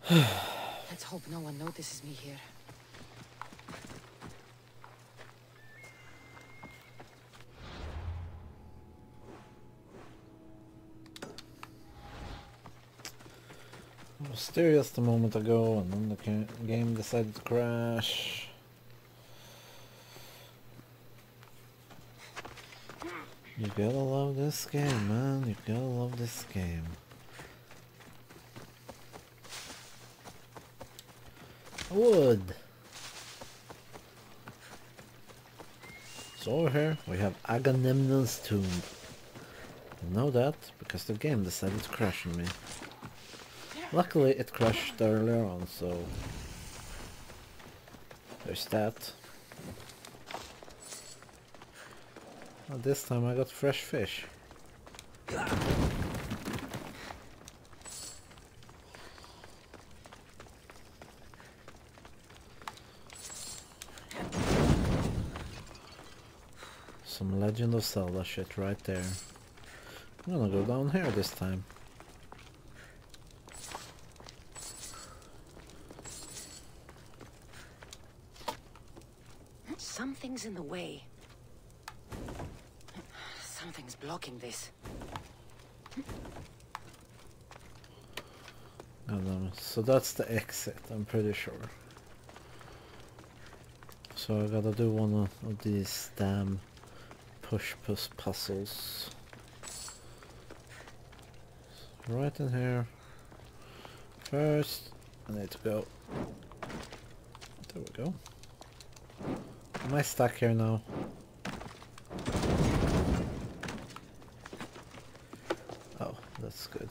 Let's hope no one notices me here. I was there just a moment ago and then the game decided to crash. You gotta love this game, man. You gotta love this game. Wood! So over here we have Agamemnon's tomb. I know that because the game decided to crash on me. Luckily it crashed earlier on, so there's that. Well, this time I got fresh fish. Some Legend of Zelda shit right there. I'm gonna go down here this time. Something's in the way. Something's blocking this. So that's the exit, I'm pretty sure. So I gotta do one of these damn push puzzles. Right in here. First, I need to go. There we go. Am I stuck here now? Oh, that's good.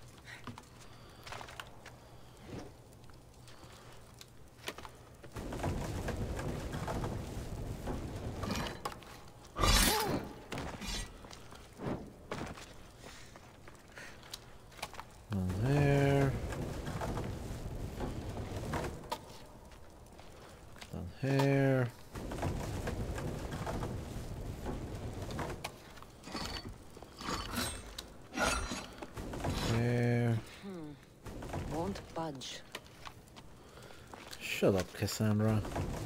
And there. Down here. There. Won't budge. Shut up, Cassandra.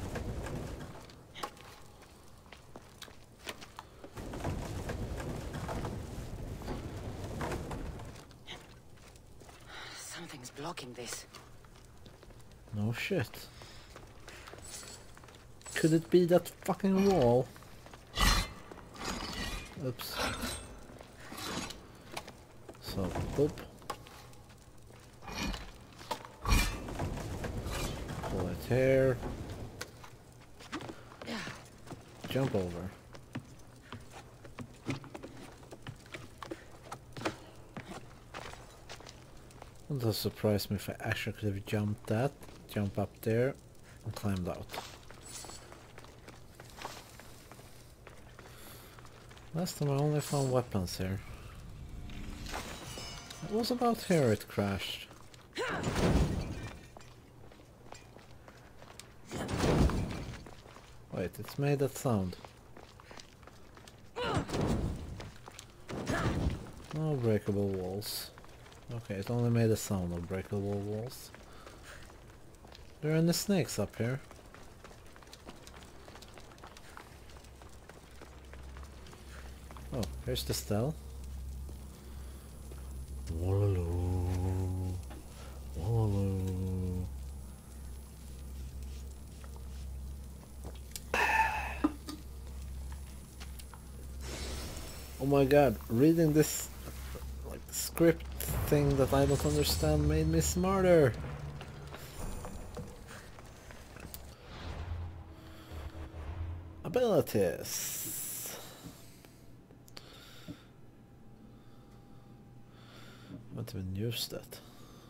Something's blocking this. No shit. Could it be that fucking wall? Oops. So, whoop. Pull it here. Jump over. It does surprise me if I actually could have jumped that, jump up there, and climbed out. Last time I only found weapons here. It was about here it crashed. Wait, it's made that sound. No breakable walls. Okay, it only made a sound of breakable walls. There are any snakes up here? Oh, here's the stell. Wallaloo. Wallaloo. Oh my god, reading this like script thing that I don't understand made me smarter. Abilities. I haven't even used that.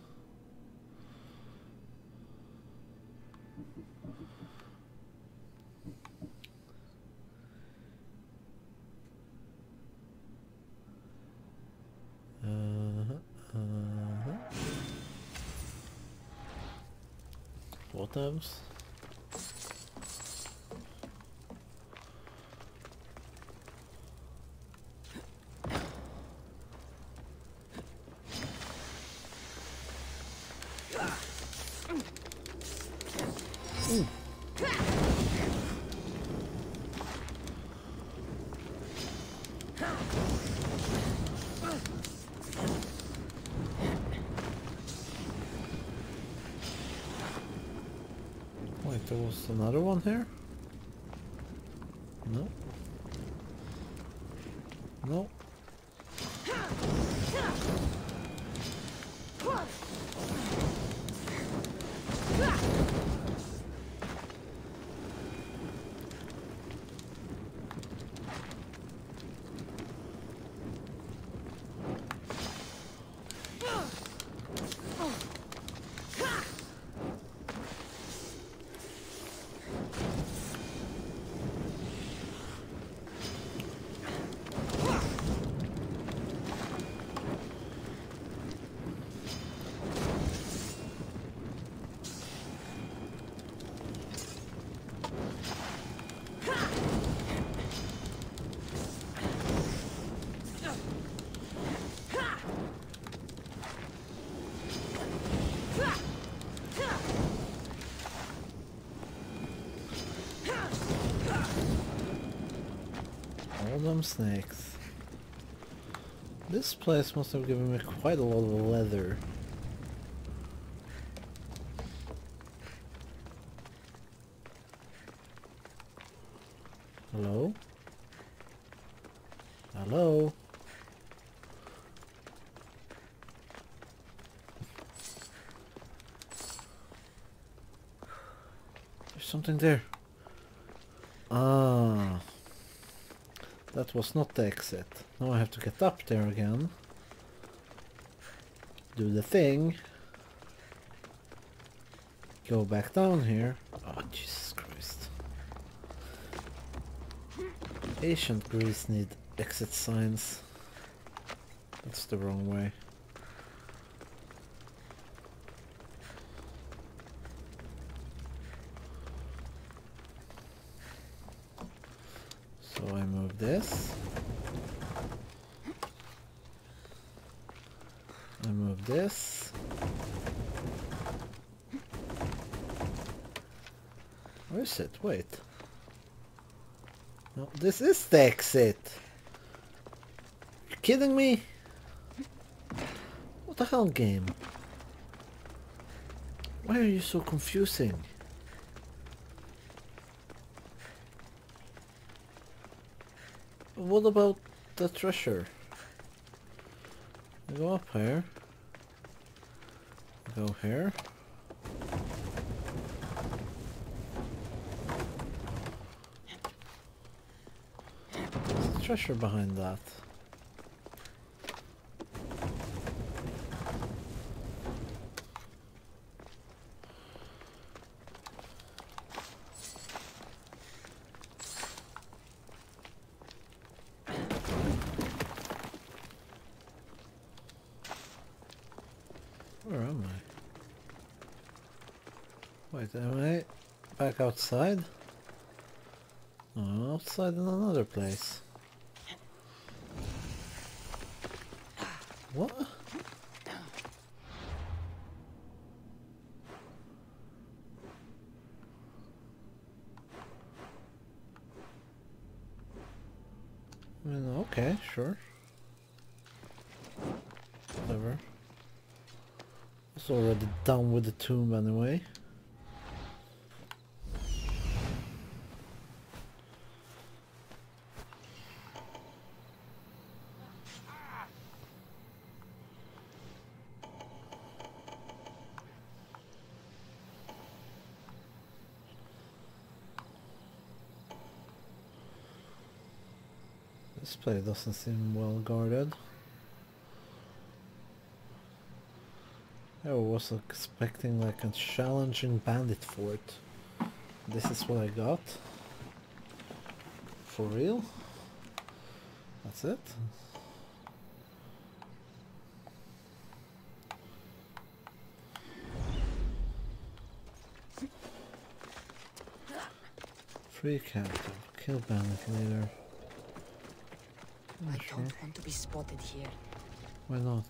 What else? Wait, there was another one here? No. No. All them snakes. This place must have given me quite a lot of leather. Hello? Hello? There's something there. Ah. That was not the exit. Now I have to get up there again. Do the thing. Go back down here. Oh, Jesus Christ. Ancient Greece need exit signs. That's the wrong way. So I move this. I move this. Where is it? Wait. No, this is the exit. You kidding me? What the hell, game? Why are you so confusing? What about the treasure? I go up here. Go here. There's a treasure behind that. Where am I? Wait, am I back outside? Oh, outside in another place. What? I mean, okay, sure. Whatever. It's already done with the tomb anyway. This place doesn't seem well guarded. I was expecting like a challenging bandit fort. This is what I got. For real? That's it? Free captive. Kill bandit leader. I Sure. don't want to be spotted here. Why not?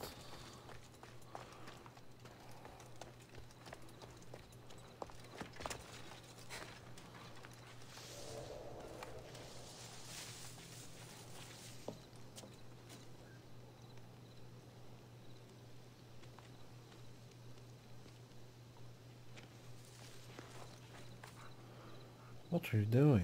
What are you doing?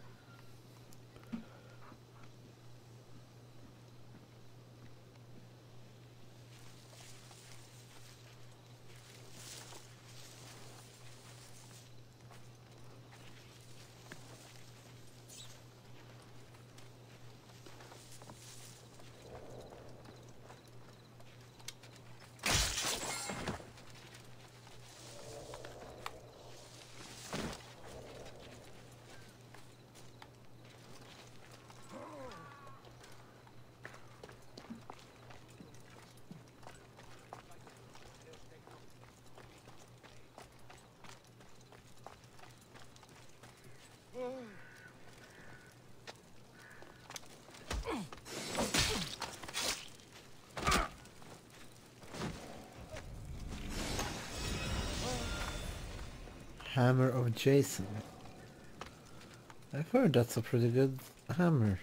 Hammer of Jason. I've heard that's a pretty good hammer.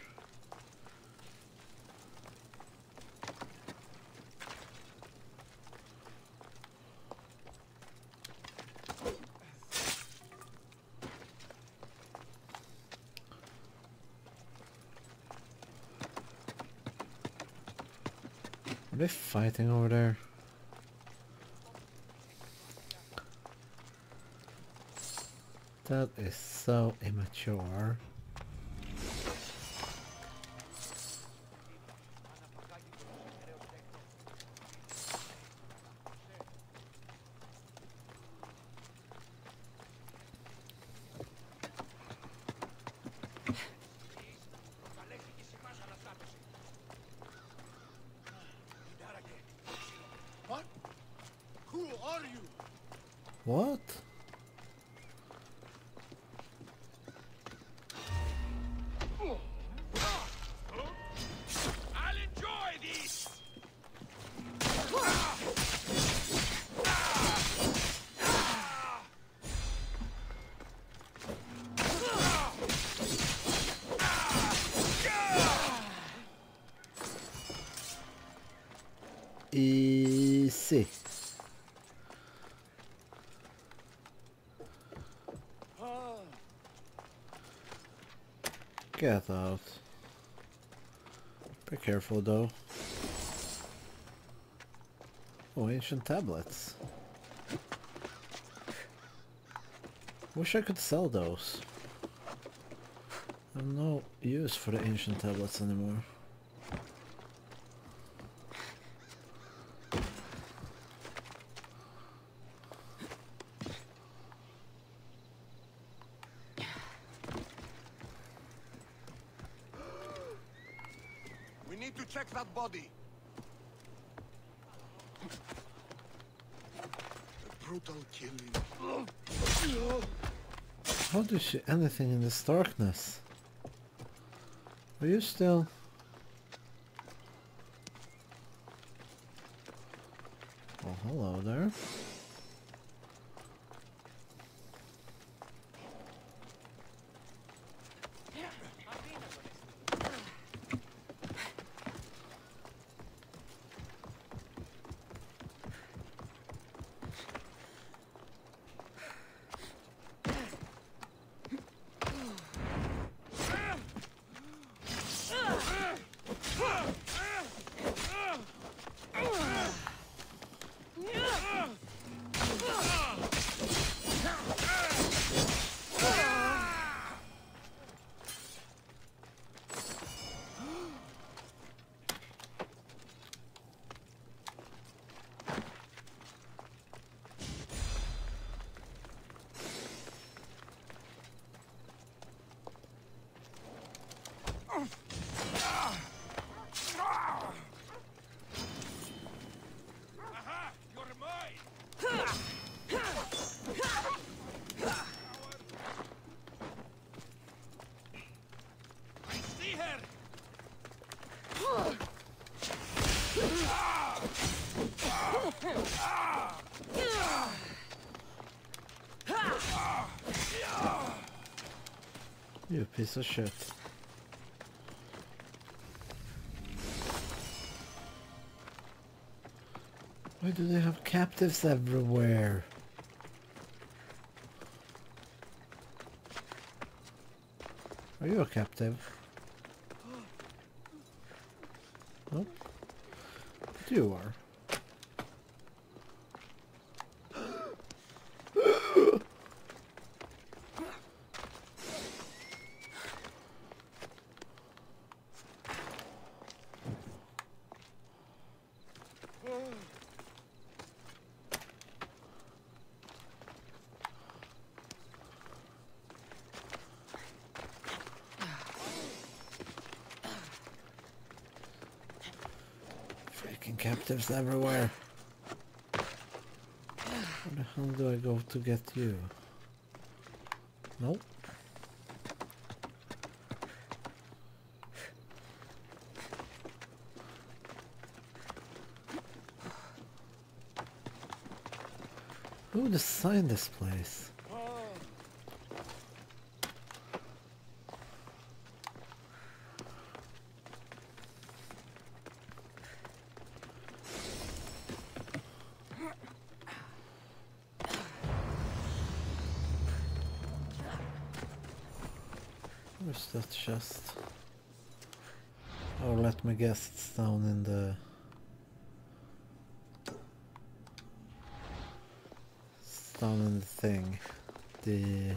Are they fighting over there? That is so immature. What? Who are you? What? I'll enjoy this. Easy. Get out. Be careful though. Oh, ancient tablets. Wish I could sell those. I have no use for the ancient tablets anymore. We need to check that body. A brutal killing. How do you see anything in this darkness? Are you still? Oh, hello there. Aha! You're mine! I see her! You piece of shit. Why do they have captives everywhere? you a captive? Nope. But you are. Freaking captives everywhere. Where the hell do I go to get you? Nope. Who designed this place? Where's that chest? Or let my guests down in the... down in the thing. The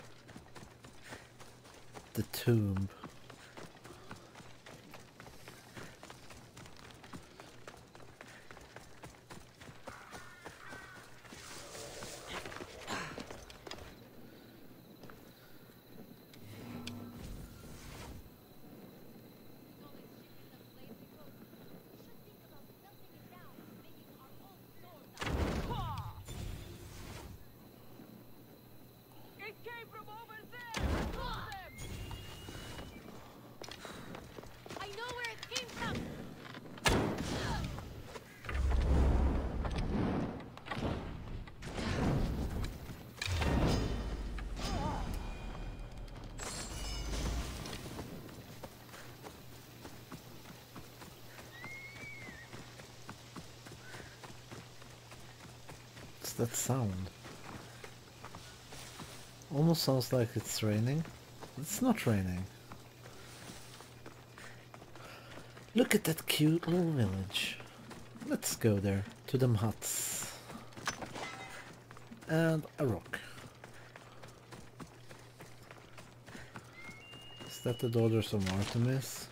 tomb. What's that sound? Almost sounds like it's raining. It's not raining. Look at that cute little village. Let's go there, to them huts. And a rock. Is that the daughters of Artemis?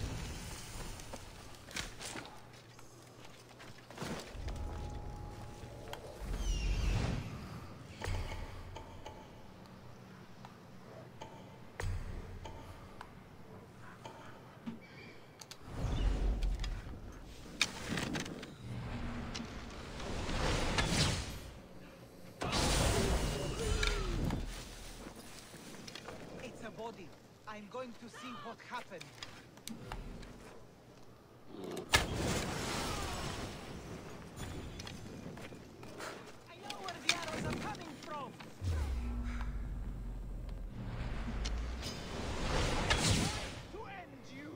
I'm going to see what happened. I know where the arrows are coming from. To end you.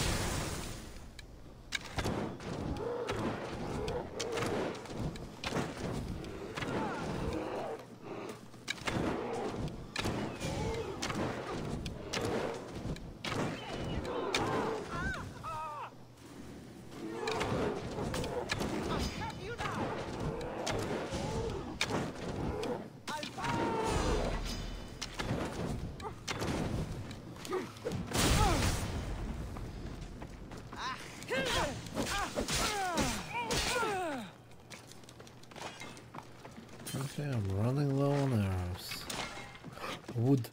Okay, I'm running low on arrows. Wood.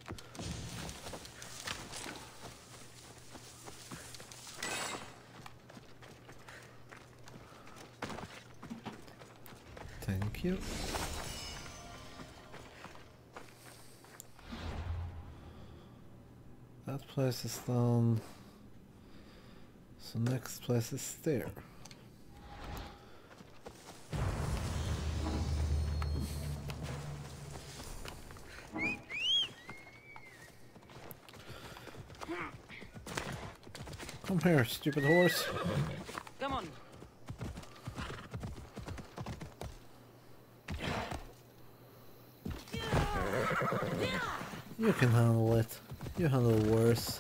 Thank you. That place is done. So next place is there. Come here, stupid horse. Come on. You can handle it. You handle worse.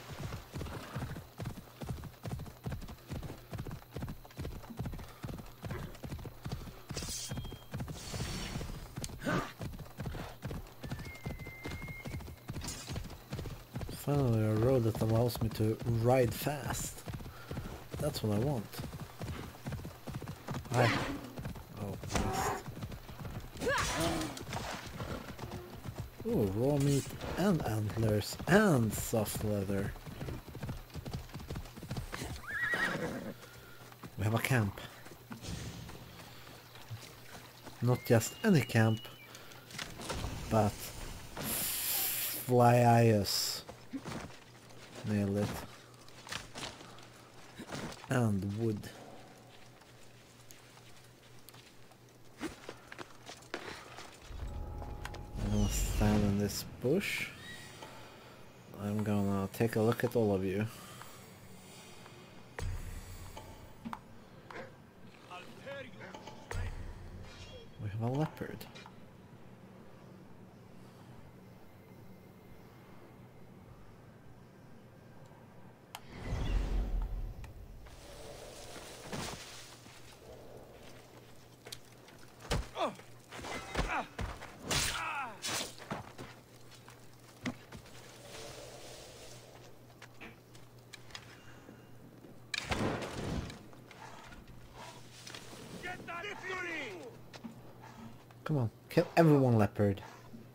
Finally a road that allows me to ride fast. That's what I want. Oh, Christ. Ooh, raw meat and antlers and soft leather. We have a camp. Not just any camp, but Flyers. Nailed it. And wood. I'm gonna stand in this bush. I'm gonna take a look at all of you. We have a leopard. Come on, kill everyone, leopard.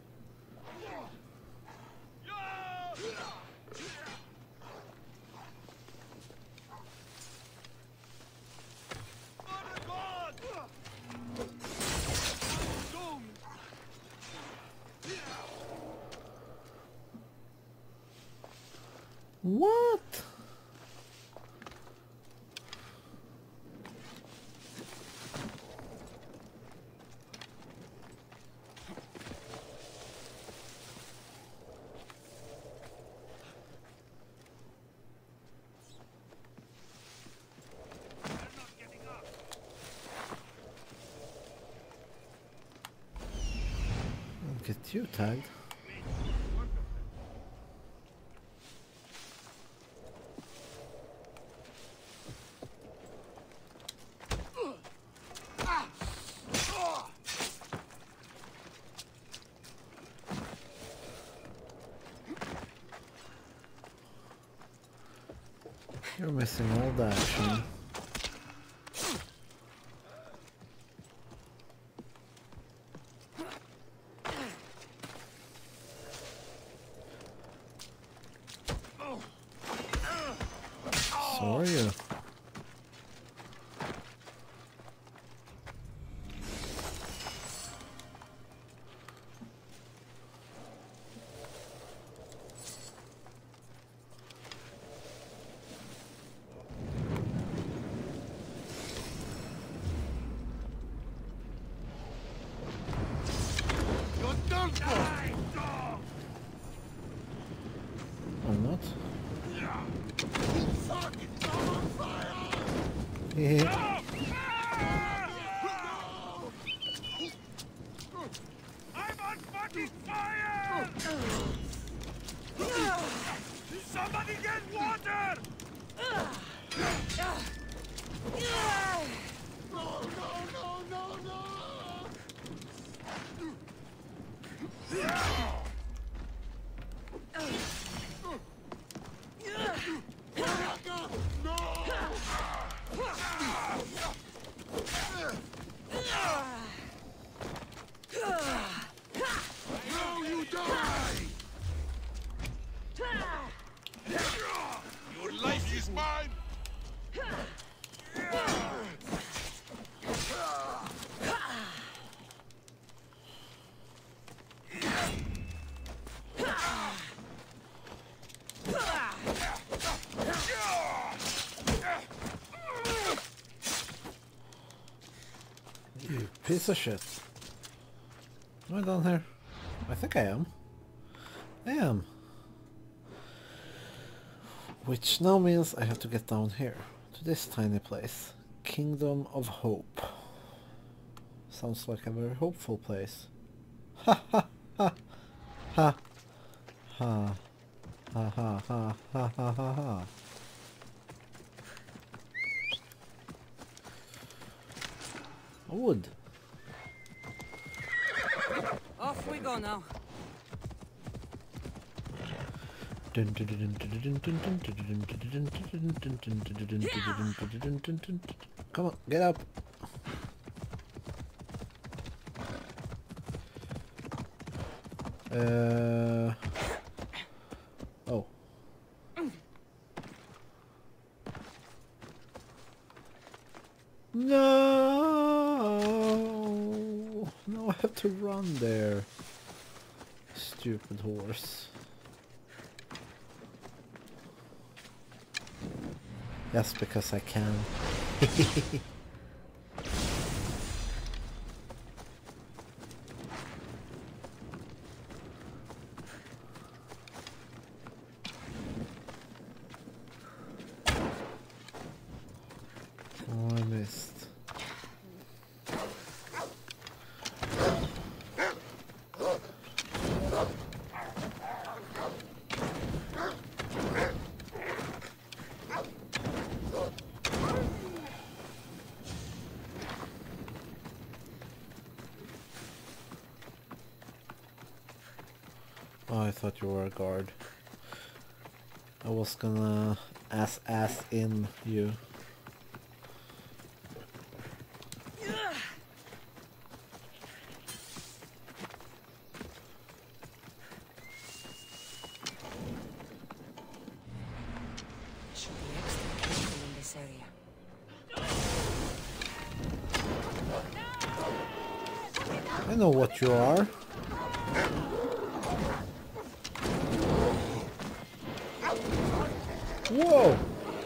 What? I'll get you tagged. You're missing all the action. So are you. Or not? Yeah. I'm on fucking fire! Somebody get water! Your life is mine! You piece of shit. Am I down here? I think I am. I am. Which now means I have to get down here. To this tiny place. Kingdom of Hope. Sounds like a very hopeful place. Ha ha ha. Ha ha. ha ha ha ha ha ha ha. Wood. Off we go now. Come on, get up. Oh. No! No, I have to run there. Stupid horse. Just because I can. Oh, I missed. Oh, I thought you were a guard. I was gonna ass in you. Should be extra careful in this area. I know what you are. Whoa!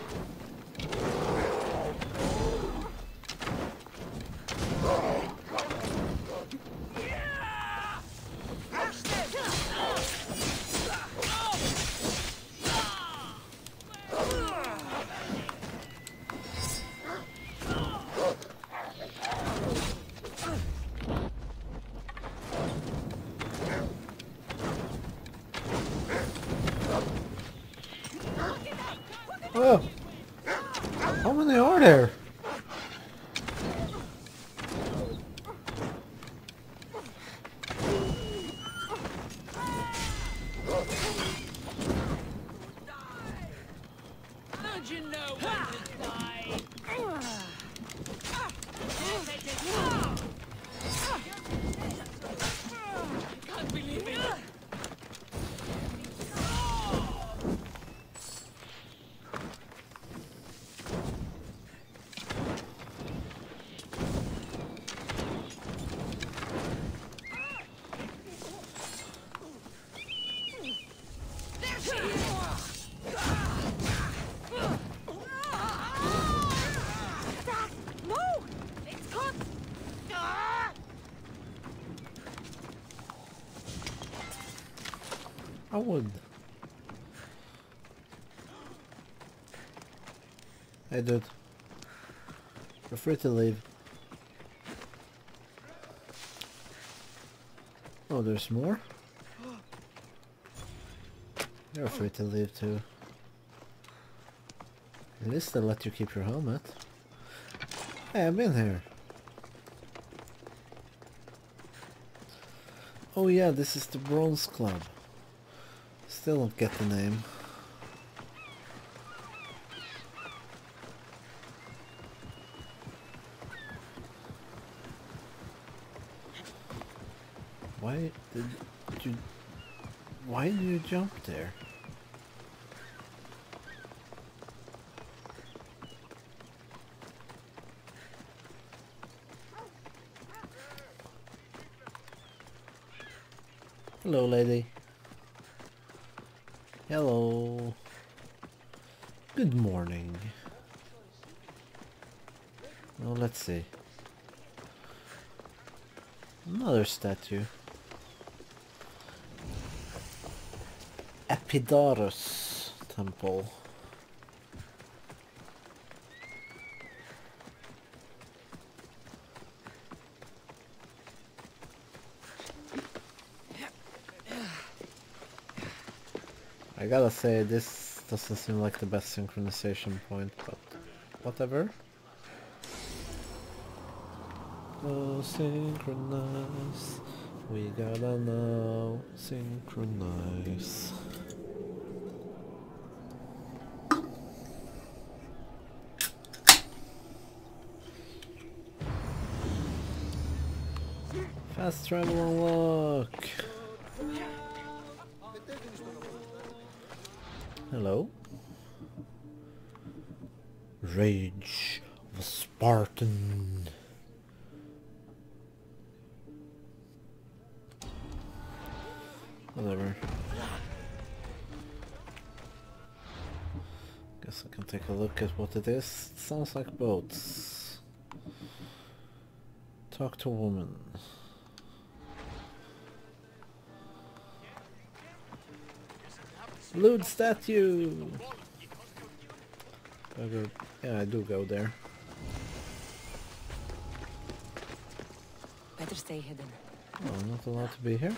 Oh! How many are there? Don't you know when to die? Can't believe it. No! It's caught! I would. Hey dude. You're free to leave. Oh, there's more? You're free to leave too. At least they'll let you keep your helmet. Hey, I've been here. Oh yeah, this is the Bronze Club. Still don't get the name. Why did you jump there? Hello, lady. Hello. Good morning. Well, let's see. Another statue. Andiders temple. I gotta say, this doesn't seem like the best synchronization point, but whatever. Oh, synchronize. We gotta know. Synchronize. Fast travel unlock. Hello. Rage of a Spartan. Whatever. Guess I can take a look at what it is. It sounds like boats. Talk to a woman. Lewd statue! Yeah, I do go there. Better stay hidden. Oh, I'm not allowed to be here?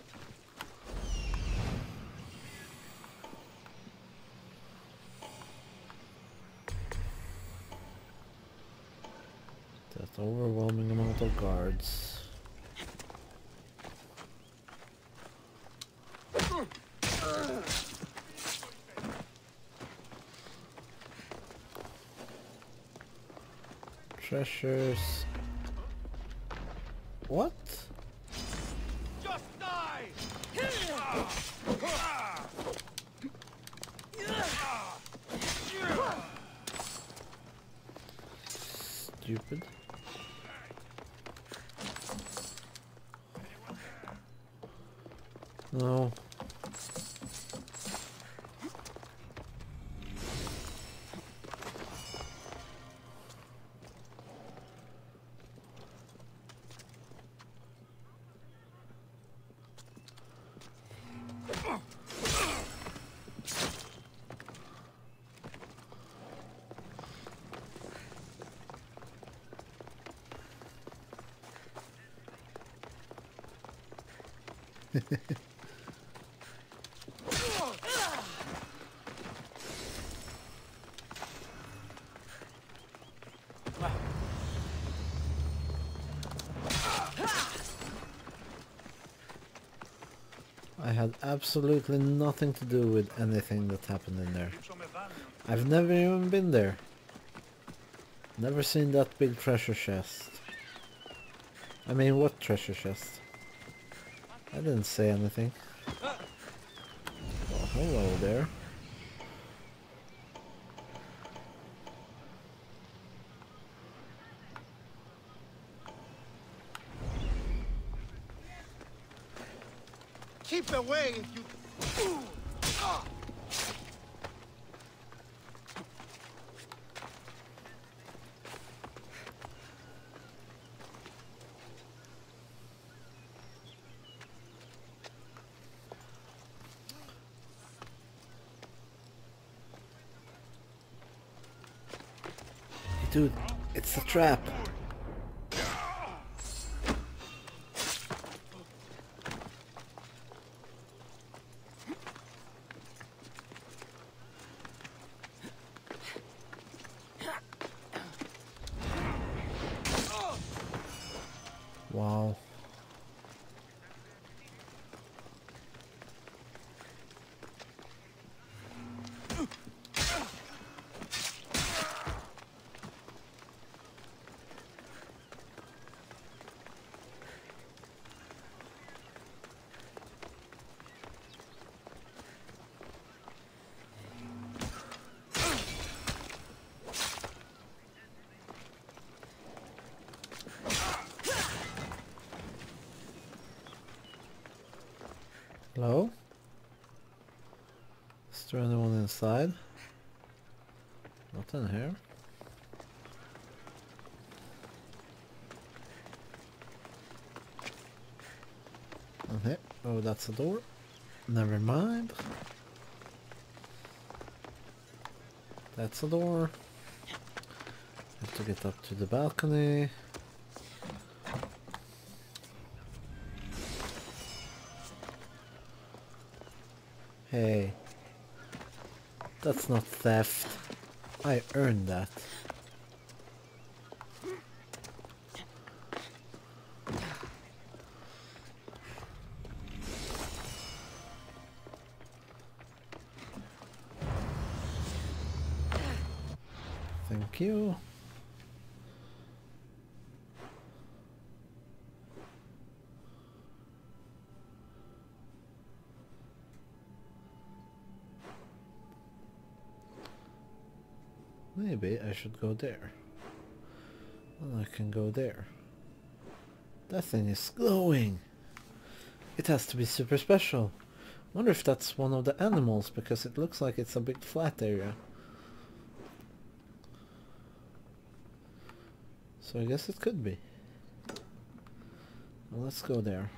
That overwhelming amount of guards. Treasures. What? Just die! Stupid. No. I had absolutely nothing to do with anything that happened in there. I've never even been there. Never seen that big treasure chest. I mean, what treasure chest? I didn't say anything. Oh, hello there. Keep away if you... Dude, it's a trap. Wow. Hello? Is there anyone inside? Not in here. Okay. Oh, that's a door. Never mind. That's a door. Have to get up to the balcony. Hey, That's not theft. I earned that. Thank you. Maybe I should go there. Well, I can go there. That thing is glowing. It has to be super special. Wonder if that's one of the animals, because it looks like it's a big flat area. So I guess it could be. Well, let's go there.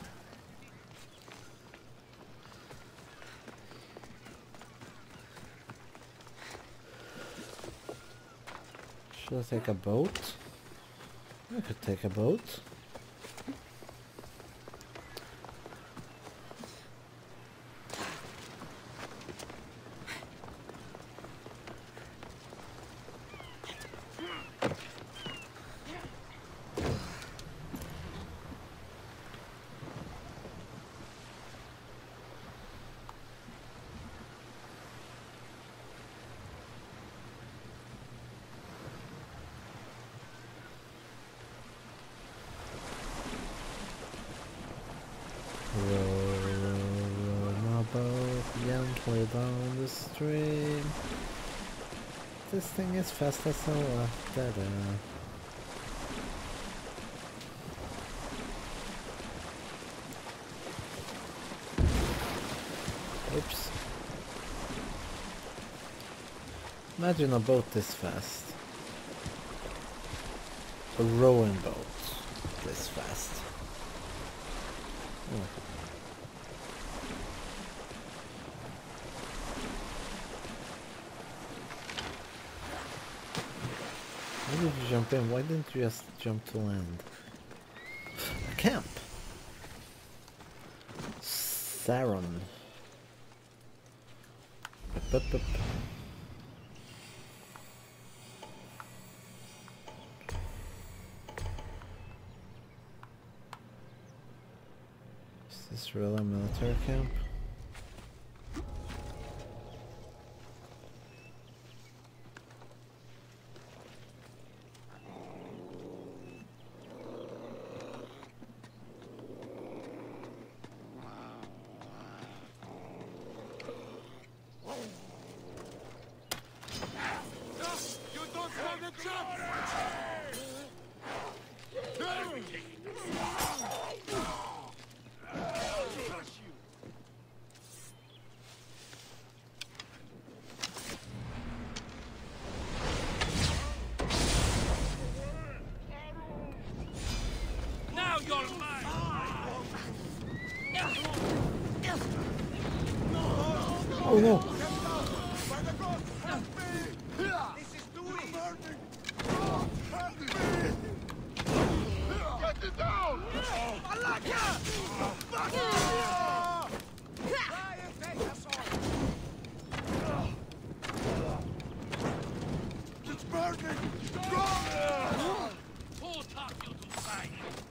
Should I take a boat? I could take a boat. Row my boat gently down the stream. This thing is fast as hell. Da-da. Oops. Imagine a boat this fast. A rowing boat this fast. Oh. Why did you jump in? Why didn't you just jump to land? A camp! Saron. Up. Is this really a military camp? You don't stand a chance! Crush you! Now you're mine! Oh no! By the gods, help me! This is too burning! Help me! Get it down! Malaka! Try and take us on! It's burning! Go! Who taught you to fight?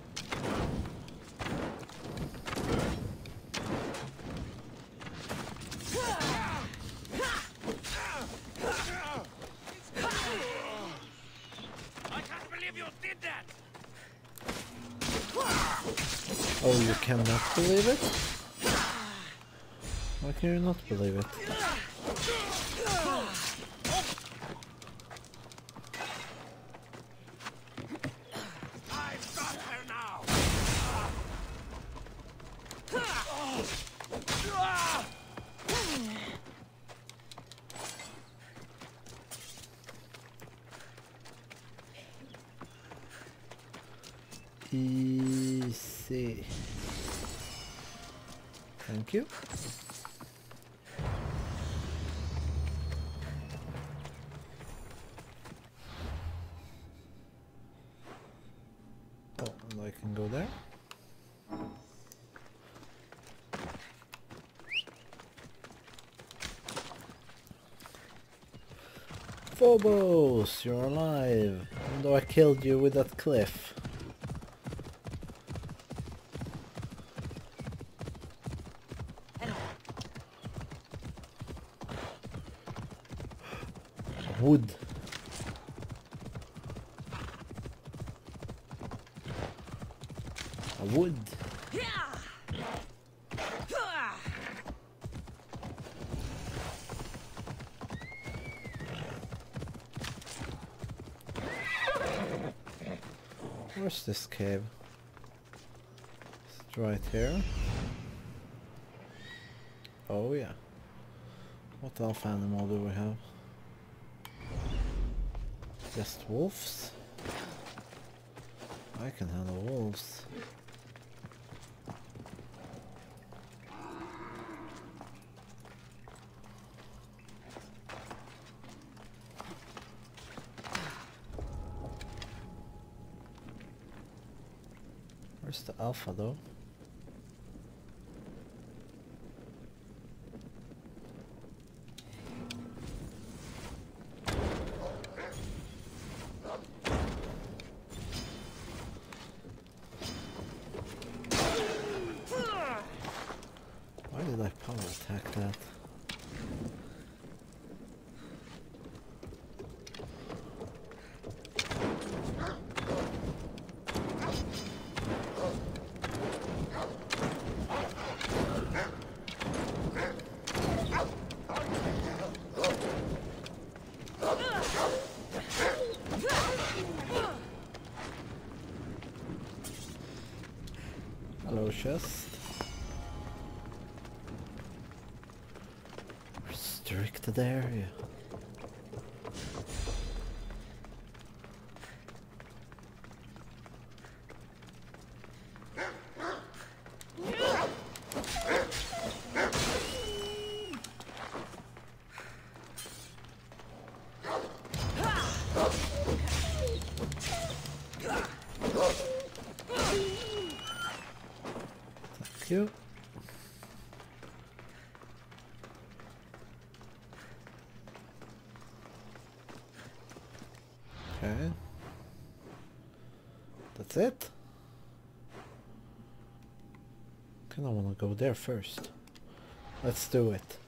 I can't believe you did that! Oh, you cannot believe it? Why can you not believe it? I've got her now! Easy. Thank you. Oh, and I can go there. Phobos, you're alive, even though I killed you with that cliff. Wood. A wood. Where's this cave? It's right here. Oh yeah. What elf animal do we have? Just wolves? I can handle wolves. Where's the alpha though? Why did I power attack that? Hello, chest. Restricted area. Thank you. Okay. That's it? Kinda wanna go there first. Let's do it.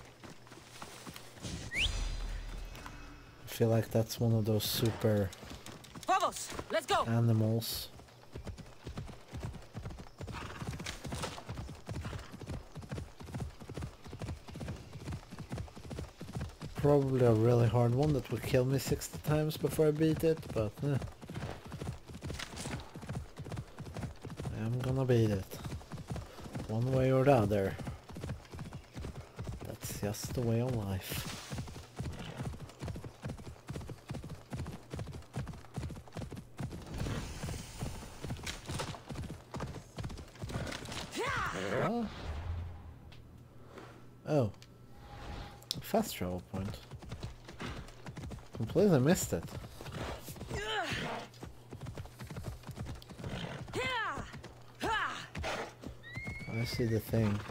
I feel like that's one of those super Phobos, let's go. animals. Probably a really hard one that will kill me 60 times before I beat it, but I'm gonna beat it. One way or the other. That's just the way of life. Huh? Oh. A fast travel point. Completely missed it. I see the thing.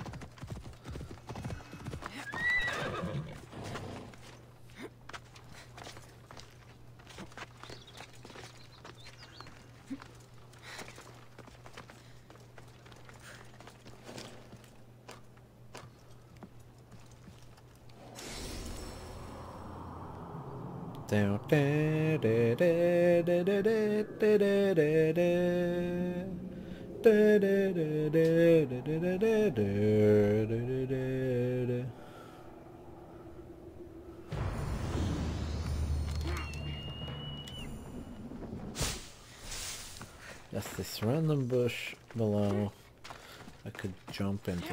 Just this random bush below I could jump into.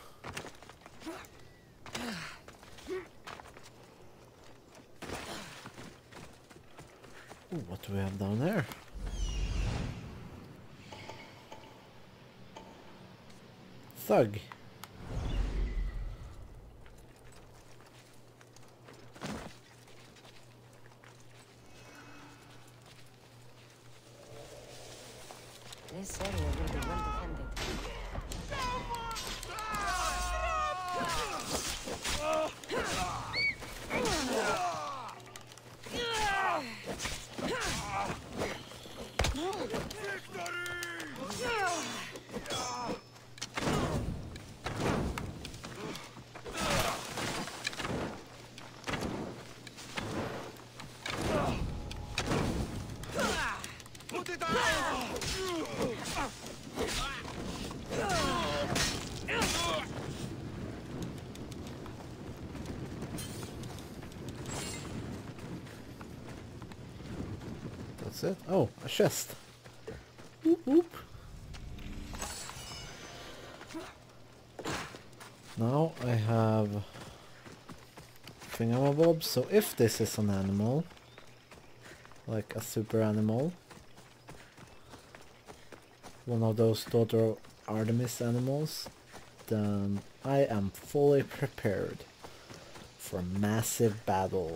Ooh, what do we have down there? Thug. This area will be well defended. Put it down! That's it. Oh, a chest. Whoop whoop. Now I have thingamabobs, so if this is an animal, like a super animal, one of those Daughter Artemis animals, then I am fully prepared for a massive battle.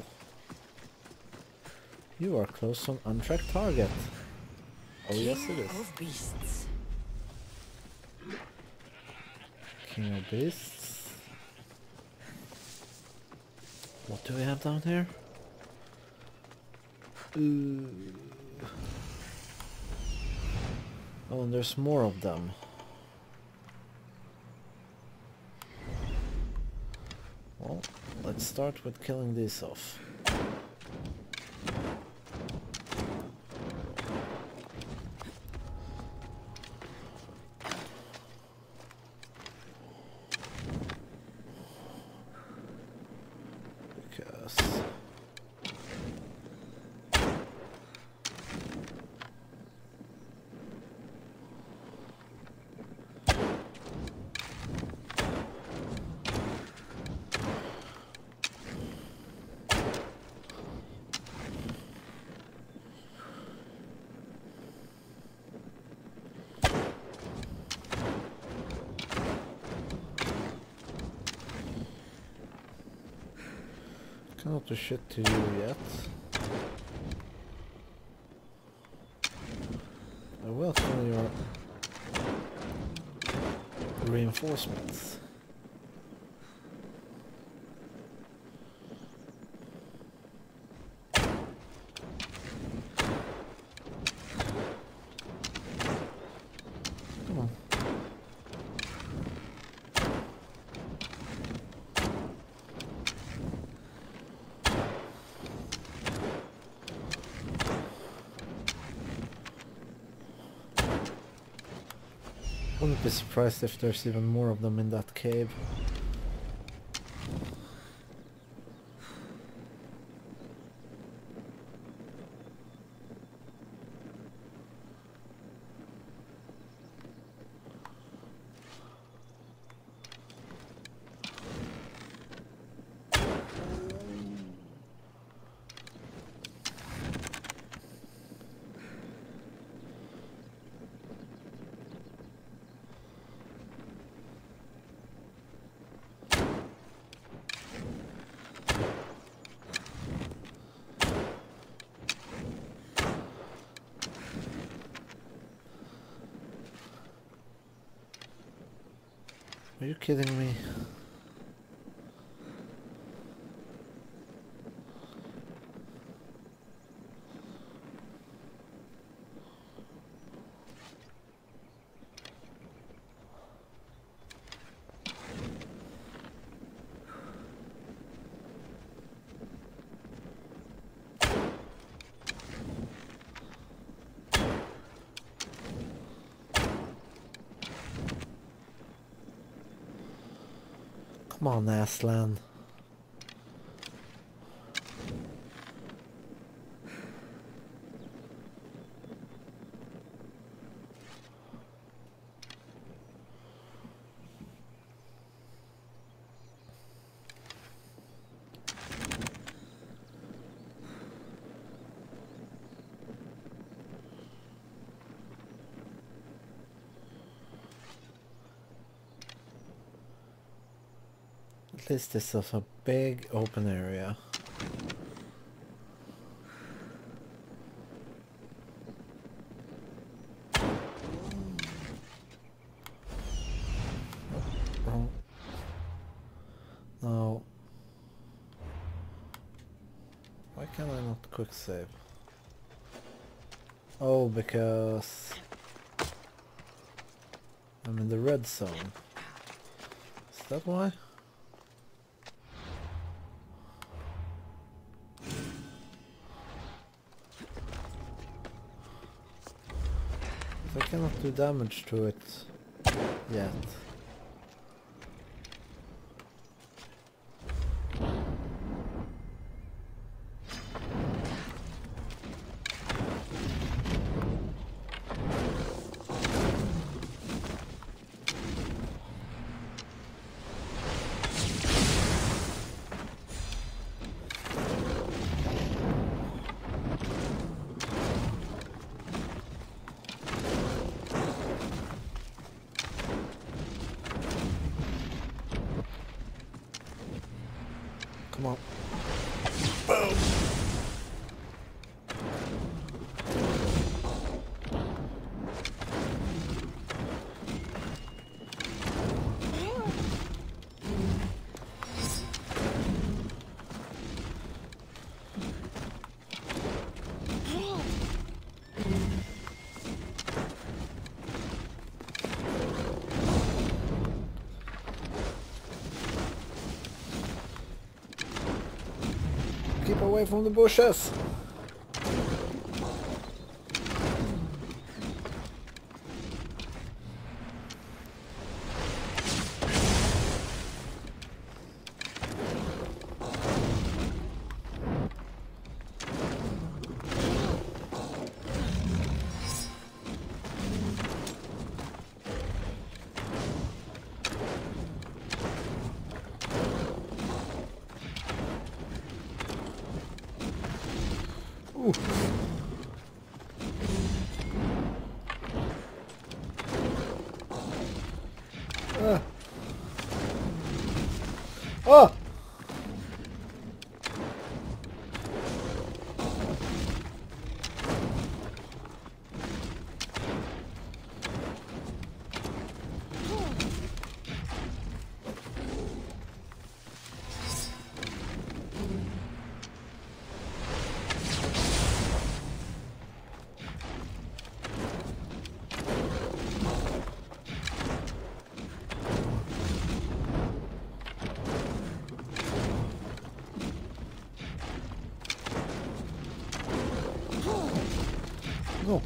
You are close to an untracked target. Oh yes it is. Of beasts. King of Beasts. What do we have down here? Oh, and there's more of them. Well, let's start with killing these off. Cannot do shit to you yet. I will kill your reinforcements. Come on. Wouldn't be surprised if there's even more of them in that cave. Are you kidding me? Come on, Aslan. At least this is a big open area. Wrong. No. Why can I not quick save? Oh, because I'm in the red zone. Is that why? I cannot do damage to it yet. Come on. Boom! Keep away from the bushes! Ooh. Oh! No.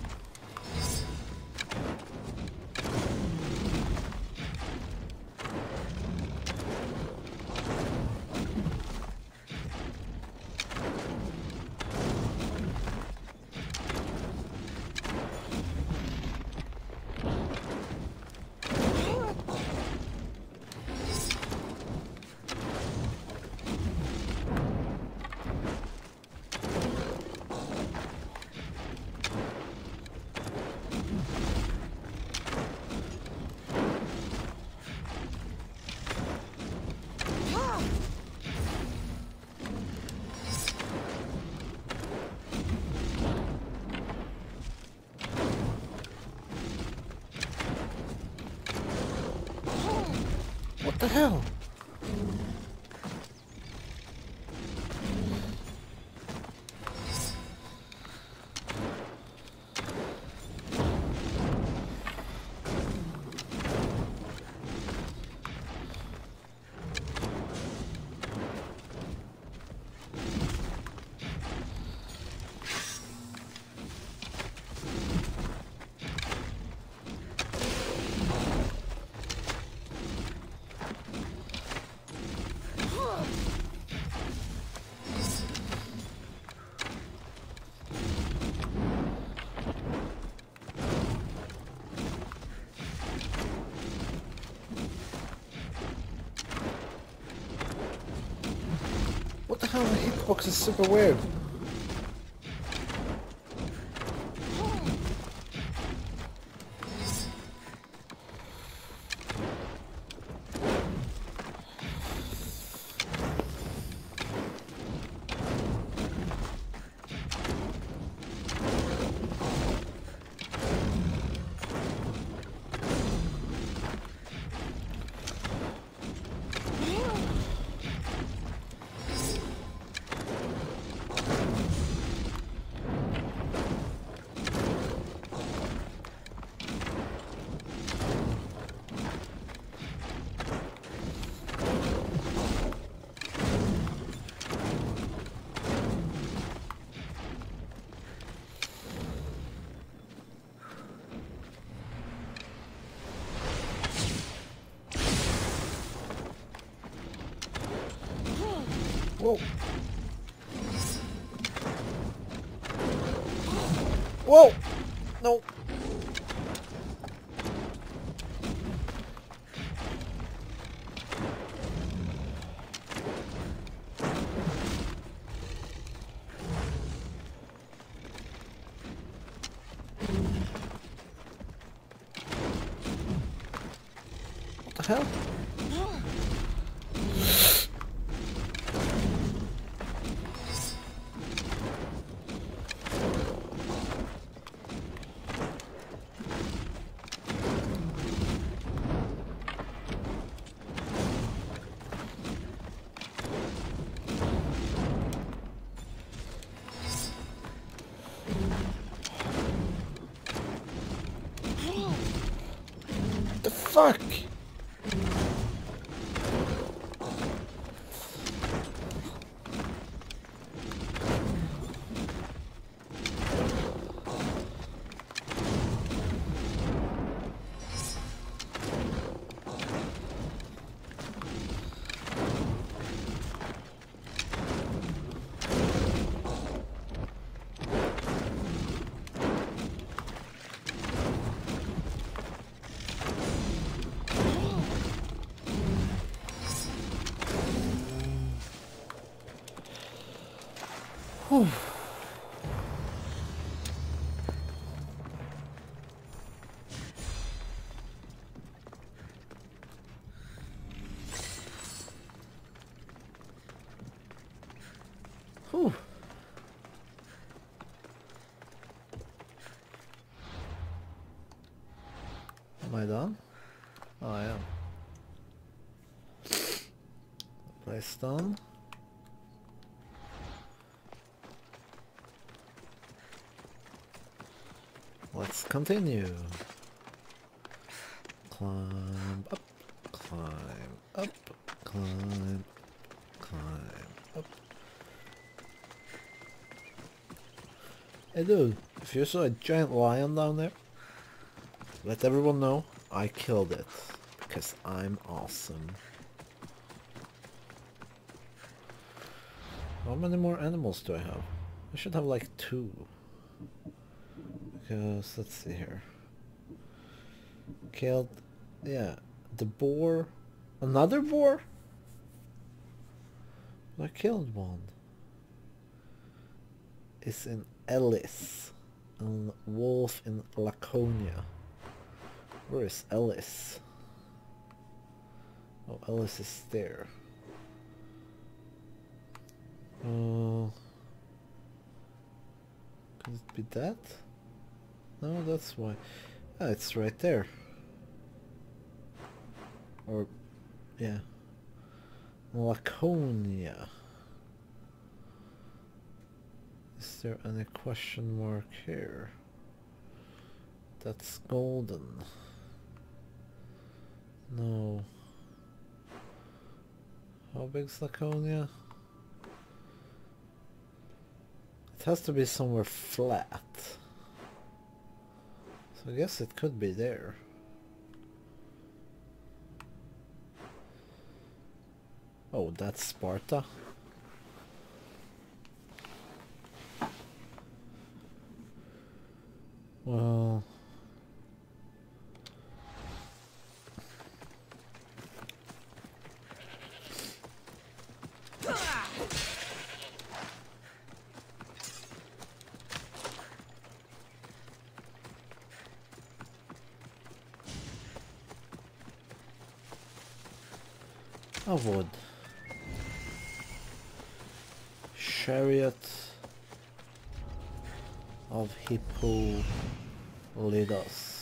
What the hell? What the hell? The hitbox is super weird. Whoa! Whoa! No! What the hell? The fuck? Whew. Whew. Am I done? Oh, I am. Place done. Let's continue. Climb up, climb up, climb, climb up. Hey dude, if you saw a giant lion down there, let everyone know I killed it, because I'm awesome. How many more animals do I have? I should have like 2. Because, let's see here. Killed, yeah, the boar. Another boar? I killed one. It's in Ellis. And wolf in Laconia. Where is Ellis? Oh, Ellis is there. Could it be that? No, that's why. Ah, it's right there. Or, yeah. Laconia. Is there any question mark here? That's golden. No. How big's Laconia? It has to be somewhere flat. So I guess it could be there. Oh, that's Sparta. Well... I would. Chariot of Hippolytus.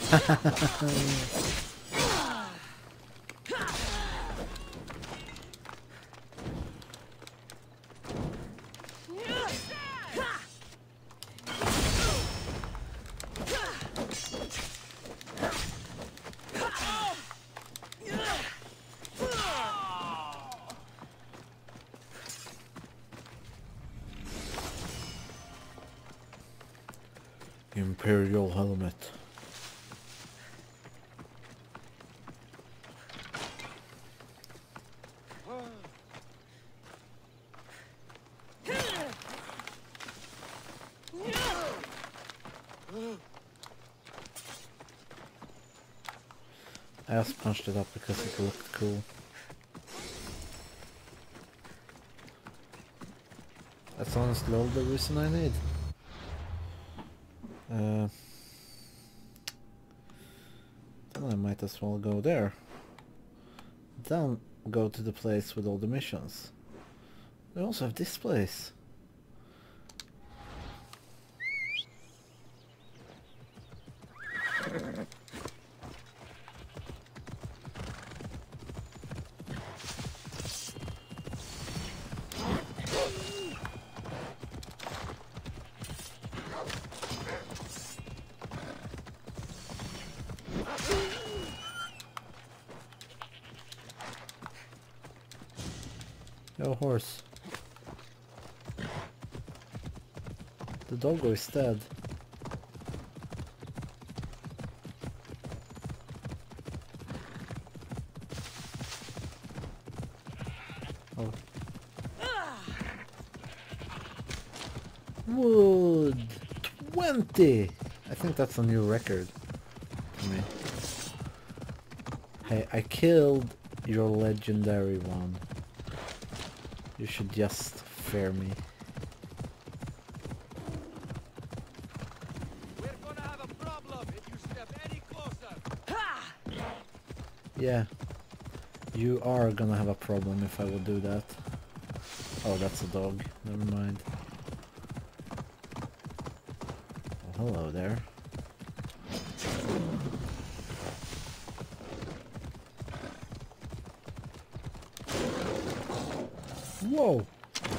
Imperial helmet. I just punched it up because it looked cool. That's honestly all the reason I need. Then I might as well go there. Then go to the place with all the missions. They also have this place. Yo, horse. The doggo is dead. Oh. Wood! 20! I think that's a new record for me. Hey, I killed your legendary one. You should just fear me. We're gonna have a problem if you step any closer. Yeah. You are gonna have a problem if I will do that. Oh, that's a dog. Never mind. Oh, hello there. Whoa!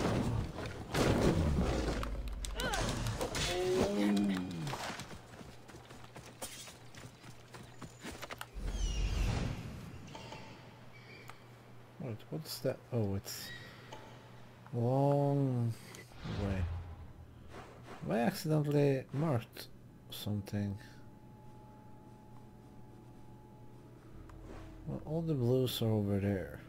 What's that? Oh, it's long way. Have I accidentally marked something? Well, all the blues are over there.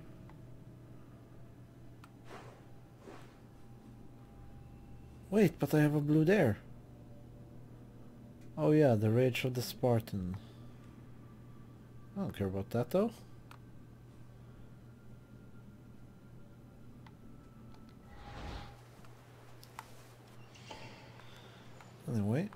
Wait, but I have a blue there. Oh yeah, the Rage of the Spartan. I don't care about that though. Anyway.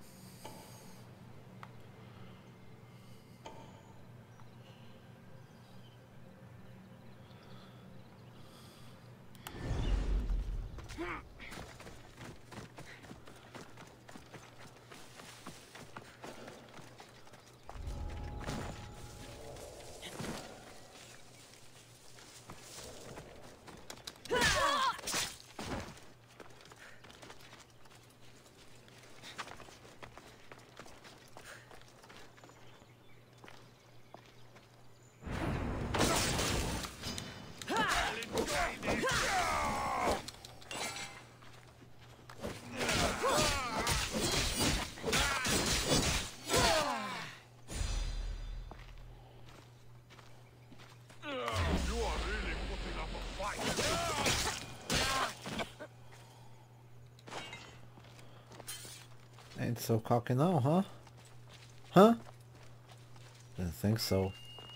Ain't so cocky now, huh? Huh? Didn't think so.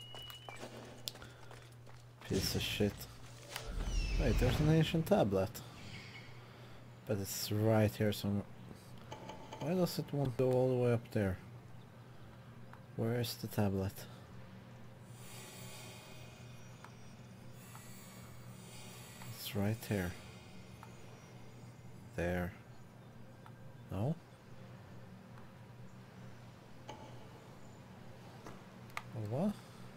Piece of shit. Wait, there's an ancient tablet. But it's right here somewhere. Why does it want to go all the way up there? Where is the tablet? It's right here. There. No? What?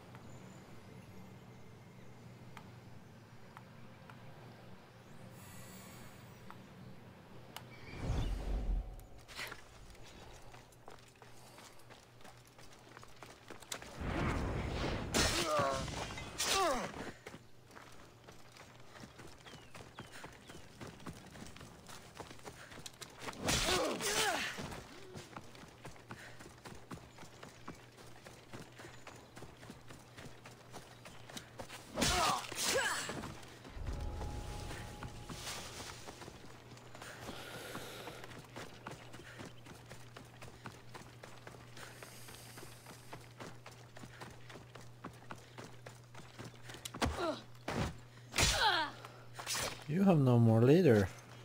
You have no more leader.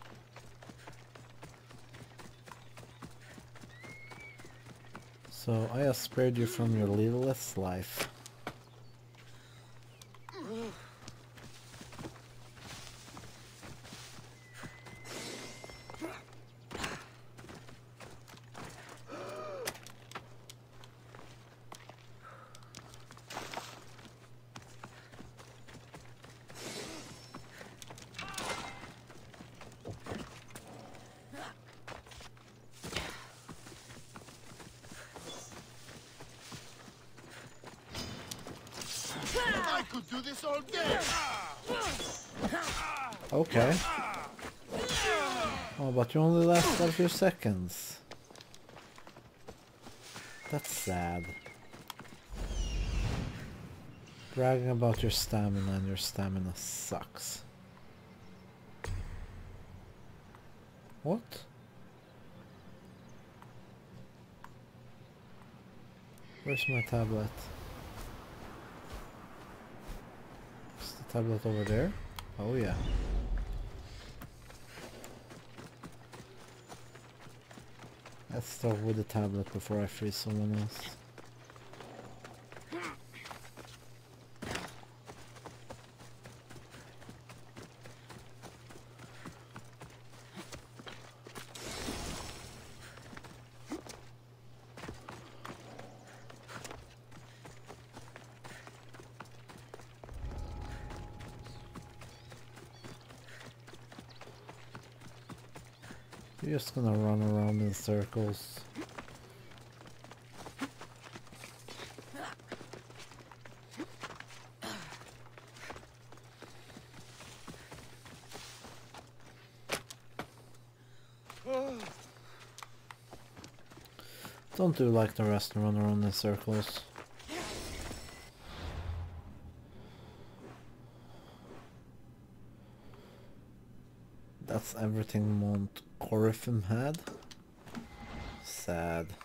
So I have spared you from your leaderless life. I could do this all day. Okay. Oh, but you only lasted a few seconds. That's sad. Bragging about your stamina, and your stamina sucks. What? Where's my tablet? Is the tablet over there? Oh yeah. Let's start with the tablet before I freeze someone else. You're just gonna run around in circles. Don't do like the rest and run around in circles. That's everything Mount Corifim had. Sad.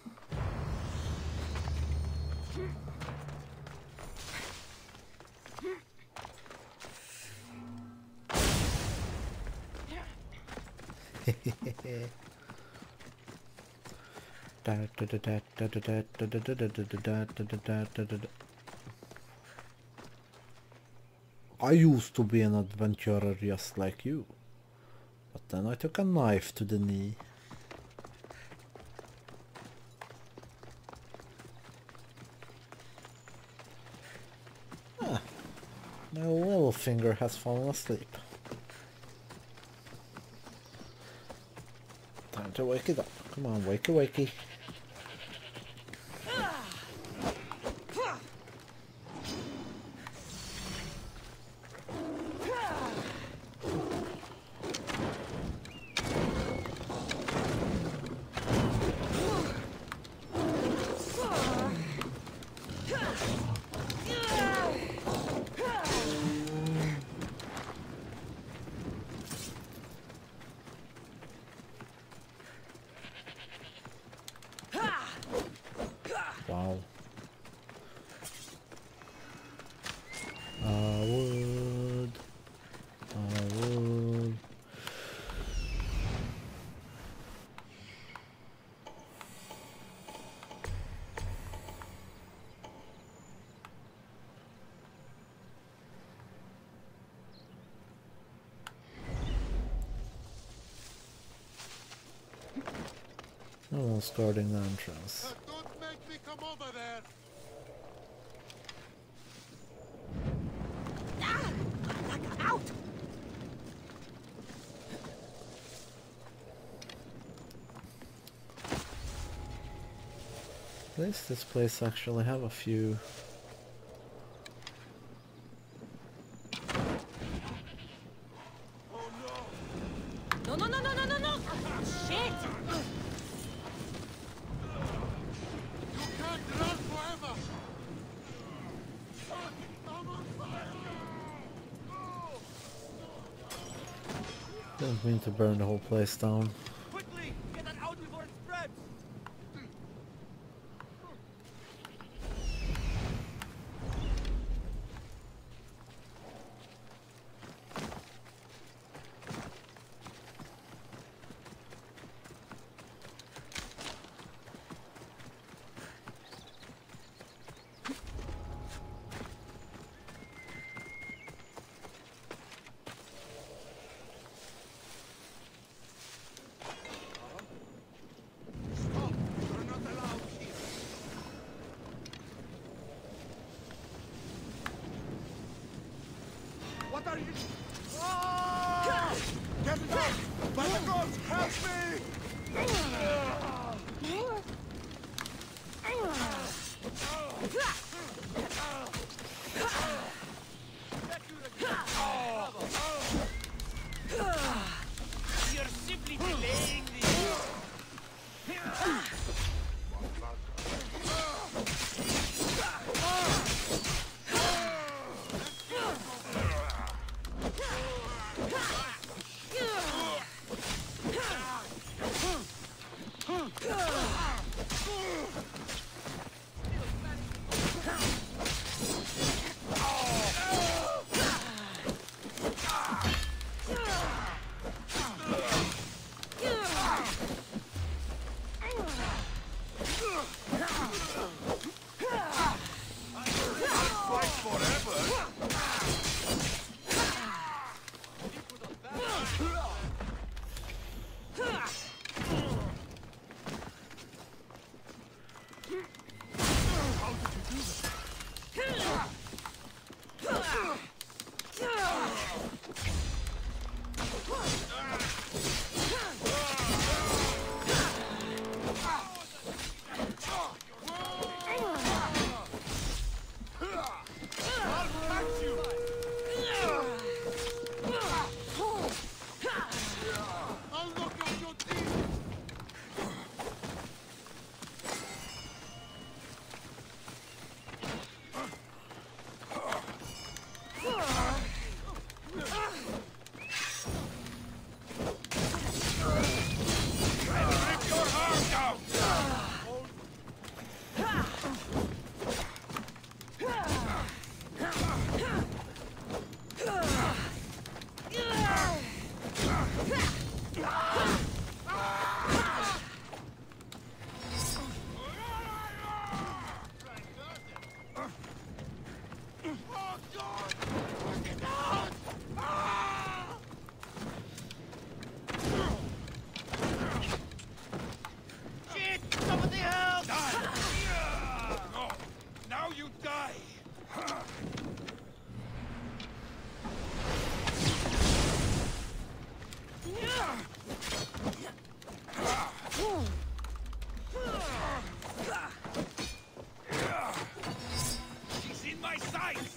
I used to be an adventurer just like you. But then I took a knife to the knee. Ah, my little finger has fallen asleep. Time to wake it up. Come on, wakey wakey. Wow. I would. No one's guarding the entrance. Don't make me come over there. At least this place actually have a few. No, no, no, no, no, no, no! Shit! You can't run forever! I'm on fire! Didn't mean to burn the whole place down. Quickly! Get that out before it spreads! Stop! You're not allowed here! What are you... Ah! Get it out! By the gods, help me! You're simply delaying this. Fight forever! How did you do that? I'll catch you! I'll knock out your teeth! Rip your heart out! Oh God! Put it out! Ah! Shit! Somebody help! Die! No! Now you die! She's in my sights!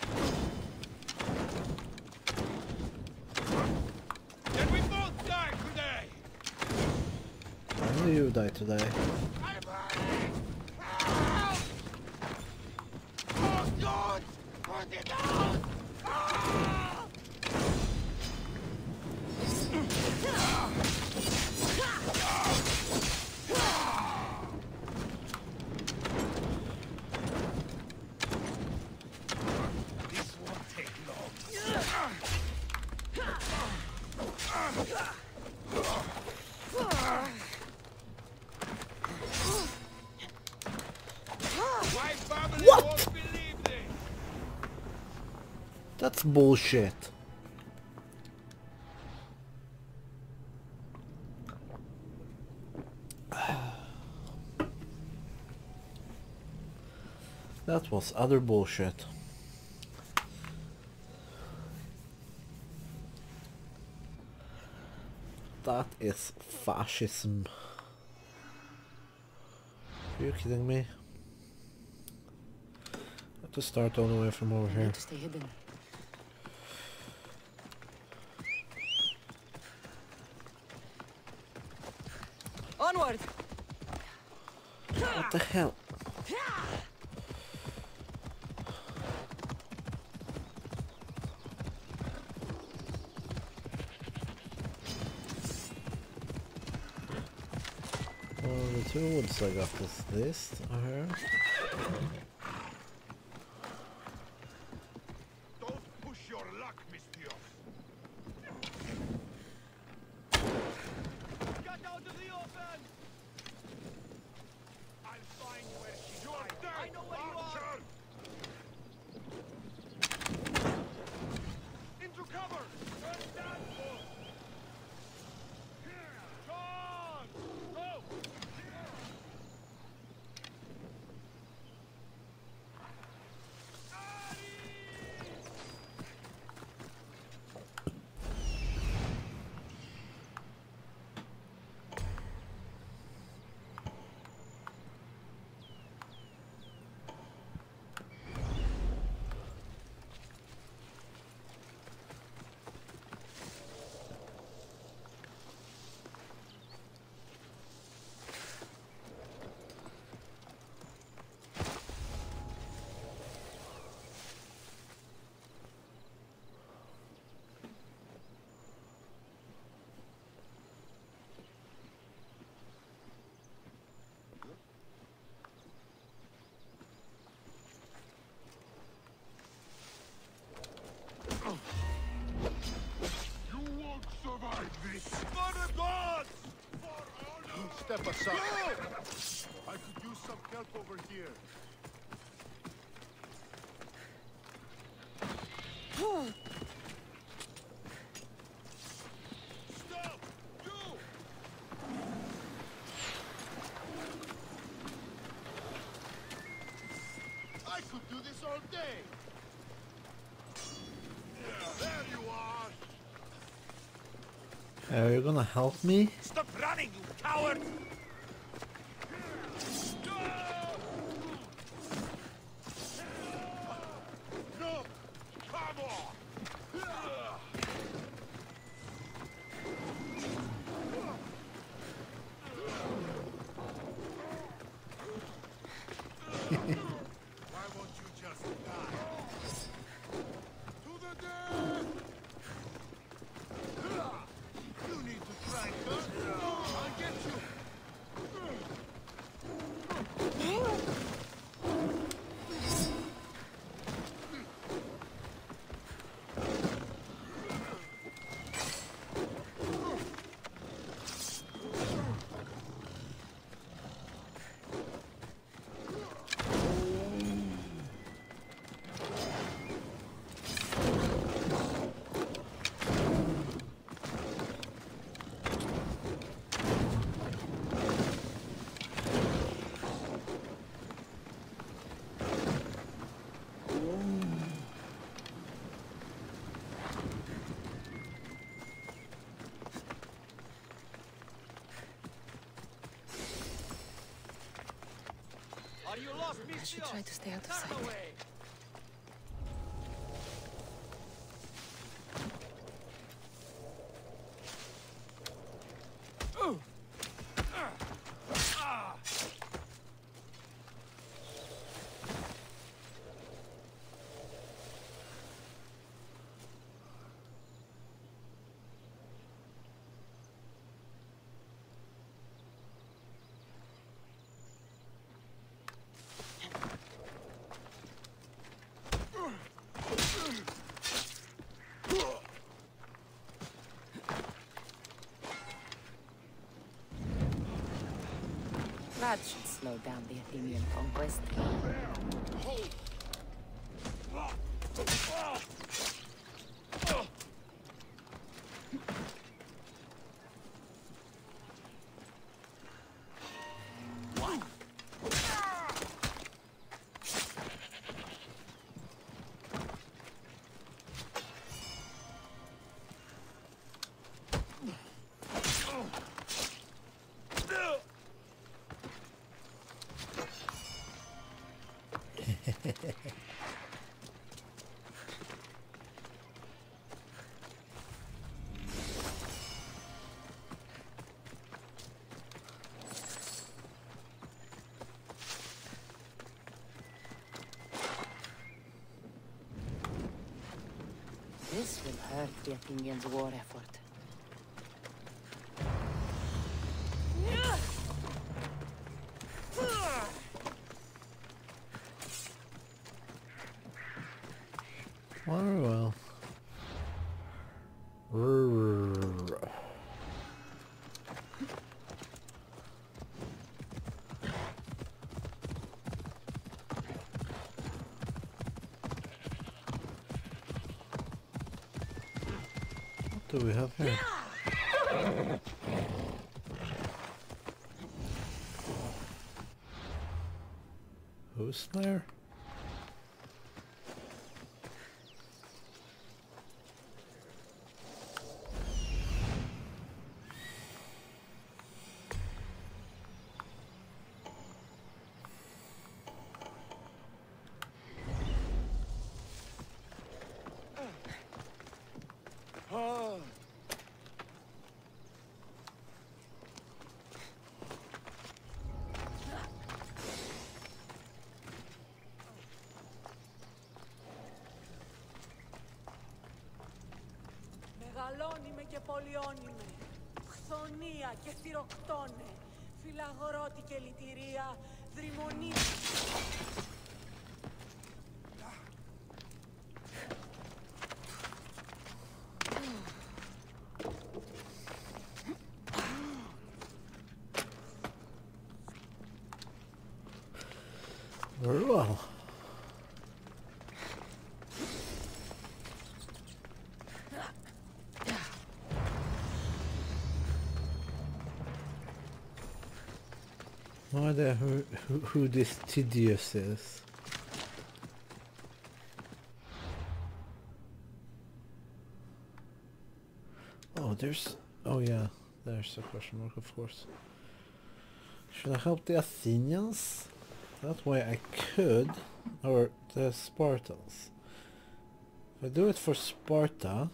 Then we both die today! Only you die today. I'm burning! Help! Oh God! Put it out! Ah! This won't take long. My family What? won't believe this! That's bullshit. That was utter bullshit. That is fascism. Are you kidding me? to start all the way from over I here. need to stay hidden. Onward! What the hell? Well, the two woods I got is this here. Don't push your luck, Mister. Get out of the open! I'll find where she is. Dead, I know where you are. Archer! Into cover! Turn that wall! John! Go! You won't survive this! For the gods! For honor! Step aside! I could use some help over here. Stop! You! I could do this all day! There you are! Are you gonna help me? Stop running, you coward! No! Come on! Why won't you just die? To the death! You need to try, huh? I'll get you! Are you lost, I should Mister? try to stay out of Turn sight. away! That should slow down the Athenian conquest. This will hurt the Athenians' war effort. Very well. What do we have here? Who's there? Μεγαλώνει και πολιώνει με. Χθονία και θυροκτώνε. Φυλαγρώτη και λυτηρία. Δρυμονή. Very well. No idea who this Tedious is. Oh, there's... Oh yeah, there's a question mark, of course. Should I help the Athenians? That way I could. Or the Spartans. If I do it for Sparta,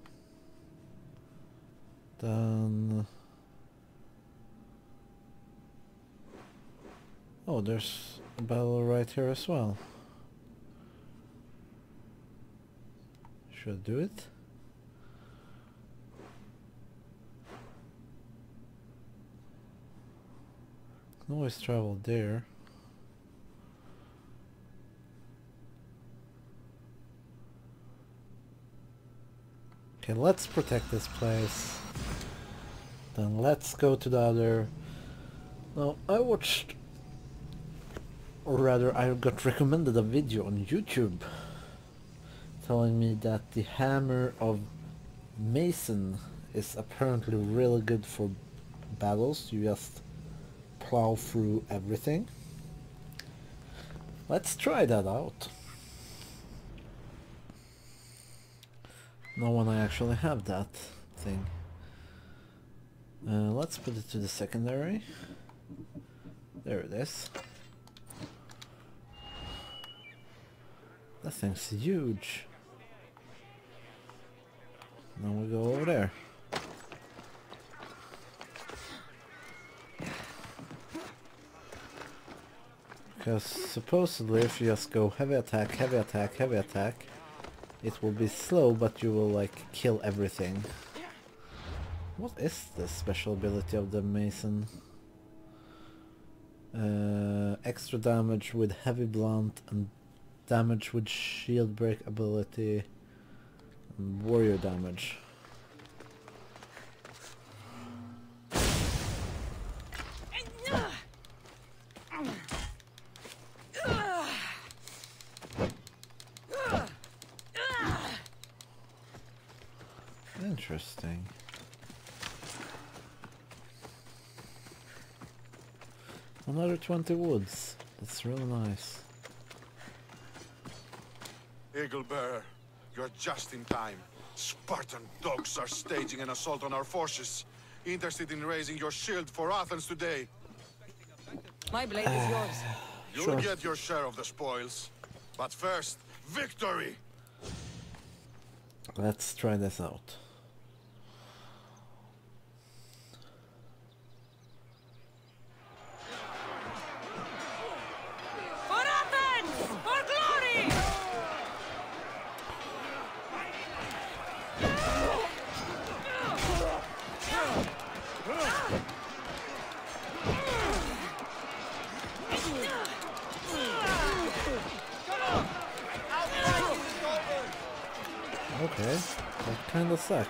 then... Oh, there's a battle right here as well. Should I do it? Can always travel there. Okay, let's protect this place. Then let's go to the other... Now, I watched... Or rather, I got recommended a video on YouTube telling me that the hammer of Mason is apparently really good for battles. You just plow through everything. Let's try that out. Now when I actually have that thing. Let's put it to the secondary. There it is. That thing's huge. Now we go over there. Because supposedly if you just go heavy attack, heavy attack, heavy attack, it will be slow but you will like kill everything. What is the special ability of the Mason? Extra damage with heavy blunt and damage with shield break ability and warrior damage. Interesting. Another 20 woods. That's really nice. Eagle Bearer, you're just in time. Spartan dogs are staging an assault on our forces. Interested in raising your shield for Athens today. My blade is yours. You'll get your share of the spoils. But first, victory! Let's try this out. For Athens! For glory! Okay, that kinda sucked.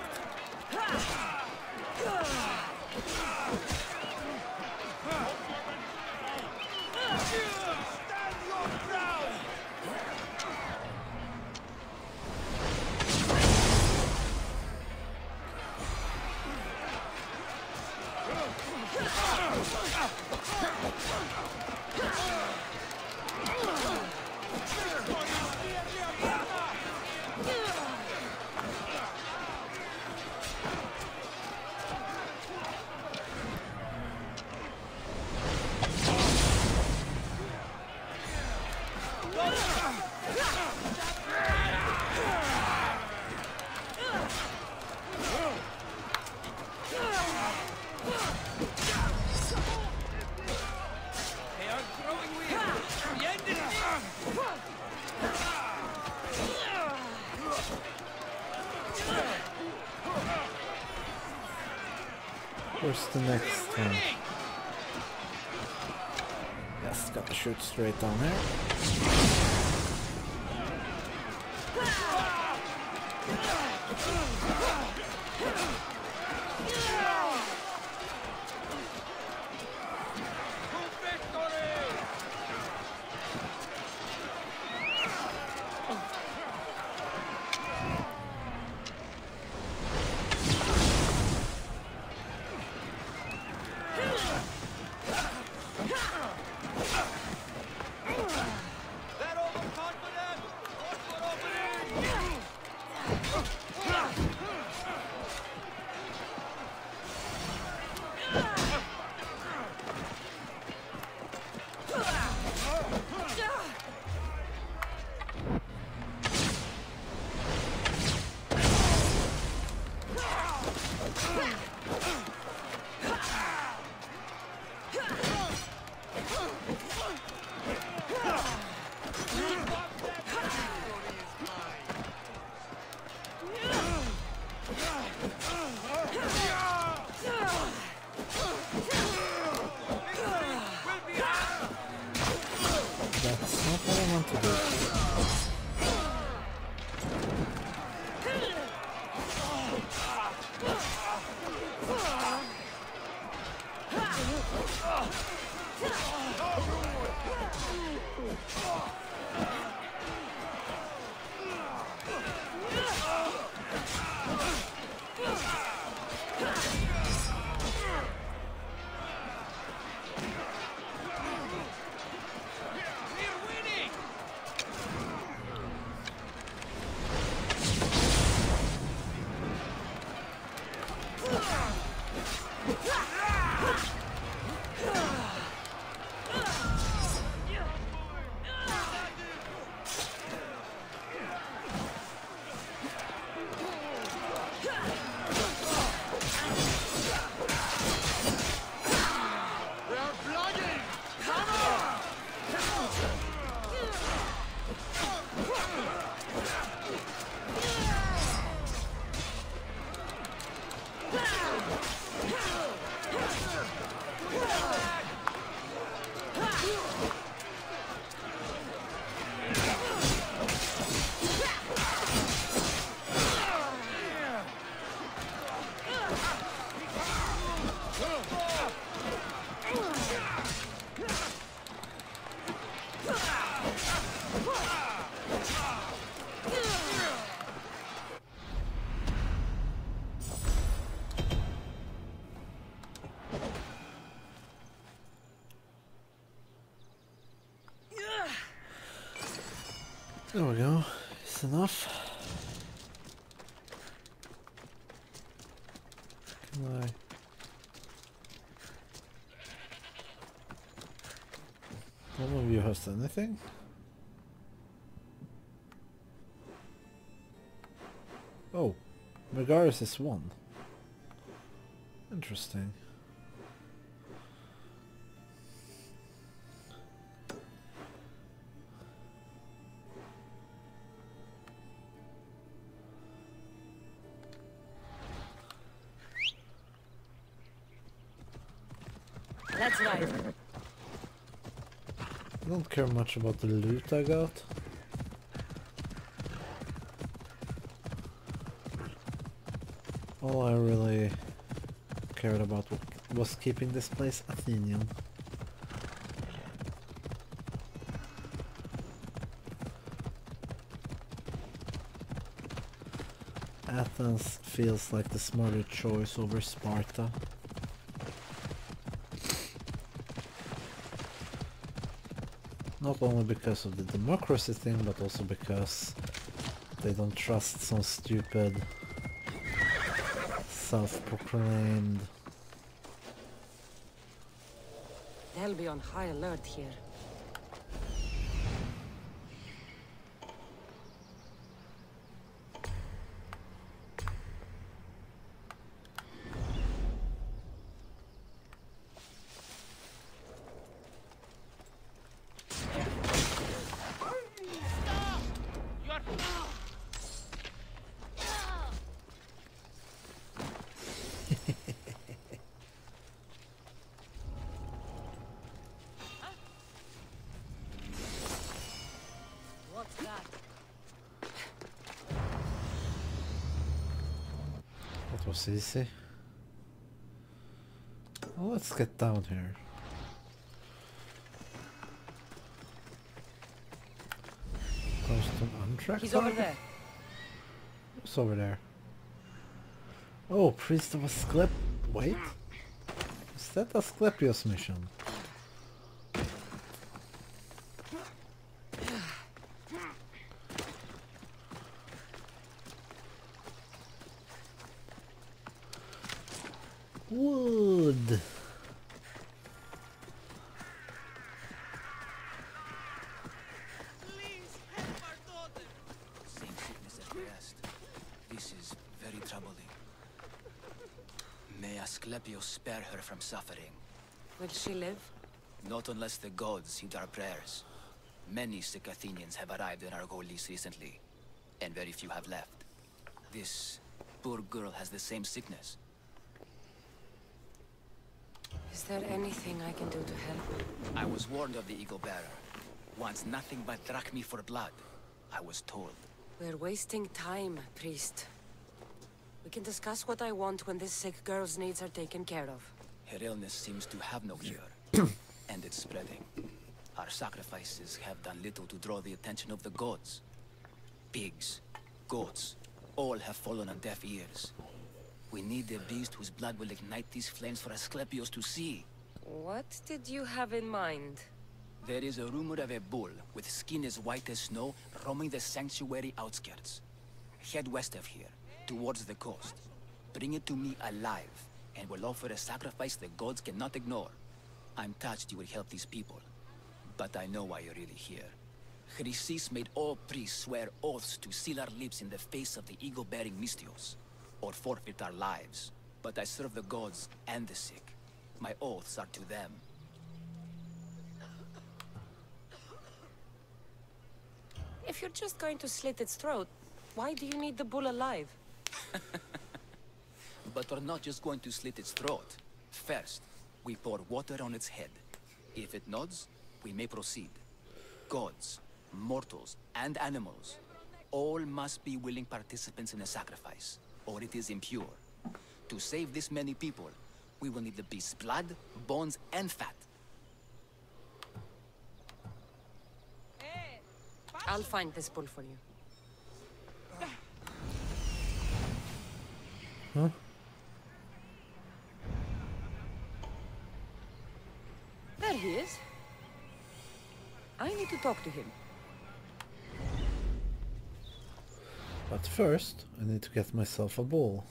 Stand your ground! They are growing weak. The end is near. Where's the next one? Yes, gotta shoot straight down here. They're overconfident! Watch for opening! That's not what I want to do. We're winning! They are blogging! Come on! There we go. It's enough. Can I? None of you has anything? Oh, Megaris is 1. Interesting. Let's ride. I don't care much about the loot I got. All I really cared about was keeping this place Athenian. Athens feels like the smarter choice over Sparta. Not only because of the democracy thing, but also because they don't trust some stupid self-proclaimed... They'll be on high alert here. What's that? That was easy. Well, let's get down here. Close to an untracked He's over target? there. What's over there? Oh, Priest of Asclep... Wait. Is that Asclepios mission? Wood! Please help our daughter. Same sickness as the rest. This is very troubling. May Asclepios spare her from suffering. Will she live? Not unless the gods heed our prayers. Many sick Athenians have arrived in Argolis recently, and very few have left. This poor girl has the same sickness. Is there anything I can do to help? I was warned of the Eagle Bearer. Wants nothing but drachmi for blood. I was told. We're wasting time, priest. We can discuss what I want when this sick girl's needs are taken care of. Her illness seems to have no cure, and it's spreading. Our sacrifices have done little to draw the attention of the gods. Pigs, goats, all have fallen on deaf ears. We need a beast whose blood will ignite these flames for Asclepios to see. What did you have in mind? There is a rumor of a bull with skin as white as snow roaming the sanctuary outskirts. Head west of here, towards the coast. Bring it to me alive, and we'll offer a sacrifice the gods cannot ignore. I'm touched you will help these people, but I know why you're really here. Chrysis made all priests swear oaths to seal our lips in the face of the eagle-bearing Mystios, or forfeit our lives. But I serve the gods and the sick. My oaths are to them. If you're just going to slit its throat, why do you need the bull alive? But we're not just going to slit its throat. First, we pour water on its head. If it nods, we may proceed. Gods, mortals, and animals, all must be willing participants in the sacrifice, or it is impure. To save this many people, we will need the beast's blood, bones, and fat. Hey, I'll find this bull for you. Huh? There he is. I need to talk to him. But first, I need to get myself a bull.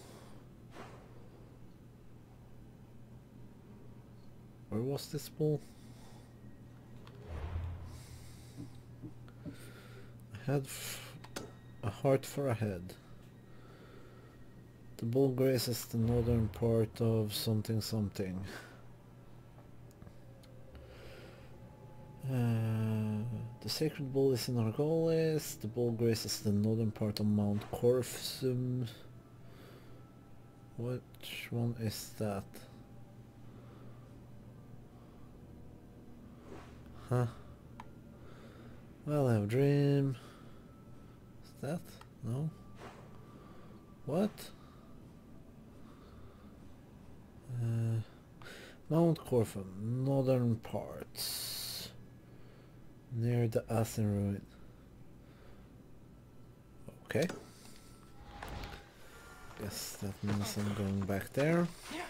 Where was this bull? I had a heart for a head. The bull grazes the northern part of something something. The sacred bull is in Argolis. The bull grazes the northern part of Mount Corfsum. Which one is that? Huh? Well, I have a dream. Is that? No? What? Mount Corfum, northern parts. Near the Asin ruin. Okay. Guess that means I'm going back there.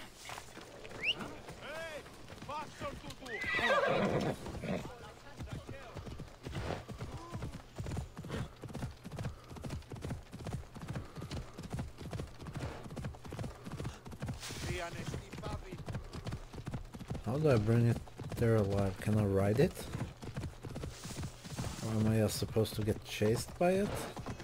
How do I bring it there alive? Can I ride it? Or am I just supposed to get chased by it?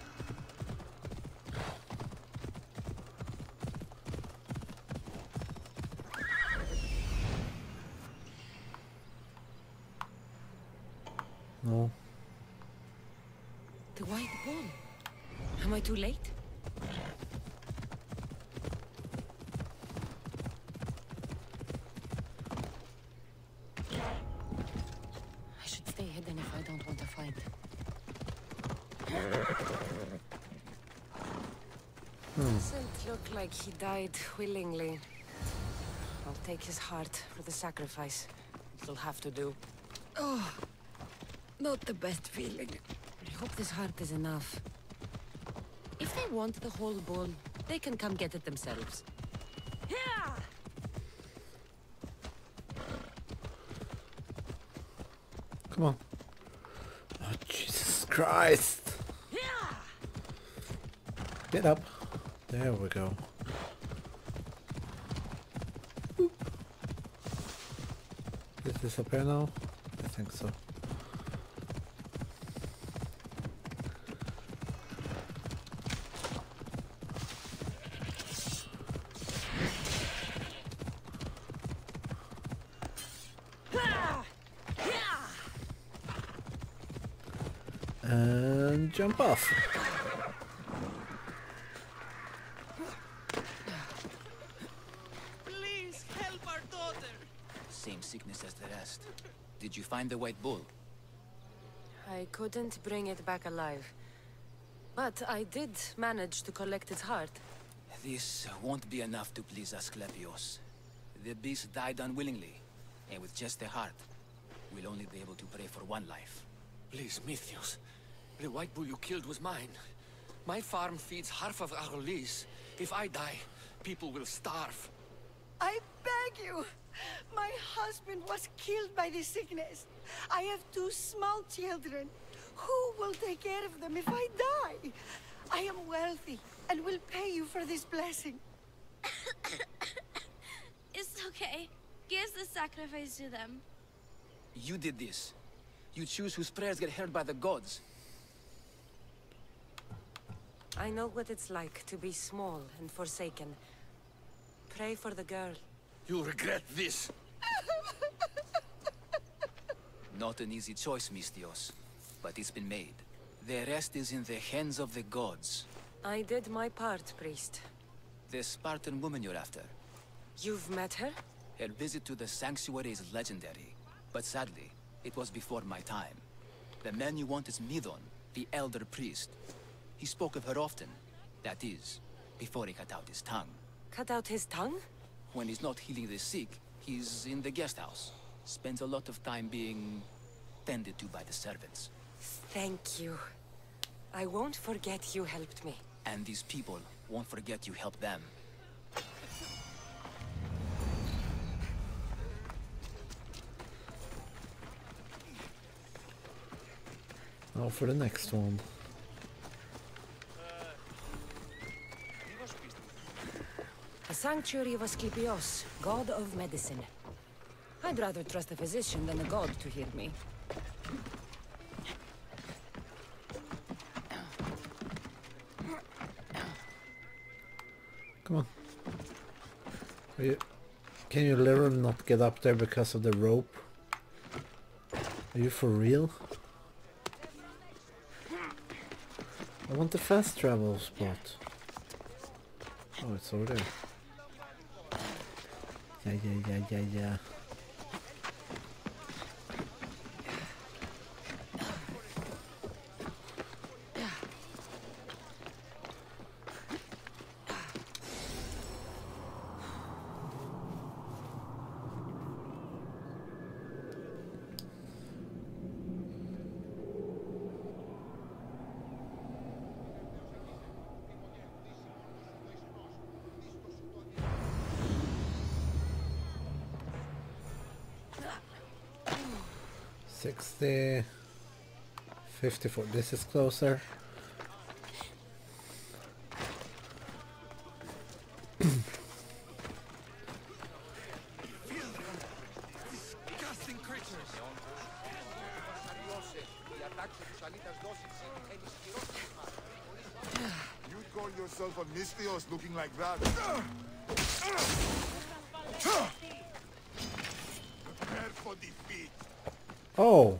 No. The white bull. Am I too late? I should stay hidden if I don't want to fight. Doesn't look like he died willingly. I'll take his heart for the sacrifice. It'll have to do. Oh, not the best feeling. I hope this heart is enough. If they want the whole bull, they can come get it themselves. Yeah! Come on. Oh, Jesus Christ. Yeah! Get up. There we go. Boop. Is this up here now? I think so. And jump off. Please help our daughter. Same sickness as the rest. Did you find the white bull? I couldn't bring it back alive. But I did manage to collect its heart. This won't be enough to please Asclepios. The beast died unwillingly, and with just the heart, we'll only be able to pray for one life. Please, Mythios. The white bull you killed was mine. My farm feeds half of Argolis. If I die, people will starve. I beg you. My husband was killed by this sickness. I have 2 small children. Who will take care of them if I die? I am wealthy and will pay you for this blessing. It's okay. Give the sacrifice to them. You did this. You choose whose prayers get heard by the gods. I know what it's like to be small and forsaken. Pray for the girl. You'll regret this. Not an easy choice, Mystios, but it's been made. The rest is in the hands of the gods. I did my part, priest. The Spartan woman you're after. You've met her? Her visit to the sanctuary is legendary, but sadly, it was before my time. The man you want is Midon, the elder priest. He spoke of her often. That is, before he cut out his tongue. Cut out his tongue? When he's not healing the sick, he's in the guest house. Spends a lot of time being tended to by the servants. Thank you. I won't forget you helped me. And these people won't forget you helped them. Now for the next one. A sanctuary of Asclepios, god of medicine. I'd rather trust a physician than a god to heal me. Come on. Can you literally not get up there because of the rope? Are you for real? I want the fast travel spot. Oh, it's over there. Yeah. 60, 54. This is closer. Disgusting creatures. You call yourself a Mystios looking like that? Prepare for defeat. Oh.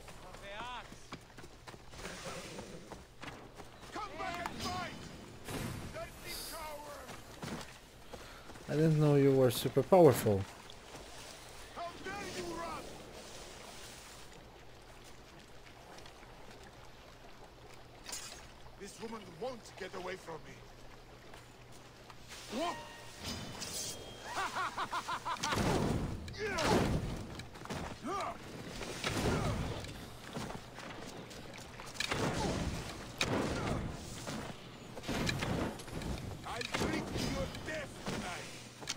Come back and fight! Dirty coward! I didn't know you were super powerful. How dare you run! This woman won't get away from me. Whoa! I'll drink to your death tonight.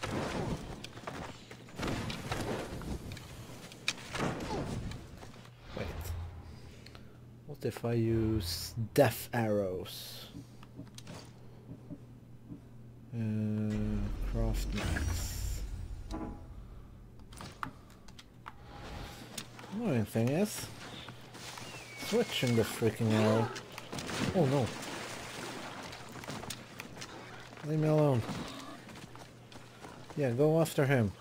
Wait. What if I use death arrows? Craft max. Annoying thing is switching the freaking arrow. Oh no. Leave me alone. Yeah, go after him.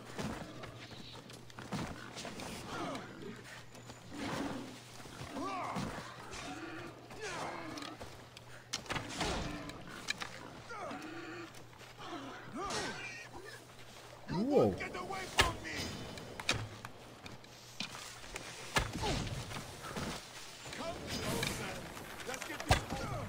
Whoa. Get away from me! Come closer. Let's get this.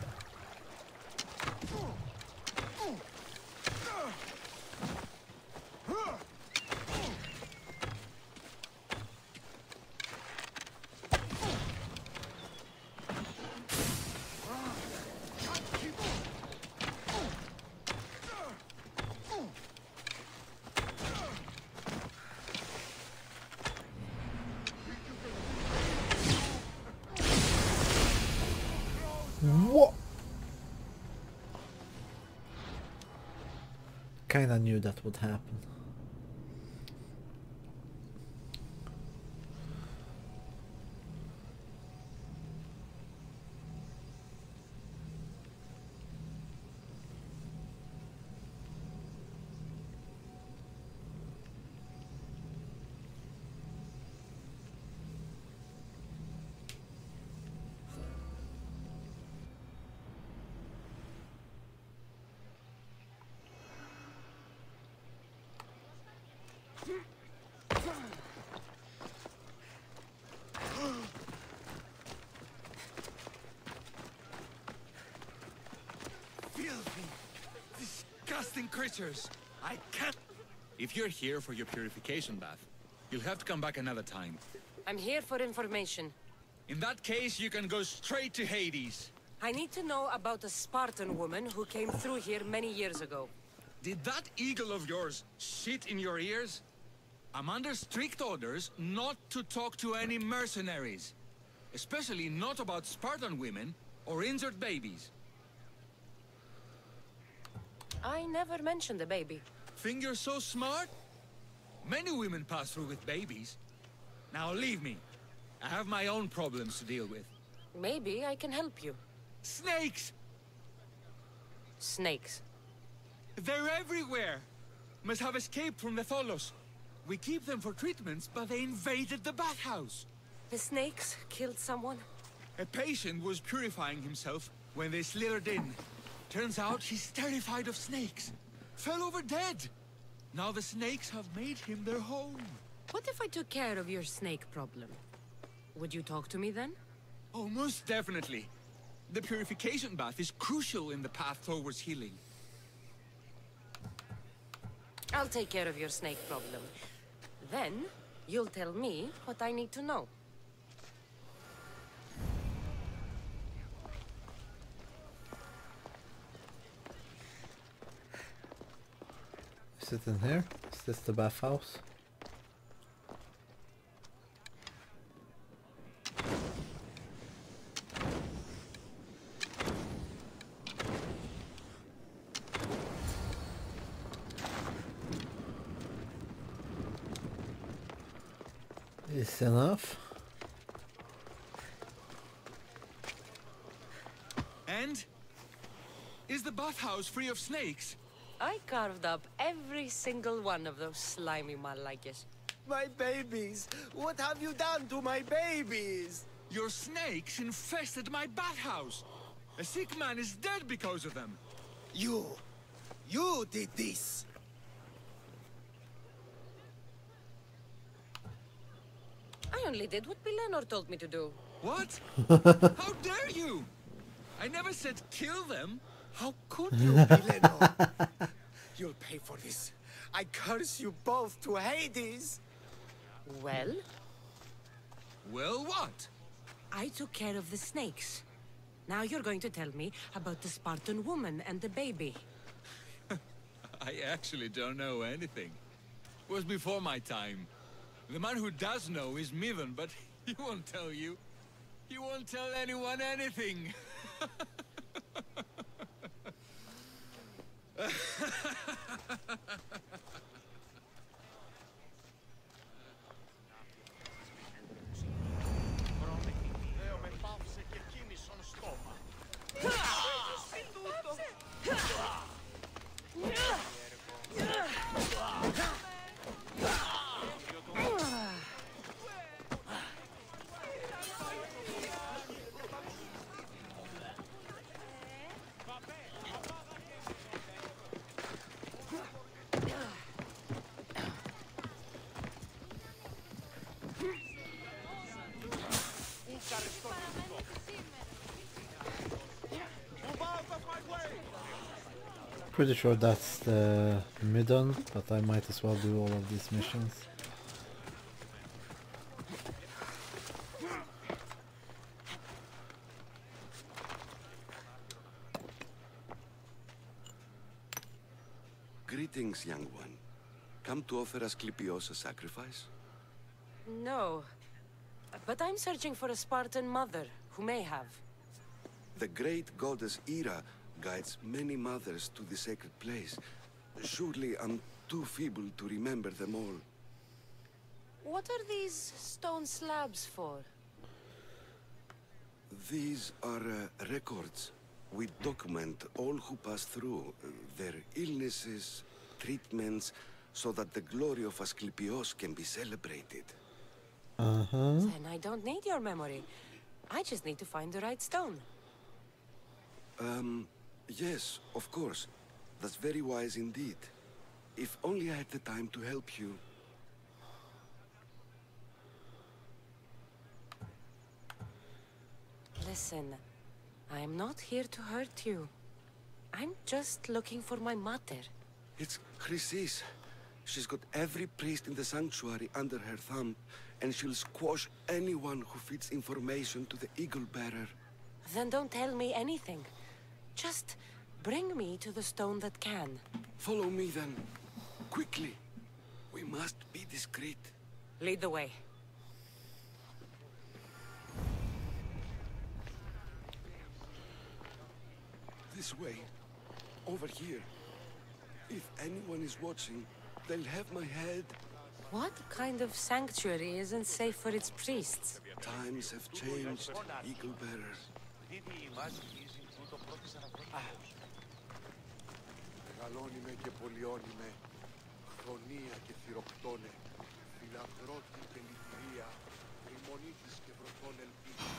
What? Kinda knew that would happen. Filthy, disgusting creatures. I can't. If you're here for your purification bath, you'll have to come back another time. I'm here for information. In that case, you can go straight to Hades. I need to know about a Spartan woman who came through here many years ago. Did that eagle of yours shit in your ears? I'm under strict orders not to talk to any mercenaries. Especially not about Spartan women or injured babies. I never mentioned a baby. Think you're so smart? Many women pass through with babies. Now leave me. I have my own problems to deal with. Maybe I can help you. Snakes! Snakes. They're everywhere! Must have escaped from the Tholos. We keep them for treatments, but they invaded the bathhouse. The snakes killed someone? A patient was purifying himself when they slithered in. Turns out he's terrified of snakes. Fell over dead. Now the snakes have made him their home. What if I took care of your snake problem? Would you talk to me then? Oh, most definitely. The purification bath is crucial in the path towards healing. I'll take care of your snake problem. Then, you'll tell me what I need to know. Is it in here? Is this the bathhouse? Is enough? And? Is the bathhouse free of snakes? I carved up every single one of those slimy malakes. My babies! What have you done to my babies? Your snakes infested my bathhouse. A sick man is dead because of them. You did this! I only did what Pilenor told me to do. What? How dare you? I never said kill them. How could you, Pileno? You'll pay for this. I curse you both to Hades! Well, Well, what? I took care of the snakes. Now you're going to tell me about the Spartan woman and the baby. I actually don't know anything. It was before my time. The man who does know is Mivan, but he won't tell you. He won't tell anyone anything. Pretty sure that's the Midon, but I might as well do all of these missions. Greetings, young one. Come to offer Asclepios a sacrifice? No, but I'm searching for a Spartan mother who may have. The great goddess Ira guides many mothers to the sacred place. Surely I'm too feeble to remember them all. What are these stone slabs for? These are records. We document all who pass through, their illnesses, treatments, so that the glory of Asclepios can be celebrated. Then I don't need your memory. I just need to find the right stone. Yes, of course. That's very wise indeed. If only I had the time to help you. Listen, I'm not here to hurt you. I'm just looking for my mother. It's Chrysis. She's got every priest in the sanctuary under her thumb, and she'll squash anyone who feeds information to the Eagle Bearer. Then don't tell me anything. Just bring me to the stone that can. Follow me then. Quickly. We must be discreet. Lead the way. This way. Over here. If anyone is watching, they'll have my head. What kind of sanctuary isn't safe for its priests? Times have changed, Eagle Bearer. Μεγαλώνει και πολιώνει με. Χρονία και θυροκτώνε. Φιλανδρότη και λυτηρία. Τριμονίτης και βροτών ελπίδης.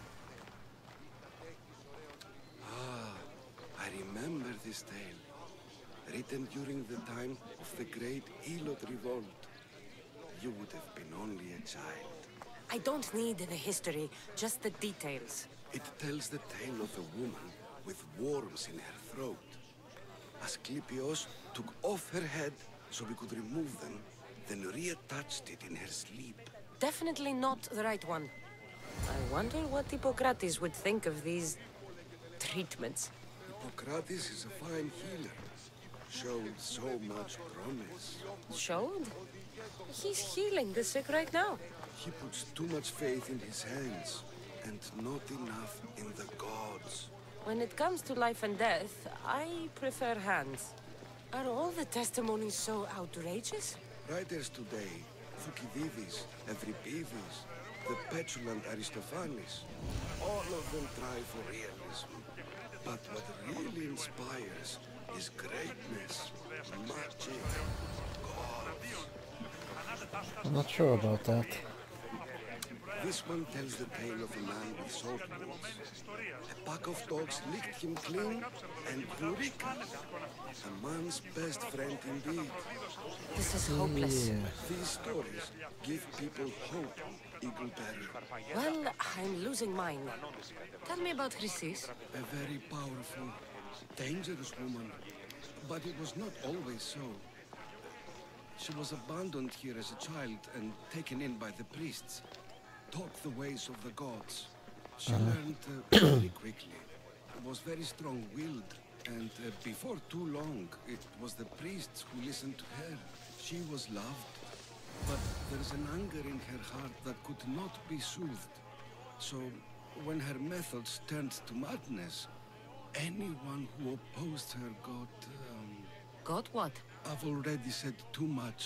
Ah, I remember this tale. Written during the time of the great Elot revolt. You would have been only a child. I don't need the history, just the details. It tells the tale of a woman with worms in her throat. Asclepios took off her head so we could remove them, then reattached it in her sleep. Definitely not the right one. I wonder what Hippocrates would think of these treatments. Hippocrates is a fine healer. Showed so much promise. Showed? He's healing the sick right now. He puts too much faith in his hands, and not enough in the gods. When it comes to life and death, I prefer hands. Are all the testimonies so outrageous? Writers today, Thucydides, Euripides, the petulant Aristophanes, all of them try for realism. But what really inspires is greatness, magic, gods. I'm not sure about that. This one tells the tale of a man with sword wounds. A pack of dogs licked him clean, and Eureka! A man's best friend indeed. This is hopeless. Yeah. These stories give people hope, Eagle Bearer. Well, I'm losing mine. Tell me about Chrysis. A very powerful, dangerous woman. But it was not always so. She was abandoned here as a child and taken in by the priests. Taught the ways of the gods. She learned very quickly. Was very strong-willed. And before too long, it was the priests who listened to her. She was loved. But there's an anger in her heart that could not be soothed. So, when her methods turned to madness, anyone who opposed her got... Got what? I've already said too much.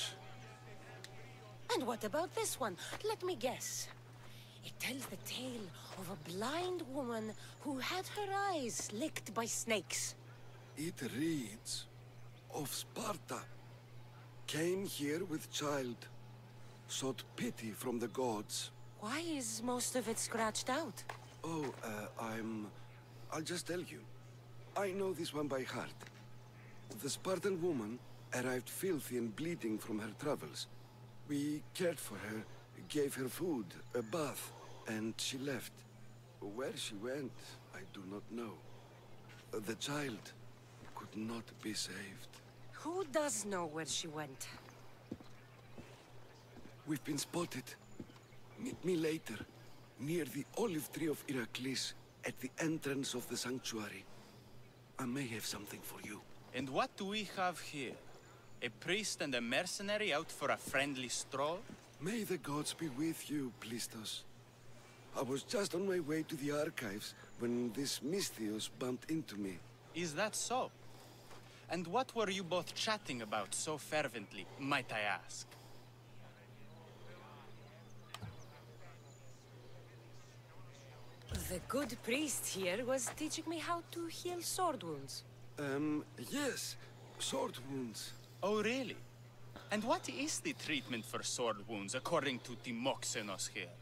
And what about this one? Let me guess. It tells the tale of a blind woman who had her eyes licked by snakes. It reads of Sparta. Came here with child. Sought pity from the gods. Why is most of it scratched out? Oh, I'll just tell you. I know this one by heart. The Spartan woman arrived filthy and bleeding from her travels. We cared for her, gave her food, a bath, and she left. Where she went, I do not know. The child could not be saved. Who does know where she went? We've been spotted. Meet me later, near the olive tree of Heracles, at the entrance of the sanctuary. I may have something for you. And what do we have here? A priest and a mercenary out for a friendly stroll? May the gods be with you, Plistos. I was just on my way to the archives when this Misthios bumped into me. Is that so? And what were you both chatting about so fervently, might I ask? The good priest here was teaching me how to heal sword wounds. Yes. Sword wounds. Oh, really? And what is the treatment for sword wounds, according to Timoxenos here?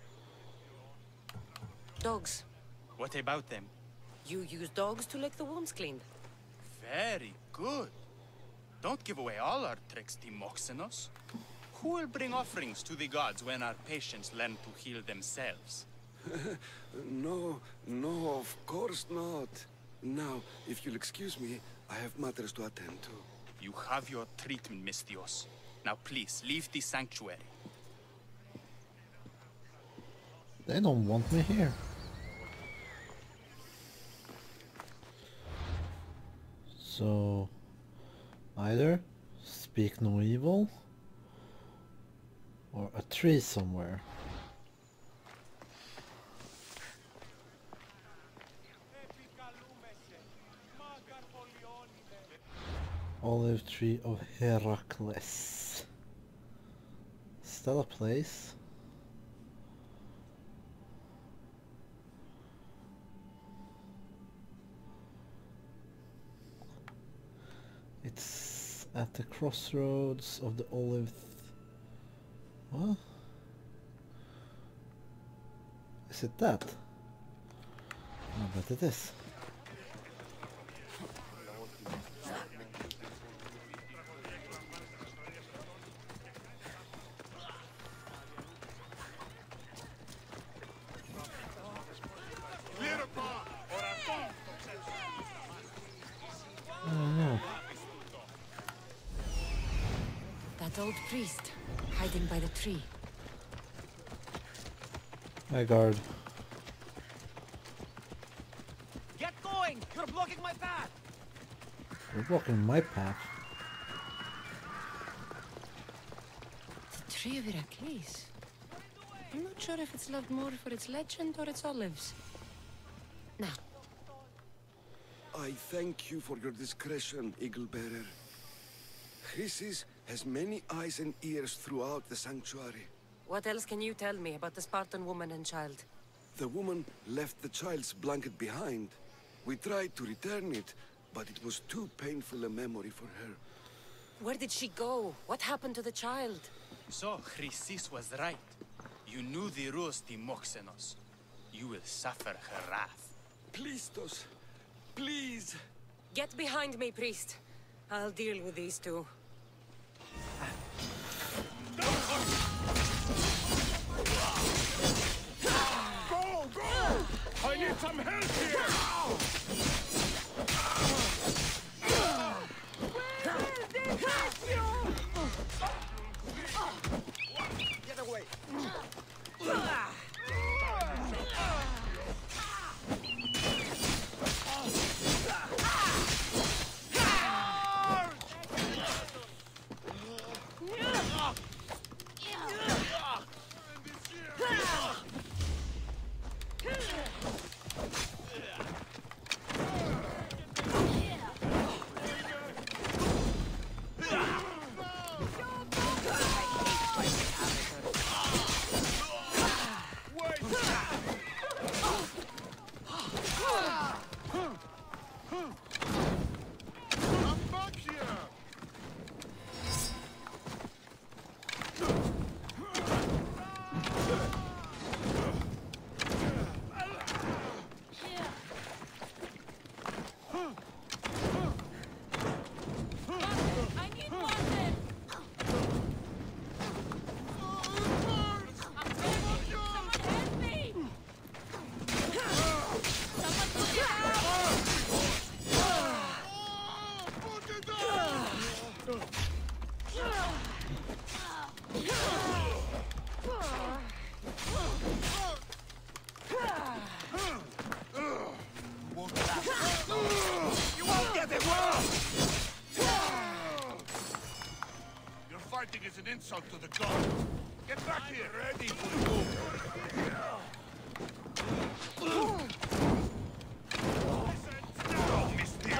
Dogs. What about them? You use dogs to lick the wounds clean. Very good. Don't give away all our tricks, Timoxenos. Who will bring offerings to the gods when our patients learn to heal themselves? No, of course not. Now, if you'll excuse me, I have matters to attend to. You have your treatment, Misthios. Now please, leave the sanctuary. They don't want me here. So, either speak no evil, or a tree somewhere. Olive tree of Heracles. Is that a place? It's at the crossroads of the olive... What? Is it that? I bet it is. That old priest, hiding by the tree. My guard. Get going! You're blocking my path! You're blocking my path. The tree of Heracles. I'm not sure if it's loved more for its legend or its olives. Now, I thank you for your discretion, Eagle Bearer. Chrysis has many eyes and ears throughout the sanctuary. what else can you tell me about the Spartan woman and child? The woman left the child's blanket behind. We tried to return it, but it was too painful a memory for her. Where did she go? What happened to the child? So, Chrysis was right. You knew the rules, Timoxenos. You will suffer her wrath. Plistos, please. Get behind me, priest. I'll deal with these two. Go, go! I need some help here! Get away! Fighting is an insult to the gods. Get back here! Ready for the move. Don't miss the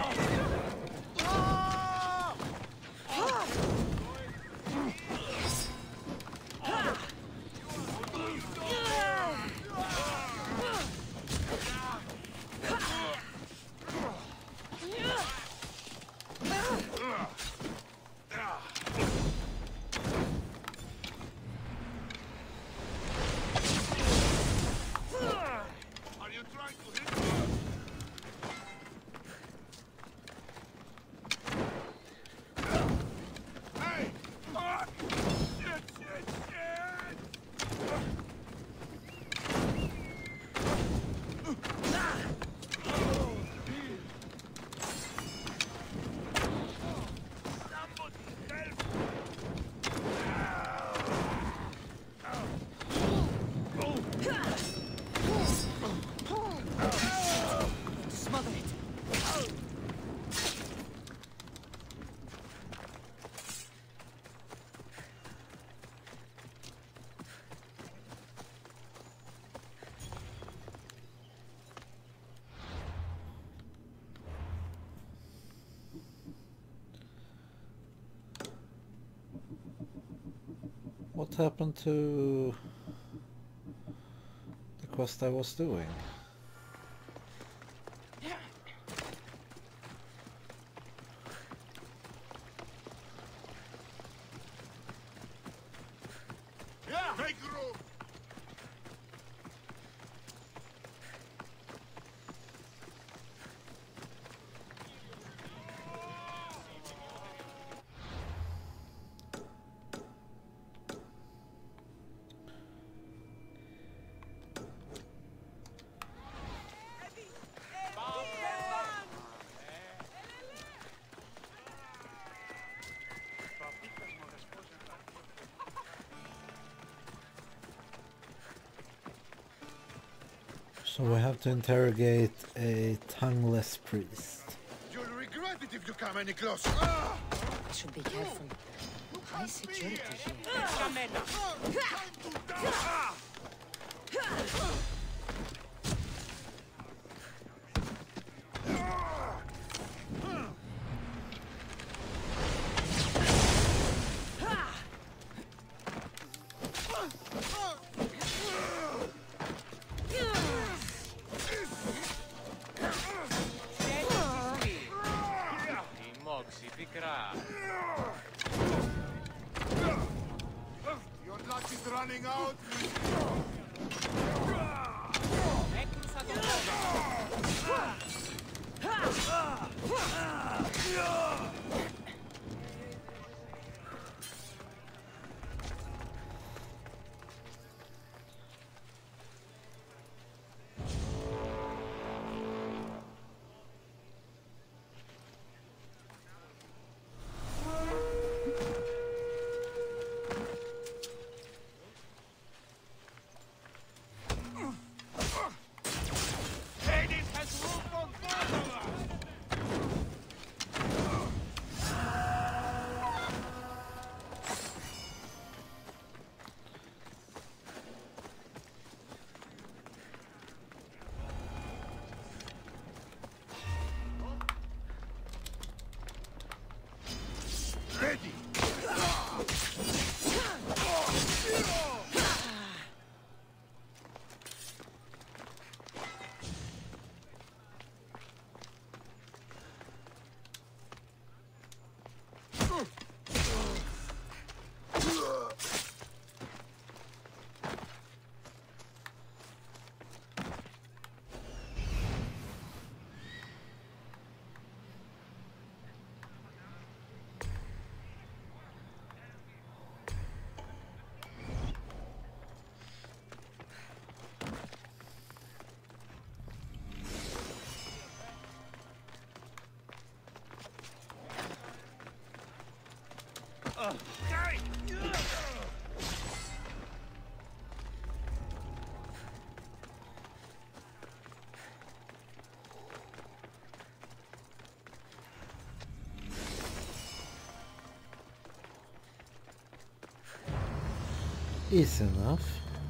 What happened to the quest I was doing? So we have to interrogate a tongueless priest. You'll regret it if you come any closer. Ah! I should be careful. High security here. Your luck is running out. Ready. Easy enough.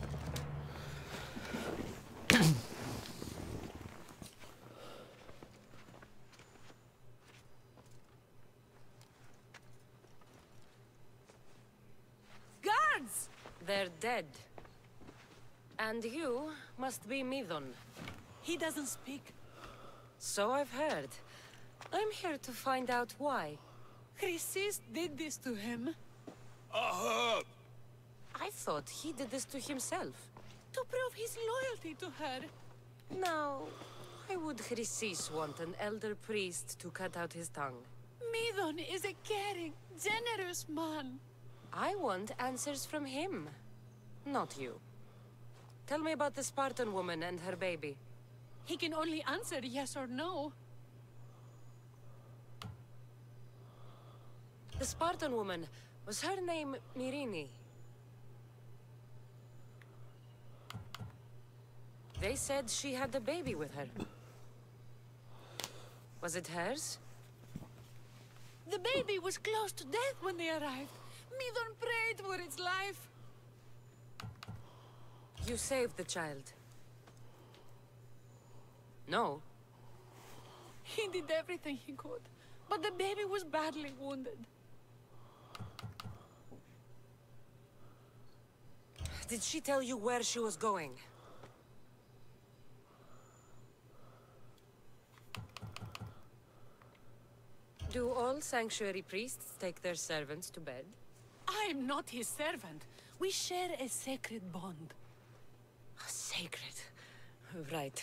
Guards! They're dead. And you must be Midon. He doesn't speak. So I've heard. I'm here to find out why. Chrysis did this to him. I thought he did this to himself. To prove his loyalty to her. Now, why would Chrysis want an elder priest to cut out his tongue? Midon is a caring, generous man. I want answers from him, not you. Tell me about the Spartan woman and her baby. He can only answer yes or no. The Spartan woman, was her name Mirini? They said she had a baby with her. Was it hers? The baby was close to death when they arrived. Midon prayed for its life. You saved the child. No. He did everything he could, but the baby was badly wounded. Did she tell you where she was going? Do all sanctuary priests take their servants to bed? I am not his servant. We share a sacred bond. Sacred. Right.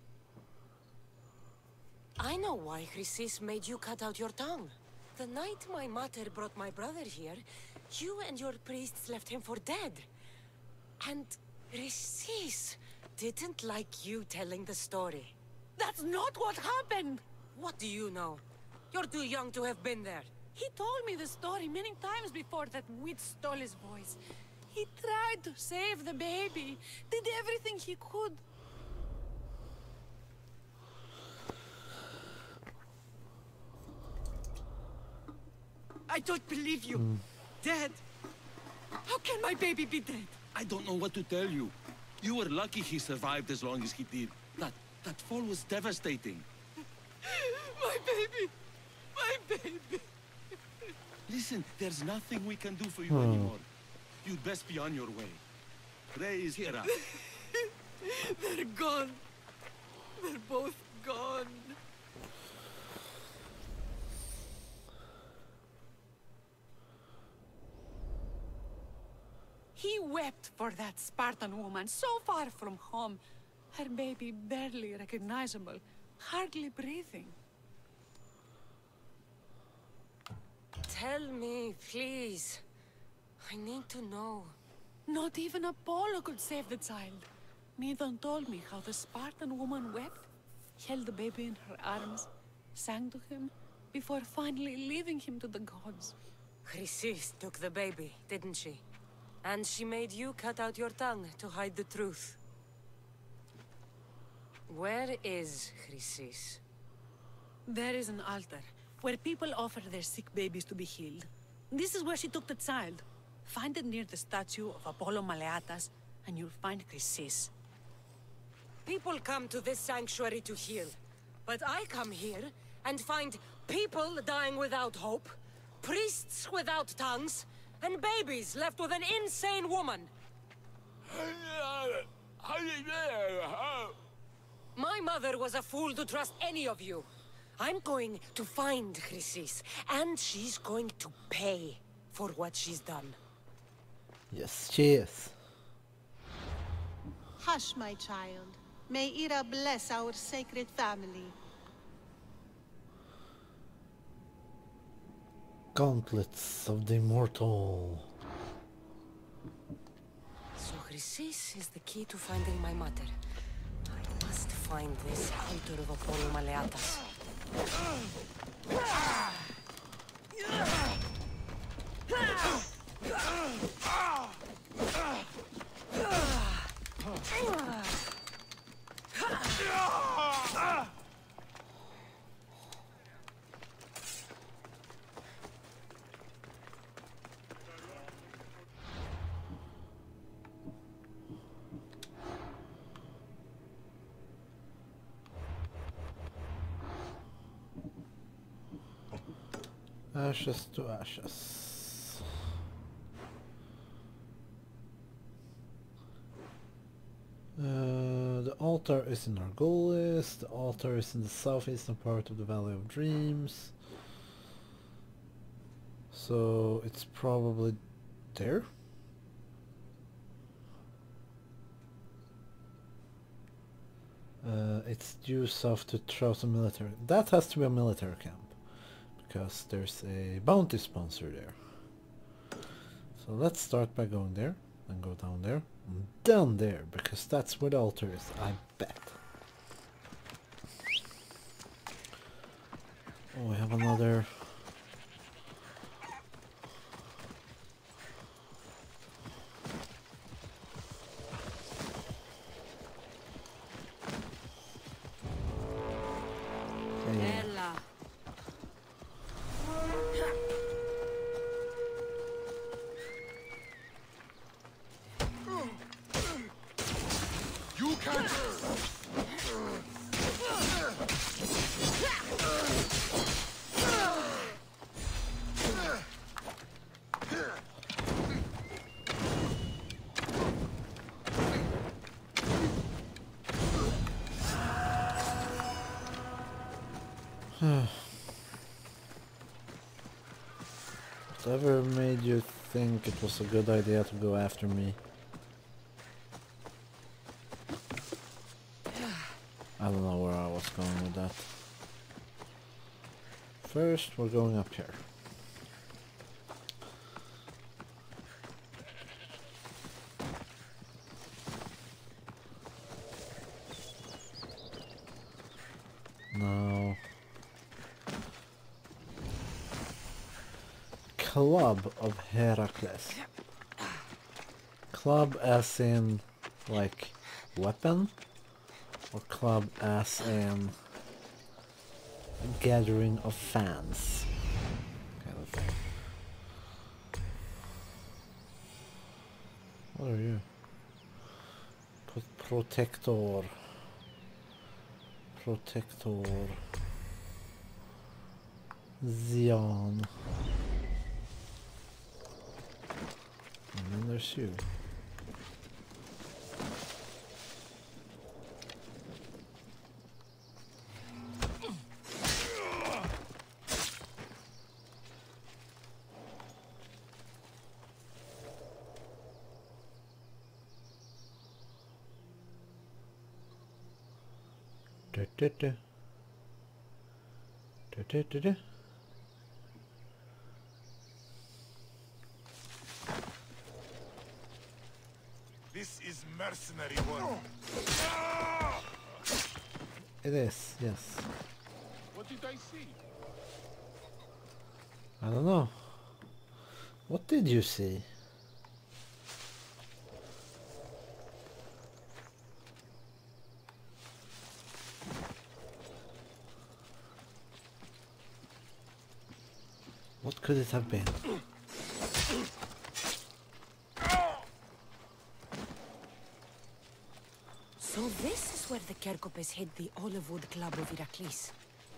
I know why Chrysis made you cut out your tongue. The night my mater brought my brother here, you and your priests left him for dead. And Chrysis didn't like you telling the story. That's not what happened! What do you know? You're too young to have been there. He told me the story many times before that witch stole his voice. He tried to save the baby, did everything he could. I don't believe you. Dead? How can my baby be dead? I don't know what to tell you. You were lucky he survived as long as he did. That fall was devastating. My baby! My baby! Listen, there's nothing we can do for you anymore. You'd best be on your way. Ray is here. They're gone. They're both gone. He wept for that Spartan woman so far from home. Her baby barely recognizable, hardly breathing. Tell me, please. I need to know. Not even Apollo could save the child. Medon told me how the Spartan woman wept, held the baby in her arms, sang to him, before finally leaving him to the gods. Chrysis took the baby, didn't she? And she made you cut out your tongue to hide the truth. Where is Chrysis? There is an altar, where people offer their sick babies to be healed. This is where she took the child. Find it near the statue of Apollo Maleatas, and you'll find Chrysis. People come to this sanctuary to heal. But I come here and find people dying without hope, priests without tongues, and babies left with an insane woman. My mother was a fool to trust any of you. I'm going to find Chrysis, and she's going to pay for what she's done. Yes, she is. Hush, my child. May Ira bless our sacred family. Gauntlets of the Immortal. So Chrysis is the key to finding my mother. I must find this altar of Apollo Maleatas. Ashes to ashes. The altar is in our goal list. The altar is in the southeastern part of the Valley of Dreams. So it's probably there. It's due south to Troughton military. That has to be a military camp, because there's a bounty sponsor there. So let's start by going there, and go down there, and down there, because that's where the altar is, I bet. Oh, we have another... Ella. You can't. Whatever made you think it was a good idea to go after me? I don't know where I was going with that. First, we're going up here. Now... Club of Heracles. Club as in, like, weapon? Or club as in gathering of fans, kind of thing. What are you? Protector. Protector. Zion. And then there's you. This is mercenary work. It is, yes. What did I see? I don't know. What did you see? What could it have been? So this is where the Kerkopes hid the olive wood club of Iraklis.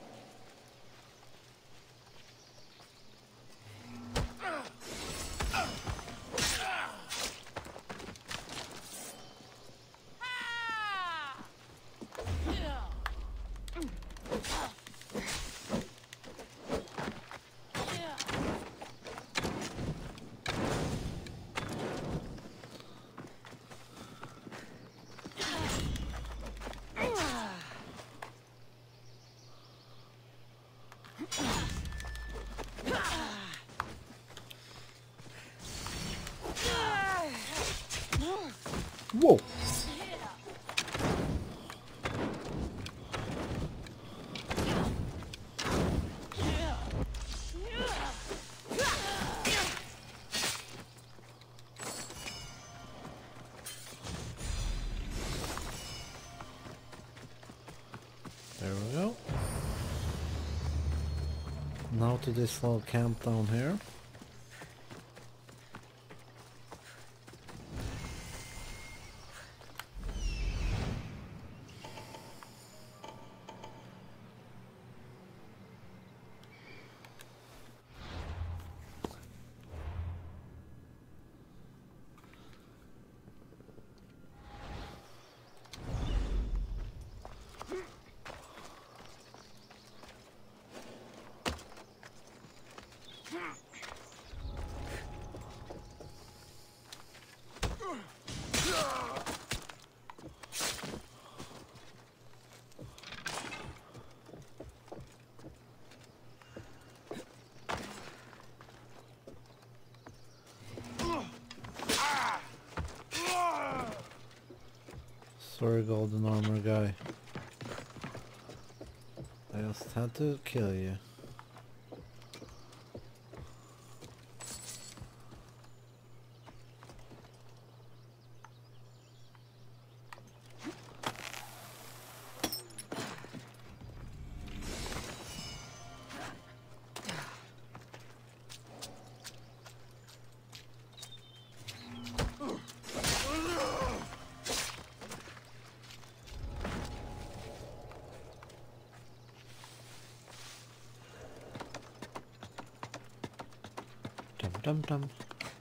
Whoa! There we go. Now to this little camp down here. Sorry, golden armor guy. I just had to kill you. Dum dum.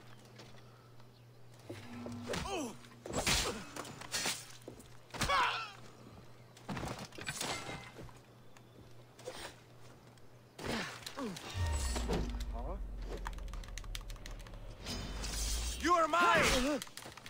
You are mine!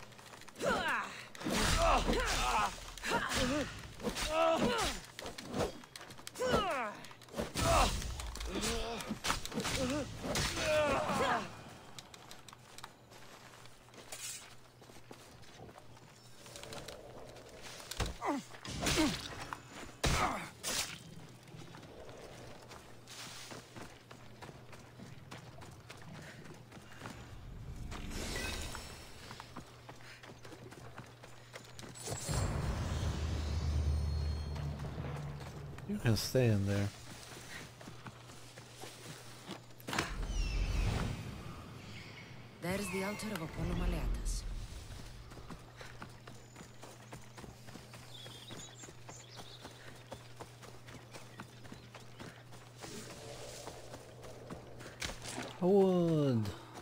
You can stay in there. There's the altar of Apollo Maleatus. Wood.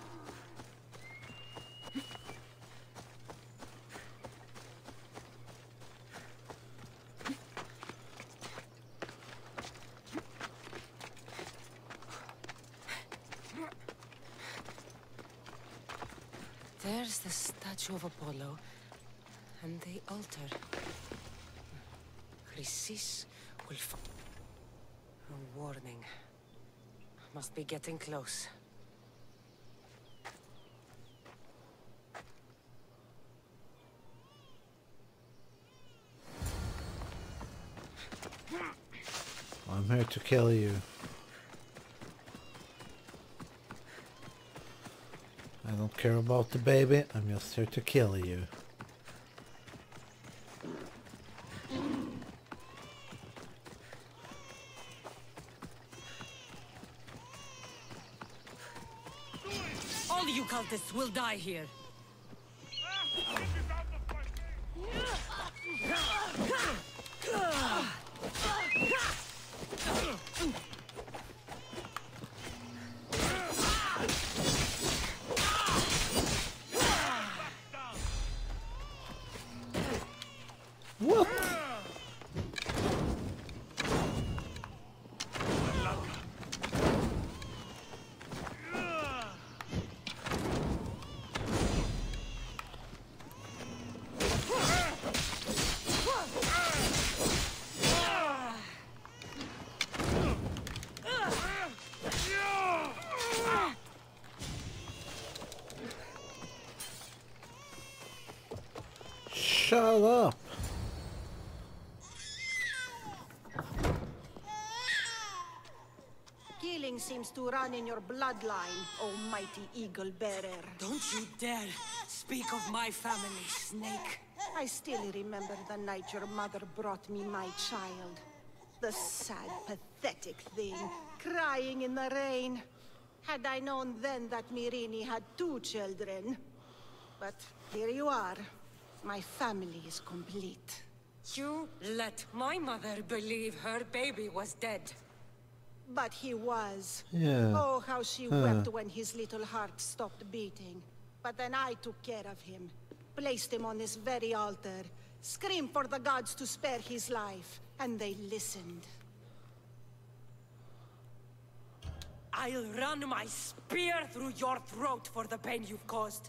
There's the statue of Apollo and the altar. Chrysis will a warning. Must be getting close. I'm here to kill you. I don't care about the baby, I'm just here to kill you. All you cultists will die here. What? Shut up! Killing seems to run in your bloodline, almighty eagle bearer. Don't you dare speak of my family, Snake. I still remember the night your mother brought me my child. The sad, pathetic thing, crying in the rain. Had I known then that Mirini had 2 children. But here you are. My family is complete. You let my mother believe her baby was dead. But he was. Yeah. Oh, how she wept when his little heart stopped beating. But then I took care of him. Placed him on this very altar. Screamed for the gods to spare his life. And they listened. I'll run my spear through your throat for the pain you've caused.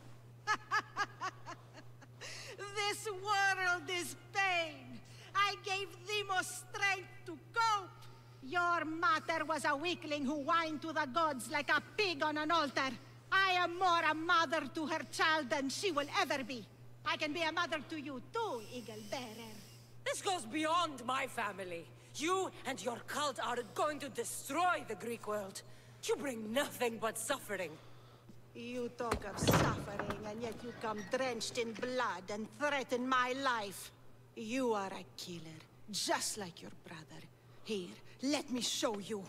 This world is pain. I gave Demos strength to cope. Your mother was a weakling who whined to the gods like a pig on an altar. I am more a mother to her child than she will ever be. I can be a mother to you too, Eagle Bearer. This goes beyond my family. You and your cult are going to destroy the Greek world. You bring nothing but suffering. You talk of suffering, and yet you come drenched in blood and threaten my life. You are a killer, just like your brother. Here, let me show you.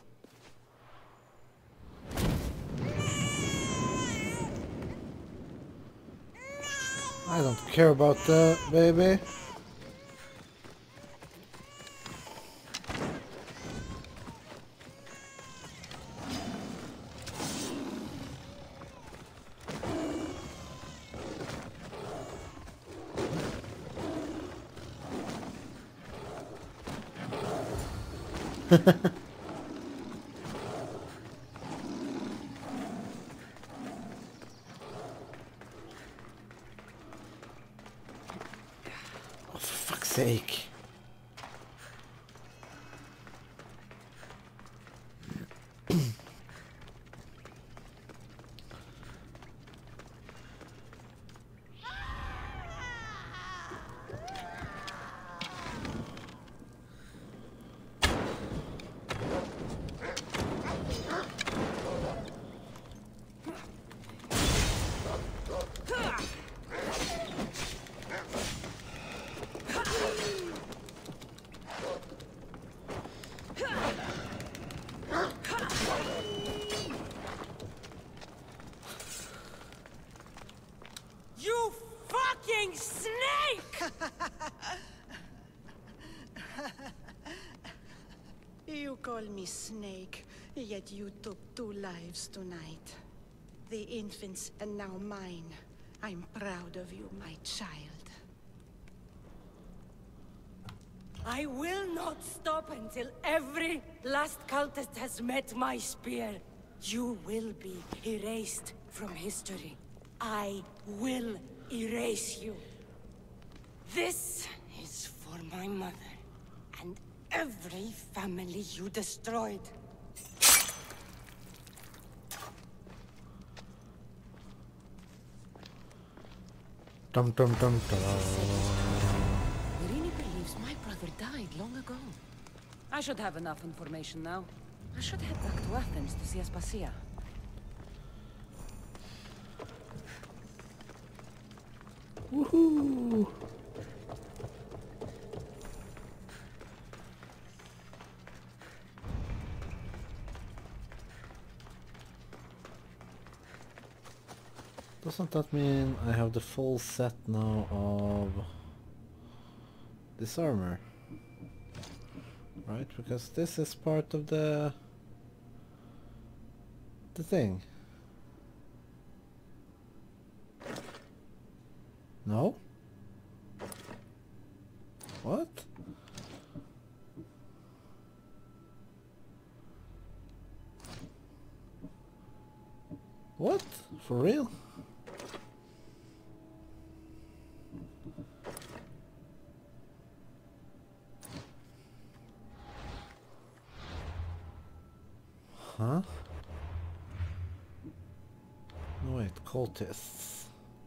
I don't care about that, baby. Oh, for fuck's sake. snake, yet you took 2 lives tonight. The infant's and now mine. I'm proud of you, my child. I will not stop until every last cultist has met my spear. You will be erased from history. I will erase you. This is for my mother and every family you destroyed. Dum dum dum dum. Irini believes my brother died long ago. I should have enough information now. I should head back to Athens to see Aspasia. Woohoo! Doesn't that mean I have the full set now of this armor? Right, because this is part of the thing. No? What? What? For real? Huh? No, wait, cultists.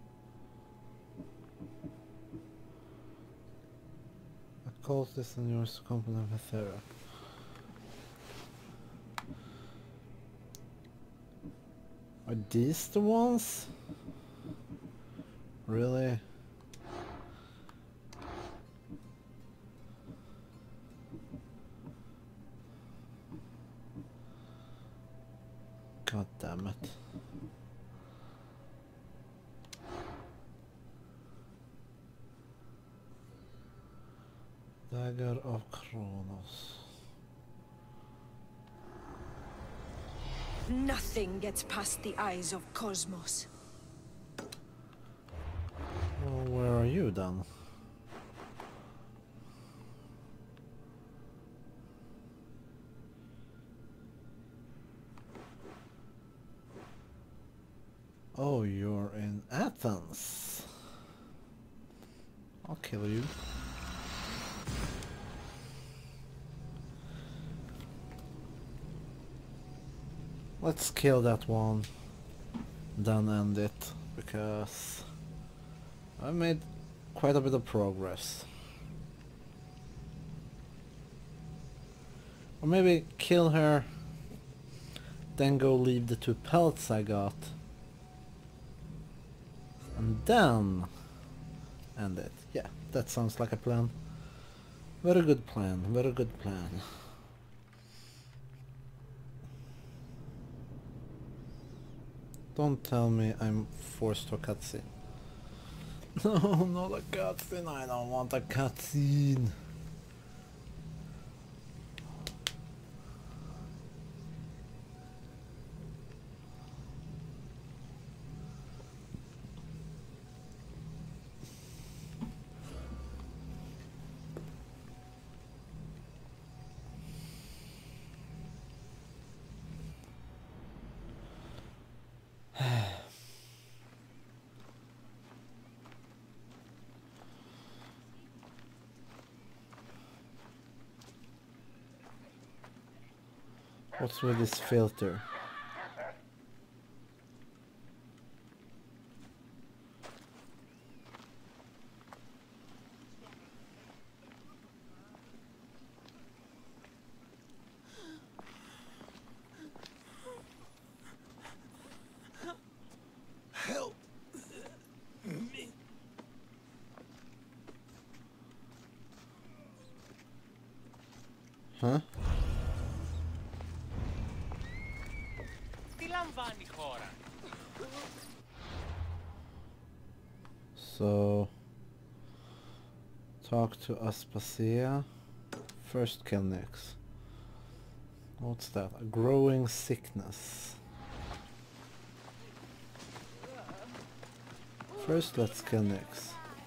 A cultist and yours to complement Hethera. Are these the ones? Really? God damn it. Dagger of Kronos. Nothing gets past the eyes of Cosmos. Well, where are you then? Oh, you're in Athens. I'll kill you. Let's kill that one, then end it, because I made quite a bit of progress. Or maybe kill her, then go leave the 2 pelts I got. And then end it. Yeah, that sounds like a plan. Very good plan, very good plan. Don't tell me I'm forced to a cutscene. No, not a cutscene, I don't want a cutscene. What's with this filter? Help me. Huh? So talk to Aspasia. First kill Nyx. What's that? A growing sickness. First, let's kill Nyx.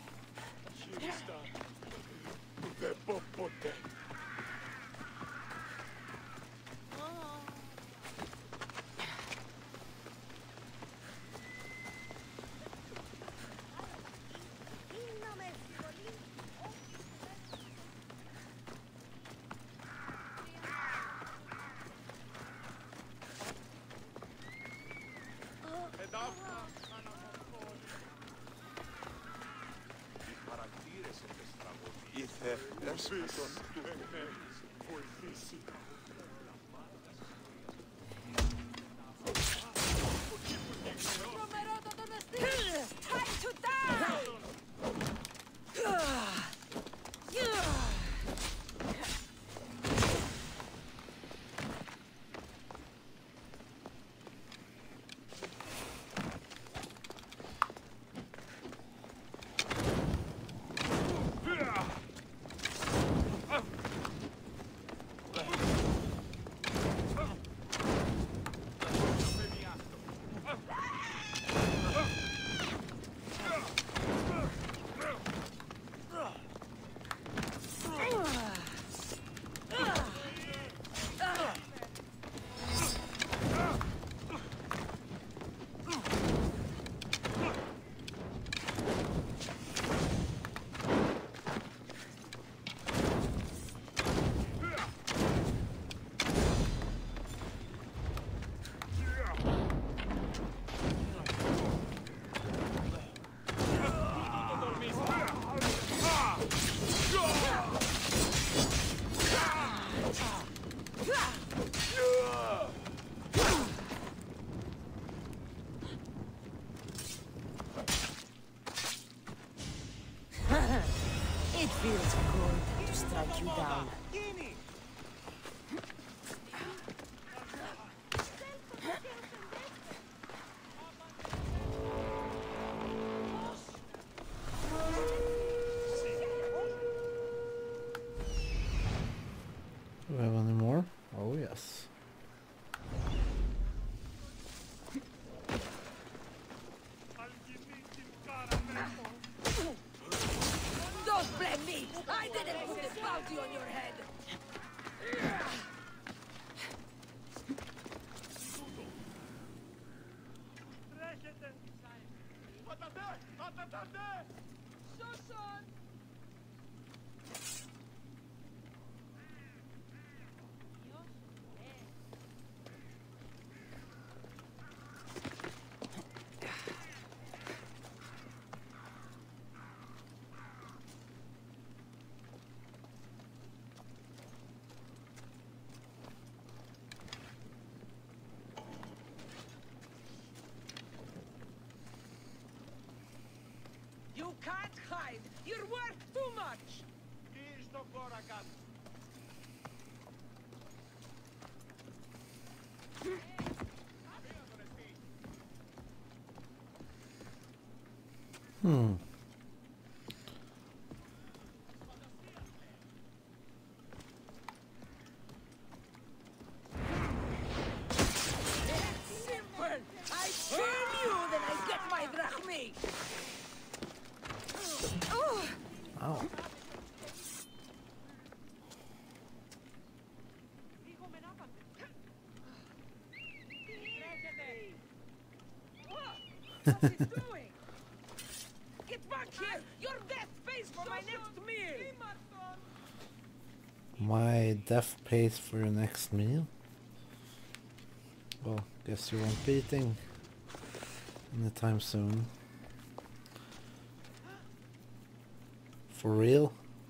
It feels good to strike you down. Do we have any more? Oh yes. Don't blame me! I didn't put this bounty on your head! You can't hide! You're worth too much! It's simple! I burn you, then I get my drachmi! Ow. What's he doing? Get back here! Your death pays for my next meal! My death pays for your next meal? Well, guess you won't be eating anytime soon. For real?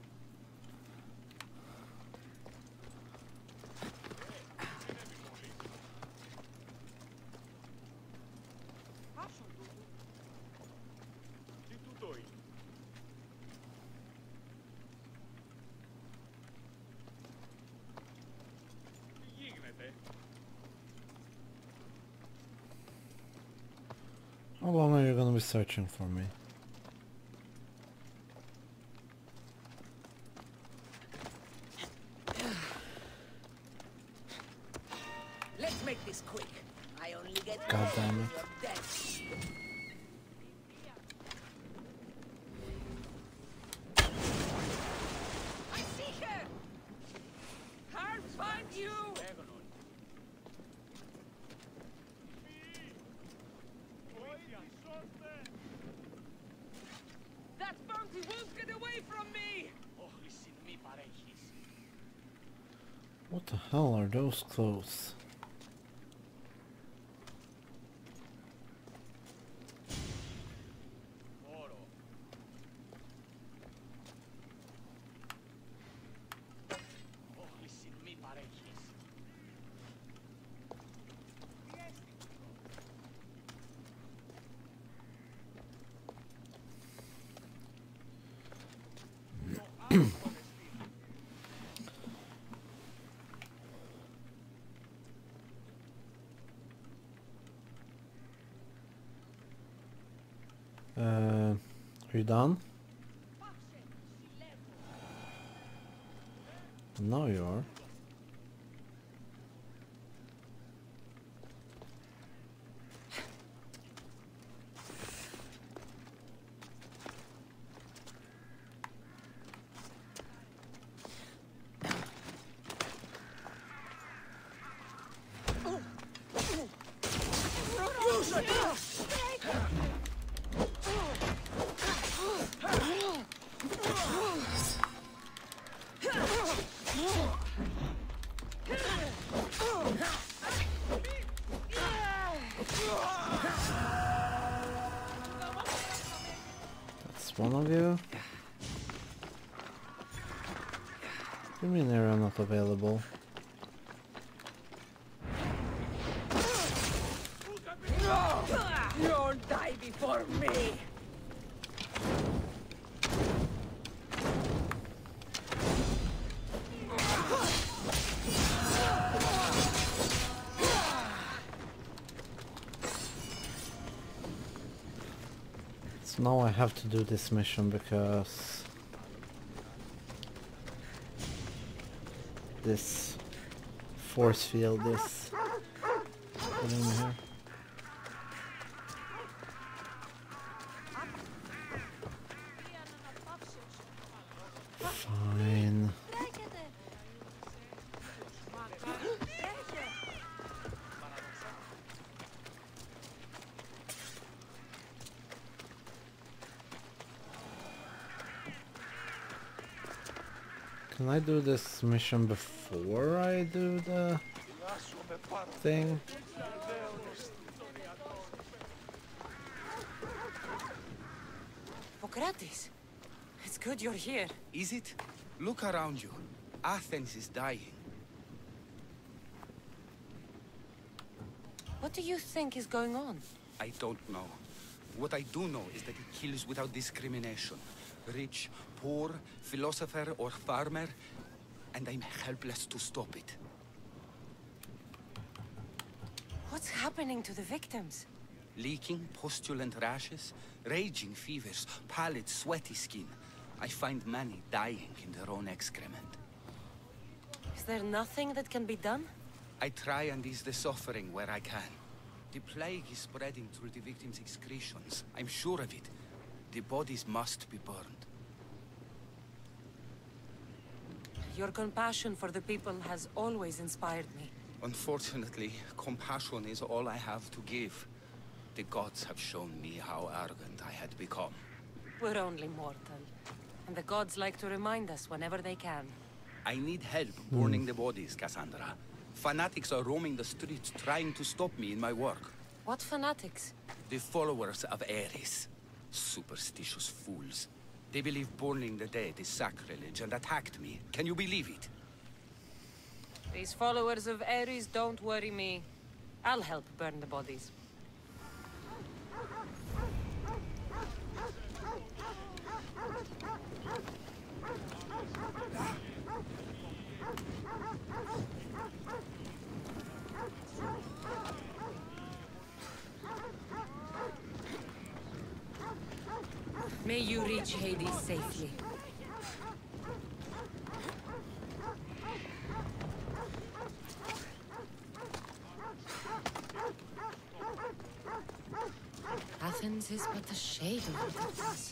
How long are you gonna be searching for me? Let's make this quick. I only get God damn it. death. I see her! I'll find you! That bounty won't get away from me! What the hell are those clothes? Are you done? Now you are. That's one of you. What do you mean they're not available? You'll die before me! So now I have to do this mission because this force field is putting me here. Fine. Can I do this mission before I do the thing? Pokratis, it's good you're here. Is it? Look around you. Athens is dying. What do you think is going on? I don't know. What I do know is that it kills without discrimination. Rich, poor, philosopher or farmer, and I'm helpless to stop it. What's happening to the victims? Leaking, postulant rashes, raging fevers, pallid, sweaty skin. I find many dying in their own excrement. Is there nothing that can be done? I try and ease the suffering where I can. The plague is spreading through the victims' excretions. I'm sure of it. The bodies must be burned. Your compassion for the people has always inspired me. Unfortunately, compassion is all I have to give. The gods have shown me how arrogant I had become. We're only mortal, and the gods like to remind us whenever they can. I need help burning the bodies, Cassandra. Fanatics are roaming the streets trying to stop me in my work. What fanatics? The followers of Ares. Superstitious fools. They believe burning the dead is sacrilege and attacked me. Can you believe it? These followers of Ares don't worry me. I'll help burn the bodies. May you reach Hades safely. Athens is but a shade of what it was.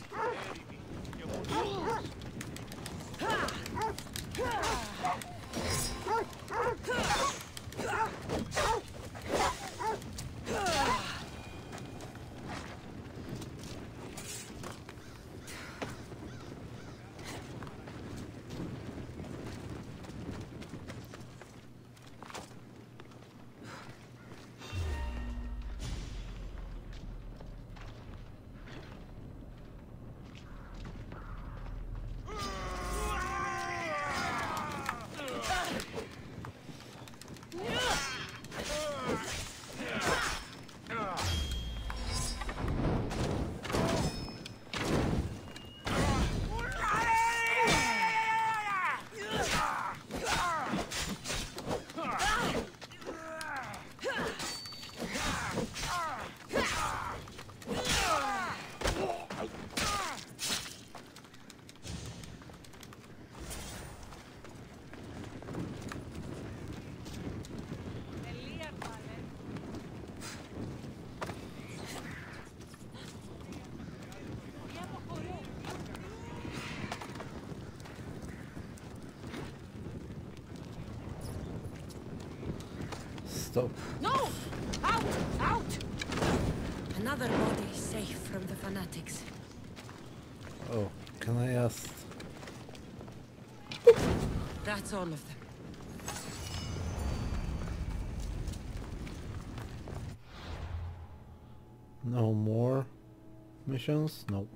Stop. No! Out! Out! Another body safe from the fanatics. Oh, can I ask? That's all of them. No more missions? No.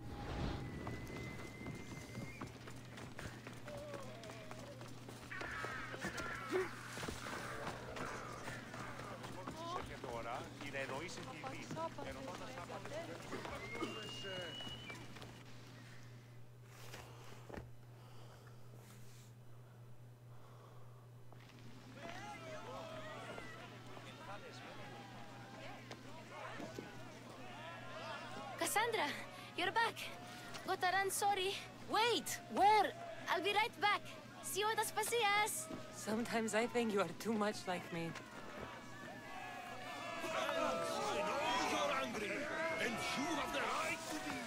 Cassandra, you're back. Gotta run, sorry. Wait, where? I'll be right back. See you at Aspasias. Sometimes I think you are too much like me. You're angry, and you have the right to be.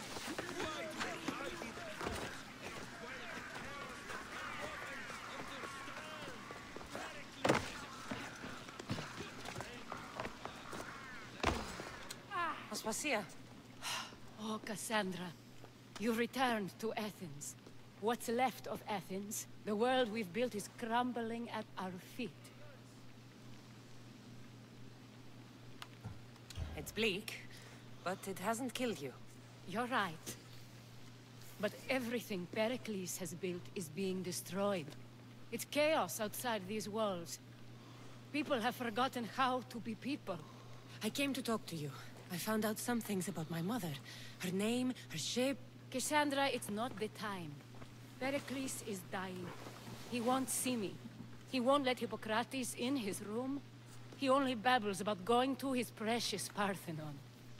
Aspasia. Oh, Cassandra, you returned to Athens. What's left of Athens, the world we've built is crumbling at our feet. It's bleak, but it hasn't killed you. You're right. But everything Pericles has built is being destroyed. It's chaos outside these walls. People have forgotten how to be people. I came to talk to you. I found out some things about my mother. Her name, her shape. Cassandra, it's not the time. Pericles is dying. He won't see me. He won't let Hippocrates in his room. He only babbles about going to his precious Parthenon.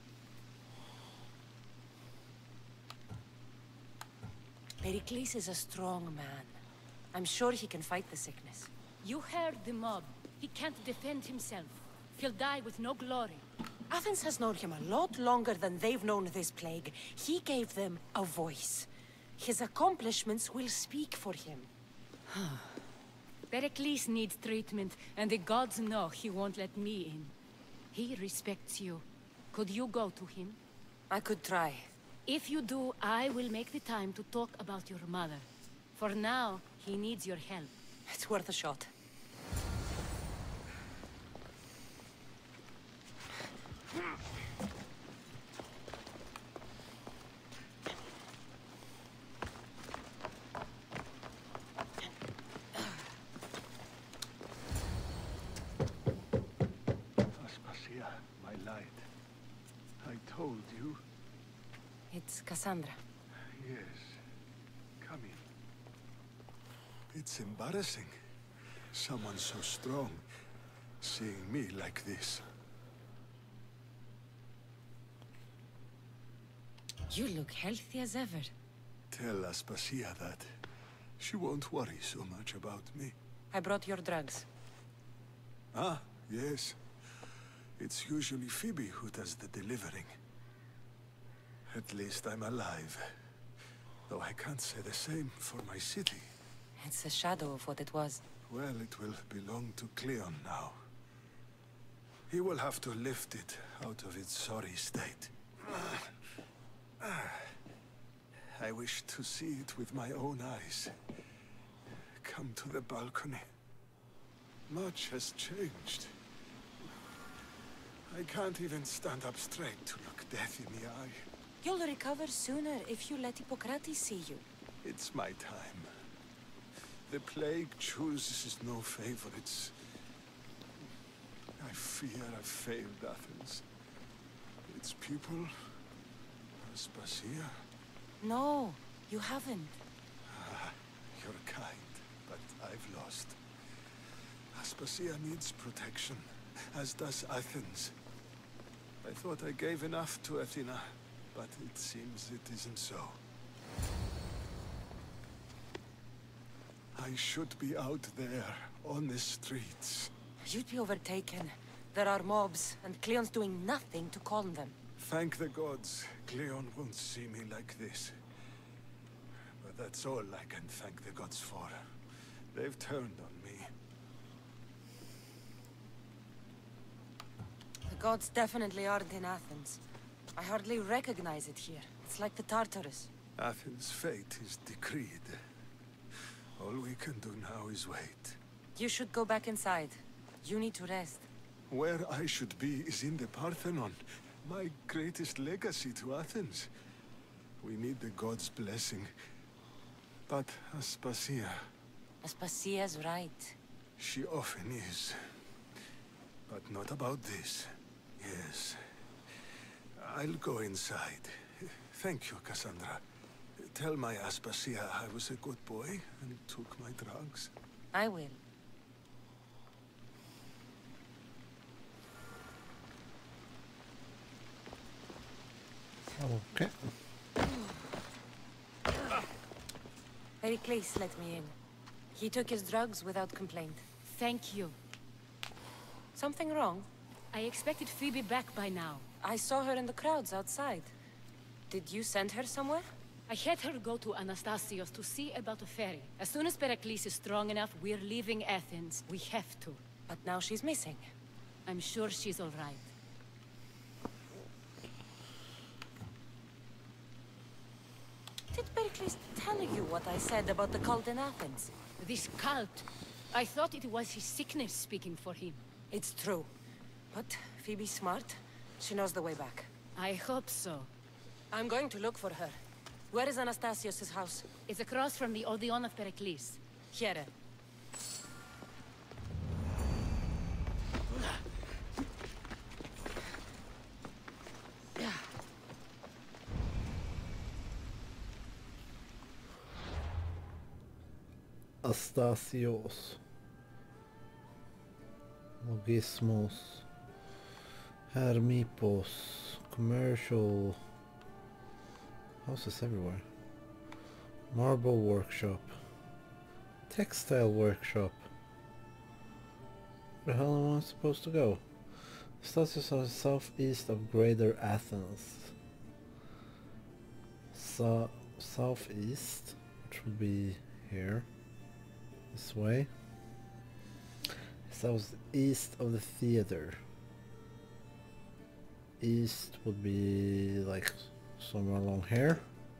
Pericles is a strong man. I'm sure he can fight the sickness. You heard the mob. He can't defend himself. He'll die with no glory. Athens has known him a lot longer than they've known this plague. He gave them a voice. His accomplishments will speak for him. Pericles needs treatment, and the gods know he won't let me in. He respects you. Could you go to him? I could try. If you do, I will make the time to talk about your mother. For now, he needs your help. It's worth a shot. Aspasia, my light. I told you. It's Cassandra. Yes. Come in. It's embarrassing. Someone so strong, seeing me like this. You look healthy as ever. Tell Aspasia that. She won't worry so much about me. I brought your drugs. Ah, yes. It's usually Phoebe who does the delivering. At least I'm alive. Though I can't say the same for my city. It's a shadow of what it was. Well, it will belong to Cleon now. He will have to lift it out of its sorry state. I wish to see it with my own eyes. Come to the balcony. Much has changed. I can't even stand up straight to look death in the eye. You'll recover sooner if you let Hippocrates see you. It's my time. The plague chooses no favorites. I fear I've failed Athens. Its people, Aspasia. No, you haven't. You're kind, but I've lost. Aspasia needs protection, as does Athens. I thought I gave enough to Athena, but it seems it isn't so. I should be out there, on the streets. You'd be overtaken. There are mobs, and Cleon's doing nothing to calm them. Thank the gods, Cleon won't see me like this. But that's all I can thank the gods for. They've turned on me. The gods definitely aren't in Athens. I hardly recognize it here. It's like the Tartarus. Athens' fate is decreed. All we can do now is wait. You should go back inside. You need to rest. Where I should be is in the Parthenon, my greatest legacy to Athens. We need the gods' blessing. But Aspasia... Aspasia's right. She often is. But not about this. Yes. I'll go inside. Thank you, Cassandra. Tell my Aspasia I was a good boy and took my drugs. I will. Okay. Pericles let me in. He took his drugs without complaint. Thank you. Something wrong? I expected Phoebe back by now. I saw her in the crowds outside. Did you send her somewhere? I had her go to Anastasios to see about a ferry. As soon as Pericles is strong enough, we're leaving Athens. We have to. But now she's missing. I'm sure she's all right. Did Pericles tell you what I said about the cult in Athens? This cult? I thought it was his sickness speaking for him. It's true. But Phoebe's smart. She knows the way back. I hope so. I'm going to look for her. Where is Anastasios' house? It's across from the Odeon of Pericles. Here. Astasios. Logismos. Hermipos. Commercial. Houses everywhere. Marble workshop. Textile workshop. Where the hell am I supposed to go? Astasios are southeast of Greater Athens. Southeast, which would be here. This way. Southeast of the theater. East would be like somewhere along here.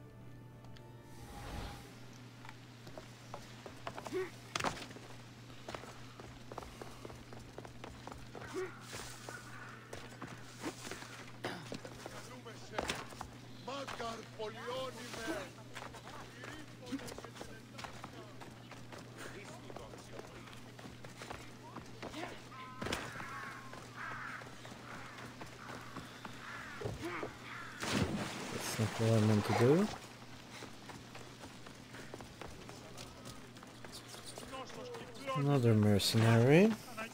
What I meant to do. Another mercenary.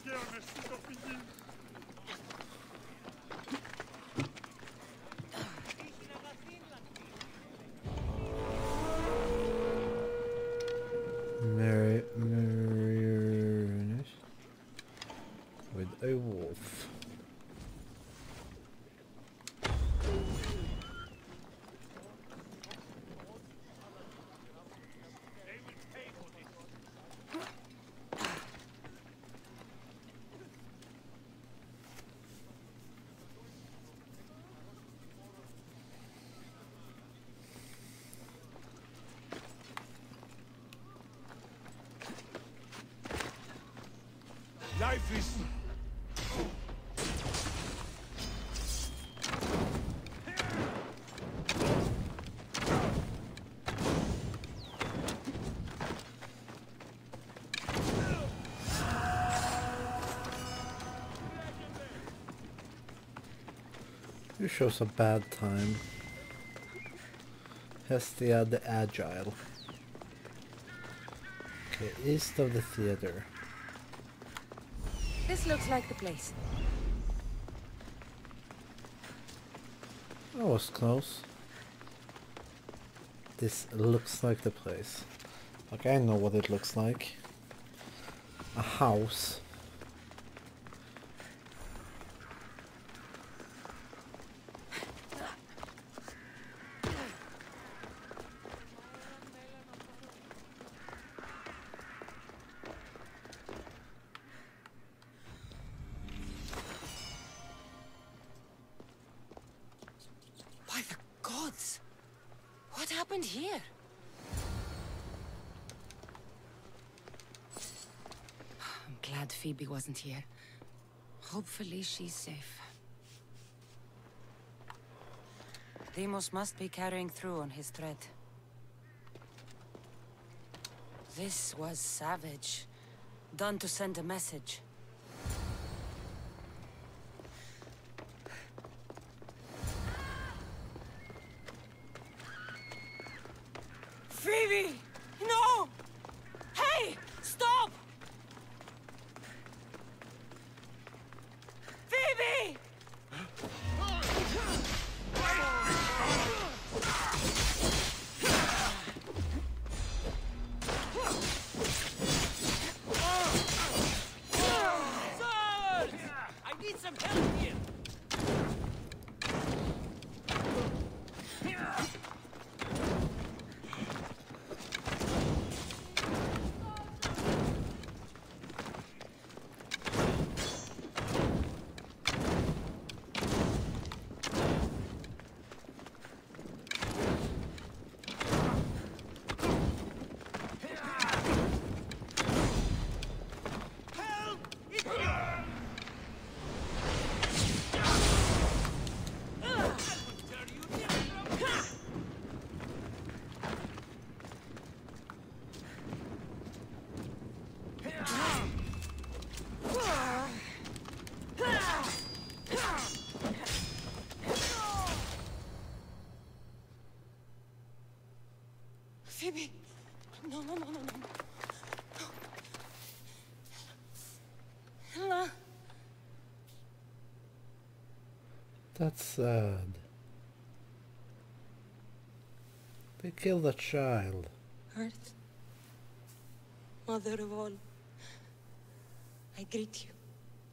With a wolf. Life is... You chose a bad time. Hestia the Agile. Okay, east of the theater. This looks like the place. That was close. This looks like the place. Like, I know what it looks like. A house. By the gods! What happened here? I'm glad Phoebe wasn't here. Hopefully she's safe. Deimos must be carrying through on his threat. This was savage. Done to send a message. Phoebe! No! Hey! Stop! Phoebe! Sirs! I need some help here! Phoebe! No, no, no, no, no. Ella. That's sad. They killed a child. Earth, mother of all, I greet you.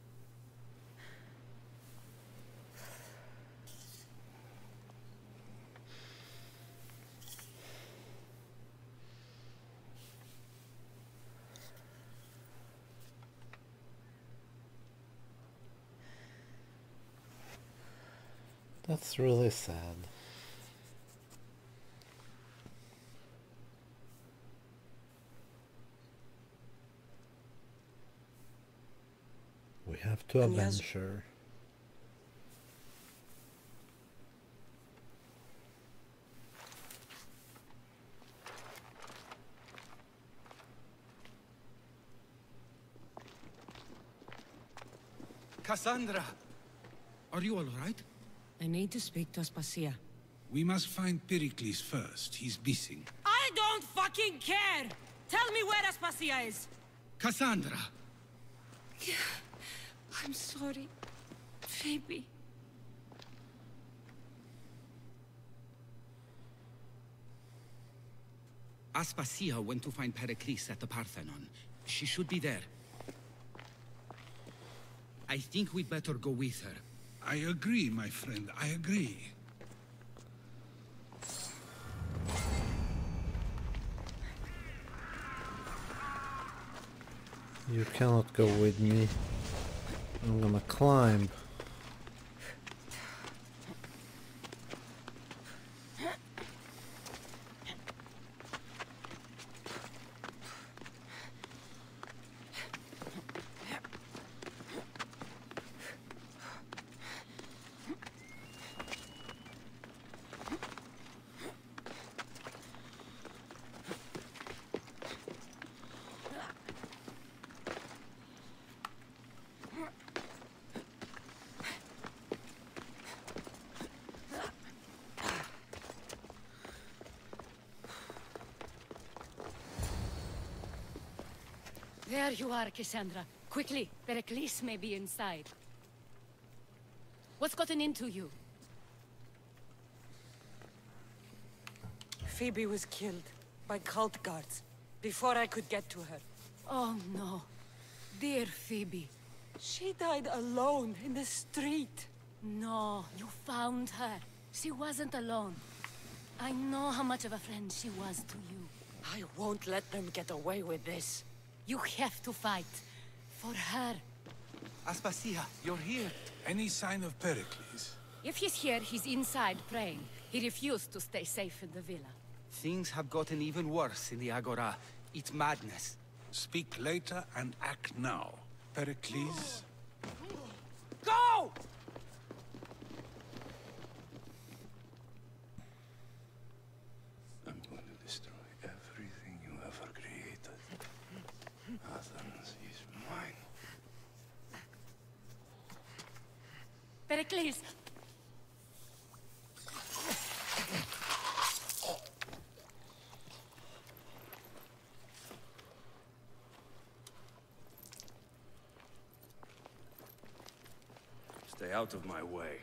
That's really sad. We have to avenge her. Cassandra! Are you all right? I need to speak to Aspasia. We must find Pericles first. He's missing. I don't fucking care! Tell me where Aspasia is! Cassandra! I'm sorry, Phoebe. Aspasia went to find Pericles at the Parthenon. She should be there. I think we'd better go with her. I agree, my friend. I agree. You cannot go with me. I'm gonna climb. There you are, Cassandra. Quickly, Pericles may be inside. What's gotten into you? Phoebe was killed by cult guards before I could get to her. Oh no. Dear Phoebe. She died alone in the street. No, you found her. She wasn't alone. I know how much of a friend she was to you. I won't let them get away with this. You have to fight. For her. Aspasia, you're here. Any sign of Pericles? If he's here, he's inside praying. He refused to stay safe in the villa. Things have gotten even worse in the Agora. It's madness. Speak later and act now. Pericles? Go! I'm going to destroy everything you ever created. Athens is mine. Pericles! Stay out of my way.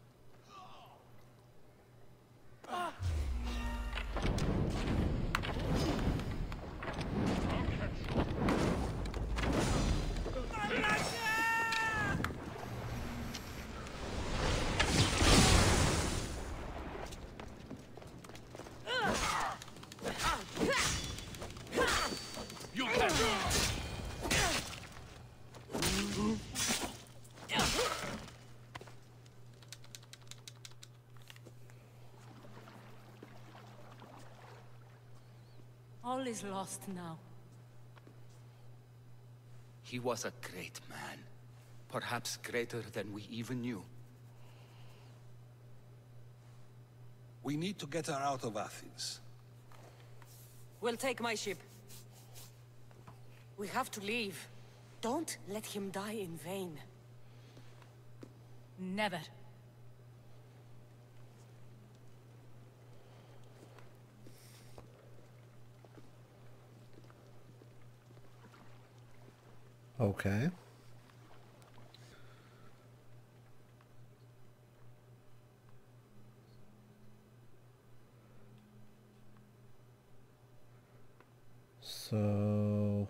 All is lost now. He was a great man. Perhaps greater than we even knew. We need to get her out of Athens. We'll take my ship. We have to leave. Don't let him die in vain. Never. Okay. So...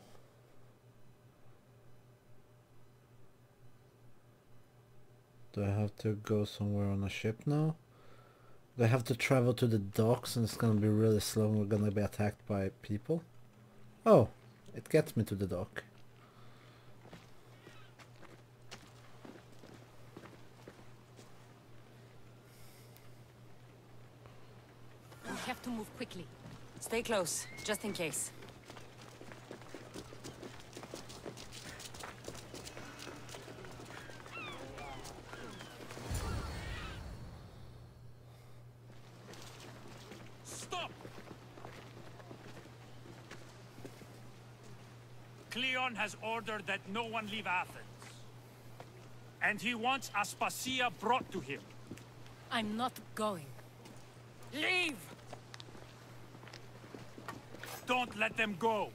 do I have to go somewhere on a ship now? Do I have to travel to the docks and it's gonna be really slow and we're gonna be attacked by people? Oh, it gets me to the dock. We have to move quickly. Stay close, just in case. Stop! Cleon has ordered that no one leave Athens. And he wants Aspasia brought to him. I'm not going. Leave! Don't let them go.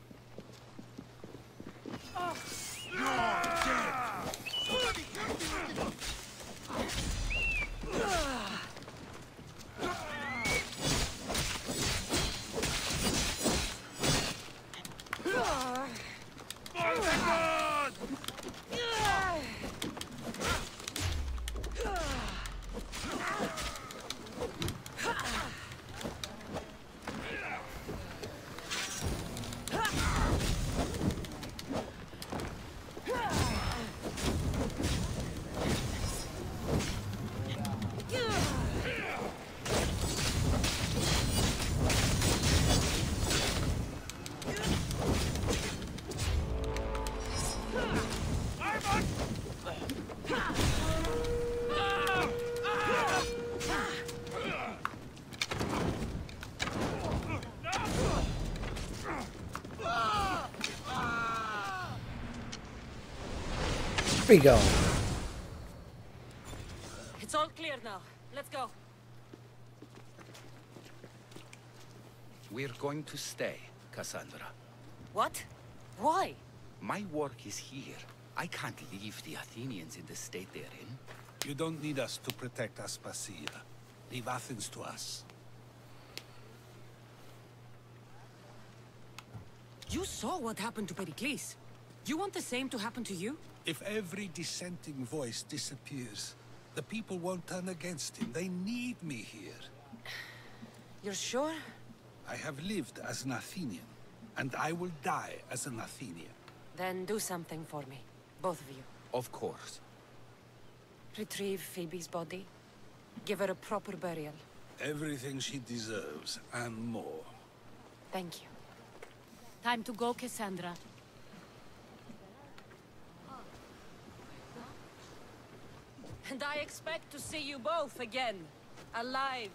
Be gone. It's all clear now. Let's go. We're going to stay, Cassandra. What? Why? My work is here. I can't leave the Athenians in the state they're in. You don't need us to protect Aspasia. Leave Athens to us. You saw what happened to Pericles. You want the same to happen to you? If every dissenting voice disappears, the people won't turn against him. They need me here. You're sure? I have lived as an Athenian, and I will die as an Athenian. Then do something for me. Both of you. Of course. Retrieve Phoebe's body. Give her a proper burial. Everything she deserves, and more. Thank you. Time to go, Cassandra. And I expect to see you both again. Alive.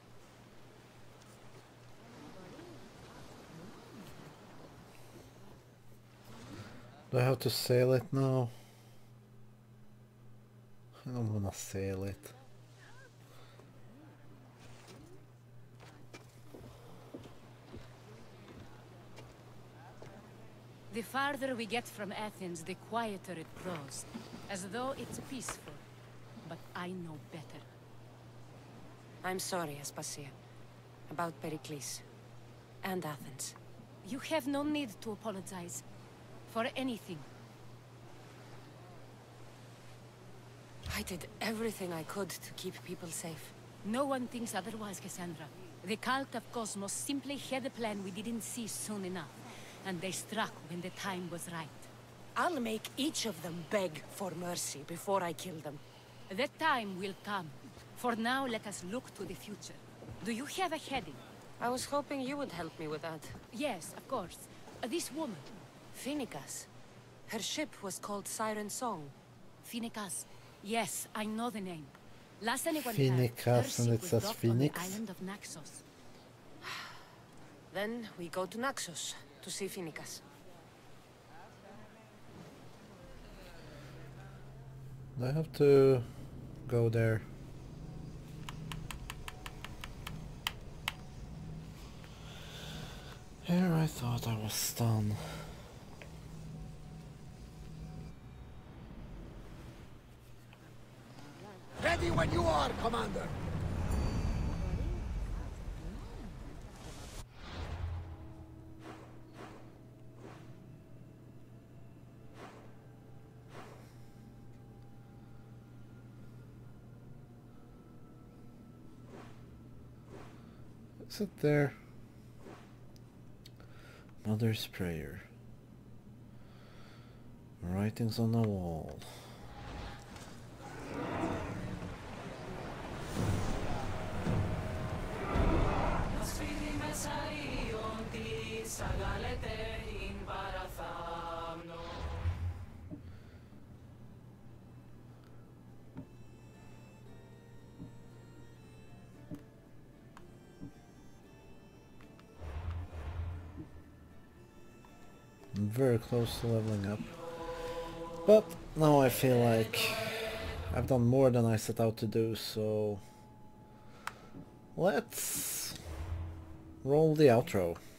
Do I have to sail it now? I don't wanna sail it. The farther we get from Athens, the quieter it grows. As though it's peaceful. But I know better. I'm sorry, Aspasia. About Pericles. And Athens. You have no need to apologize. For anything. I did everything I could to keep people safe. No one thinks otherwise, Cassandra. The cult of Cosmos simply had a plan we didn't see soon enough. And they struck when the time was right. I'll make each of them beg for mercy before I kill them. That time will come. For now, let us look to the future. Do you have a heading? I was hoping you would help me with that. Yes, of course. This woman. Phoenicas. Her ship was called Siren Song. Phoenicas. Yes, I know the name. Last anyone Phoenicas, and it says Phoenix. On the island of Naxos. Then we go to Naxos to see Phoenicas. Do I have to go there? Here I thought I was done. Ready when you are, Commander! Is it there? Mother's prayer. Writings on the wall. I'm very close to leveling up, but now I feel like I've done more than I set out to do, so let's roll the outro.